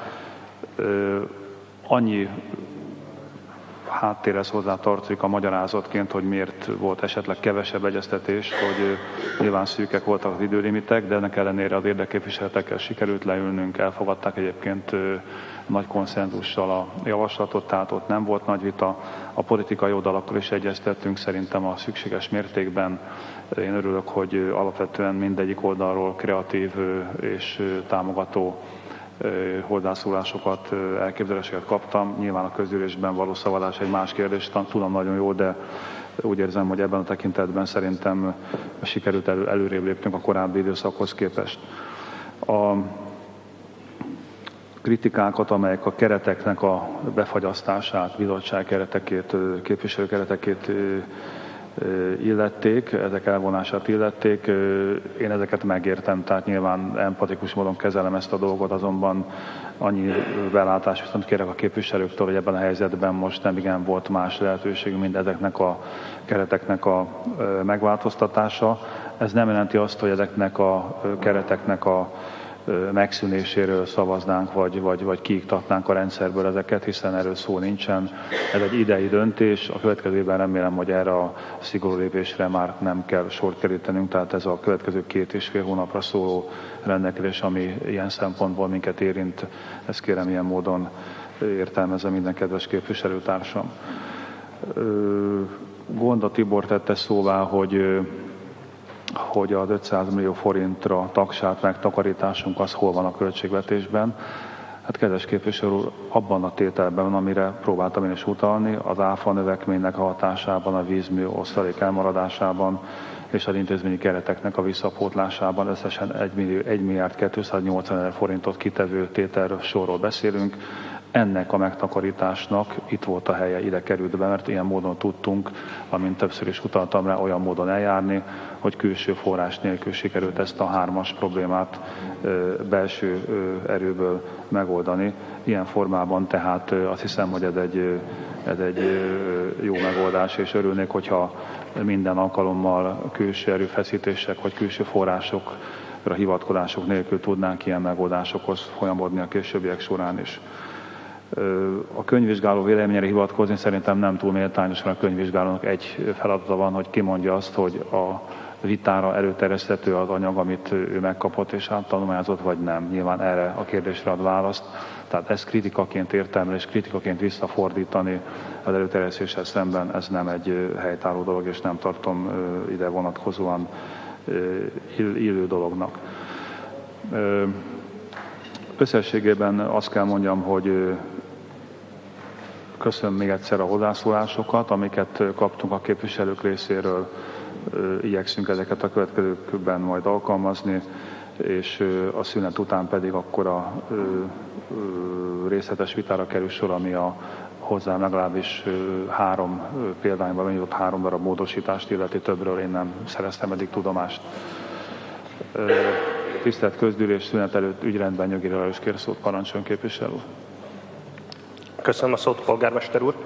Annyi háttérhez hozzá tartozik a magyarázatként, hogy miért volt esetleg kevesebb egyeztetés, hogy nyilván szűkek voltak az időlimitek, de ennek ellenére az érdekképviseletekkel sikerült leülnünk, elfogadták egyébként nagy konszenzussal a javaslatot, tehát ott nem volt nagy vita. A politikai oldalakkal is egyeztettünk, szerintem a szükséges mértékben. Én örülök, hogy alapvetően mindegyik oldalról kreatív és támogató hozzászólásokat, elképzeléseket kaptam. Nyilván a közgyűlésben való szavazás egy más kérdés, tudom nagyon jó, de úgy érzem, hogy ebben a tekintetben szerintem sikerült előrébb léptünk a korábbi időszakhoz képest. A kritikákat, amelyek a kereteknek a befagyasztását, bizottság keretekét, képviselő keretekét illették, ezek elvonását illették. Én ezeket megértem, tehát nyilván empatikus módon kezelem ezt a dolgot, azonban annyi belátást viszont kérek a képviselőktől, hogy ebben a helyzetben most nem igen volt más lehetőség, mint ezeknek a kereteknek a megváltoztatása. Ez nem jelenti azt, hogy ezeknek a kereteknek a megszűnéséről szavaznánk, vagy kiiktatnánk a rendszerből ezeket, hiszen erről szó nincsen. Ez egy idei döntés, a következőben remélem, hogy erre a szigorú lépésre már nem kell sort kerítenünk, tehát ez a következő 2,5 hónapra szóló rendelkezés, ami ilyen szempontból minket érint, ezt kérem ilyen módon értelmezze minden kedves képviselőtársam. Gonda Tibor tette szóvá, hogy az 500 millió forintra tagsált megtakarításunk az hol van a költségvetésben. Hát kedves képviselő úr, abban a tételben, amire próbáltam én is utalni, az áfa növekménynek a hatásában, a vízmű osztalék elmaradásában és az intézményi kereteknek a visszapótlásában összesen 1 milliárd 280 000 forintot kitevő tételről sorról beszélünk. Ennek a megtakarításnak itt volt a helye, ide került be, mert ilyen módon tudtunk, amint többször is utaltam rá, olyan módon eljárni, hogy külső forrás nélkül sikerült ezt a 3-as problémát belső erőből megoldani. Ilyen formában tehát azt hiszem, hogy ez egy jó megoldás, és örülnék, hogyha minden alkalommal külső erőfeszítések vagy külső forrásokra hivatkozások nélkül tudnánk ilyen megoldásokhoz folyamodni a későbbiek során is. A könyvvizsgáló véleményére hivatkozni szerintem nem túl méltányosan. A könyvvizsgálónak egy feladata van, hogy kimondja azt, hogy a vitára előterjeszthető az anyag, amit ő megkapott és áttanulmányozott, vagy nem. Nyilván erre a kérdésre ad választ. Tehát ezt kritikaként értelmel és kritikaként visszafordítani az előterjesztéssel szemben, ez nem egy helytálló dolog, és nem tartom ide vonatkozóan illő dolognak. Összességében azt kell mondjam, hogy köszönöm még egyszer a hozzászólásokat, amiket kaptunk a képviselők részéről, igyekszünk ezeket a következőkben majd alkalmazni, és a szünet után pedig akkor a részletes vitára kerül sor, ami a hozzám legalábbis 3 példányban benyújtott 3 darab módosítást illeti, többről én nem szereztem eddig tudomást. Tisztelt közgyűlés, szünet előtt ügyrendben Nyögi Lajos kér szót, parancsoljon képviselő úr. Köszönöm a szót, polgármester úr.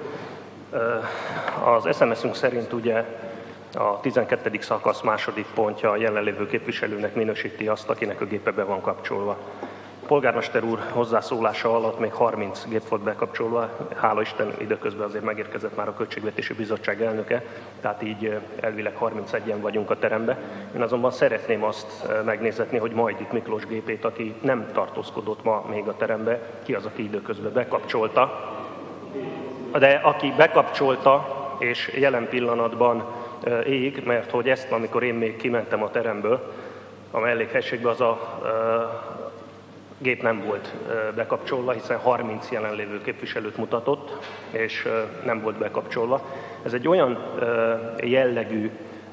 Az SMS-ünk szerint ugye a 12. szakasz második pontja a jelenlévő képviselőnek minősíti azt, akinek a gépe be van kapcsolva. A polgármester úr hozzászólása alatt még 30 gép volt bekapcsolva, hála Isten időközben azért megérkezett már a Költségvetési Bizottság elnöke, tehát így elvileg 31-en vagyunk a teremben. Én azonban szeretném azt megnézetni, hogy Majdik Miklós gépét, aki nem tartózkodott ma még a teremben, ki az, aki időközben bekapcsolta, de aki bekapcsolta és jelen pillanatban ég, mert hogy ezt, amikor én még kimentem a teremből, a mellékhelységbe, az a gép nem volt bekapcsolva, hiszen 30 jelenlévő képviselőt mutatott, és nem volt bekapcsolva. Ez egy olyan jellegű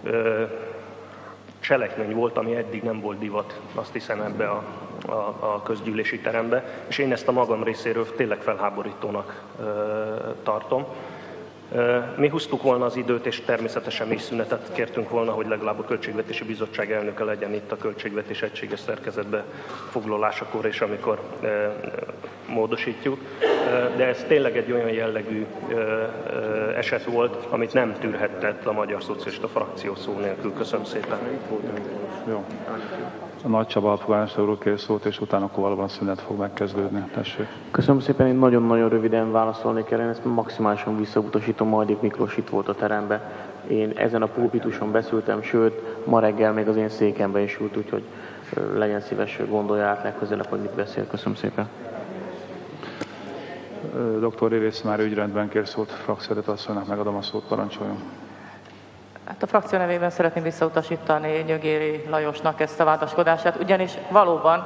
cselekmény volt, ami eddig nem volt divat, azt hiszem, ebbe a közgyűlési terembe, és én ezt a magam részéről tényleg felháborítónak tartom. Mi húztuk volna az időt, és természetesen mi is szünetet kértünk volna, hogy legalább a Költségvetési Bizottság elnöke legyen itt a költségvetés egységes szerkezetbe foglalásakor, és amikor módosítjuk. De ez tényleg egy olyan jellegű eset volt, amit nem tűrhetett a Magyar Szocialista Frakció szó nélkül. Köszönöm szépen. Jó. A Nagy Csaba alpolgármester úr kér szót, és utána akkor valóban szünet fog megkezdődni. Tessék. Köszönöm szépen, én nagyon-nagyon röviden válaszolni kell, én ezt maximálisan visszautasítom, Majdik Miklós itt volt a teremben. Én ezen a pulpituson beszéltem, sőt, ma reggel még az én székembe is ült, úgyhogy legyen szíves, gondolja át legközelebb, hogy mit beszél. Köszönöm szépen. Dr. Révész már ügyrendben kér szót, frakcióvezető asszonynak megadom a szót, parancsoljon. Hát a frakció nevében szeretném visszautasítani Nyögi Lajosnak ezt a vádaskodását, ugyanis valóban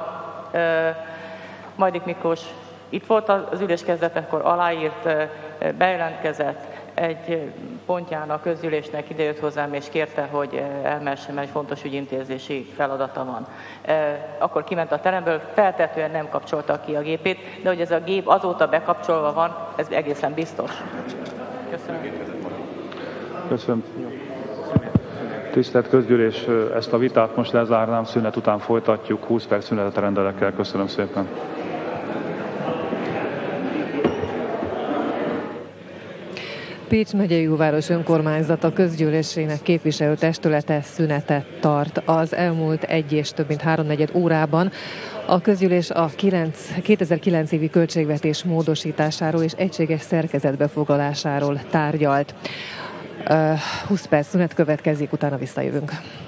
Majdik Miklós itt volt az ülés kezdetekor, aláírt, bejelentkezett, egy pontján a közgyűlésnek idejött hozzám, és kérte, hogy elmessem, egy fontos ügyintézési feladata van. Akkor kiment a teremből, feltetően nem kapcsolta ki a gépét, de hogy ez a gép azóta bekapcsolva van, ez egészen biztos. Köszönöm. Köszönöm. Tisztelt Közgyűlés, ezt a vitát most lezárnám, szünet után folytatjuk, 20 perc szünetet rendelek el. Köszönöm szépen. Pécs megyei jóváros önkormányzata közgyűlésének képviselőtestülete szünetet tart. Az elmúlt 1 és több mint 3/4 órában a közgyűlés a 2009 évi költségvetés módosításáról és egységes szerkezetbefoglalásáról tárgyalt. 20 perc szünet következik, utána visszajövünk.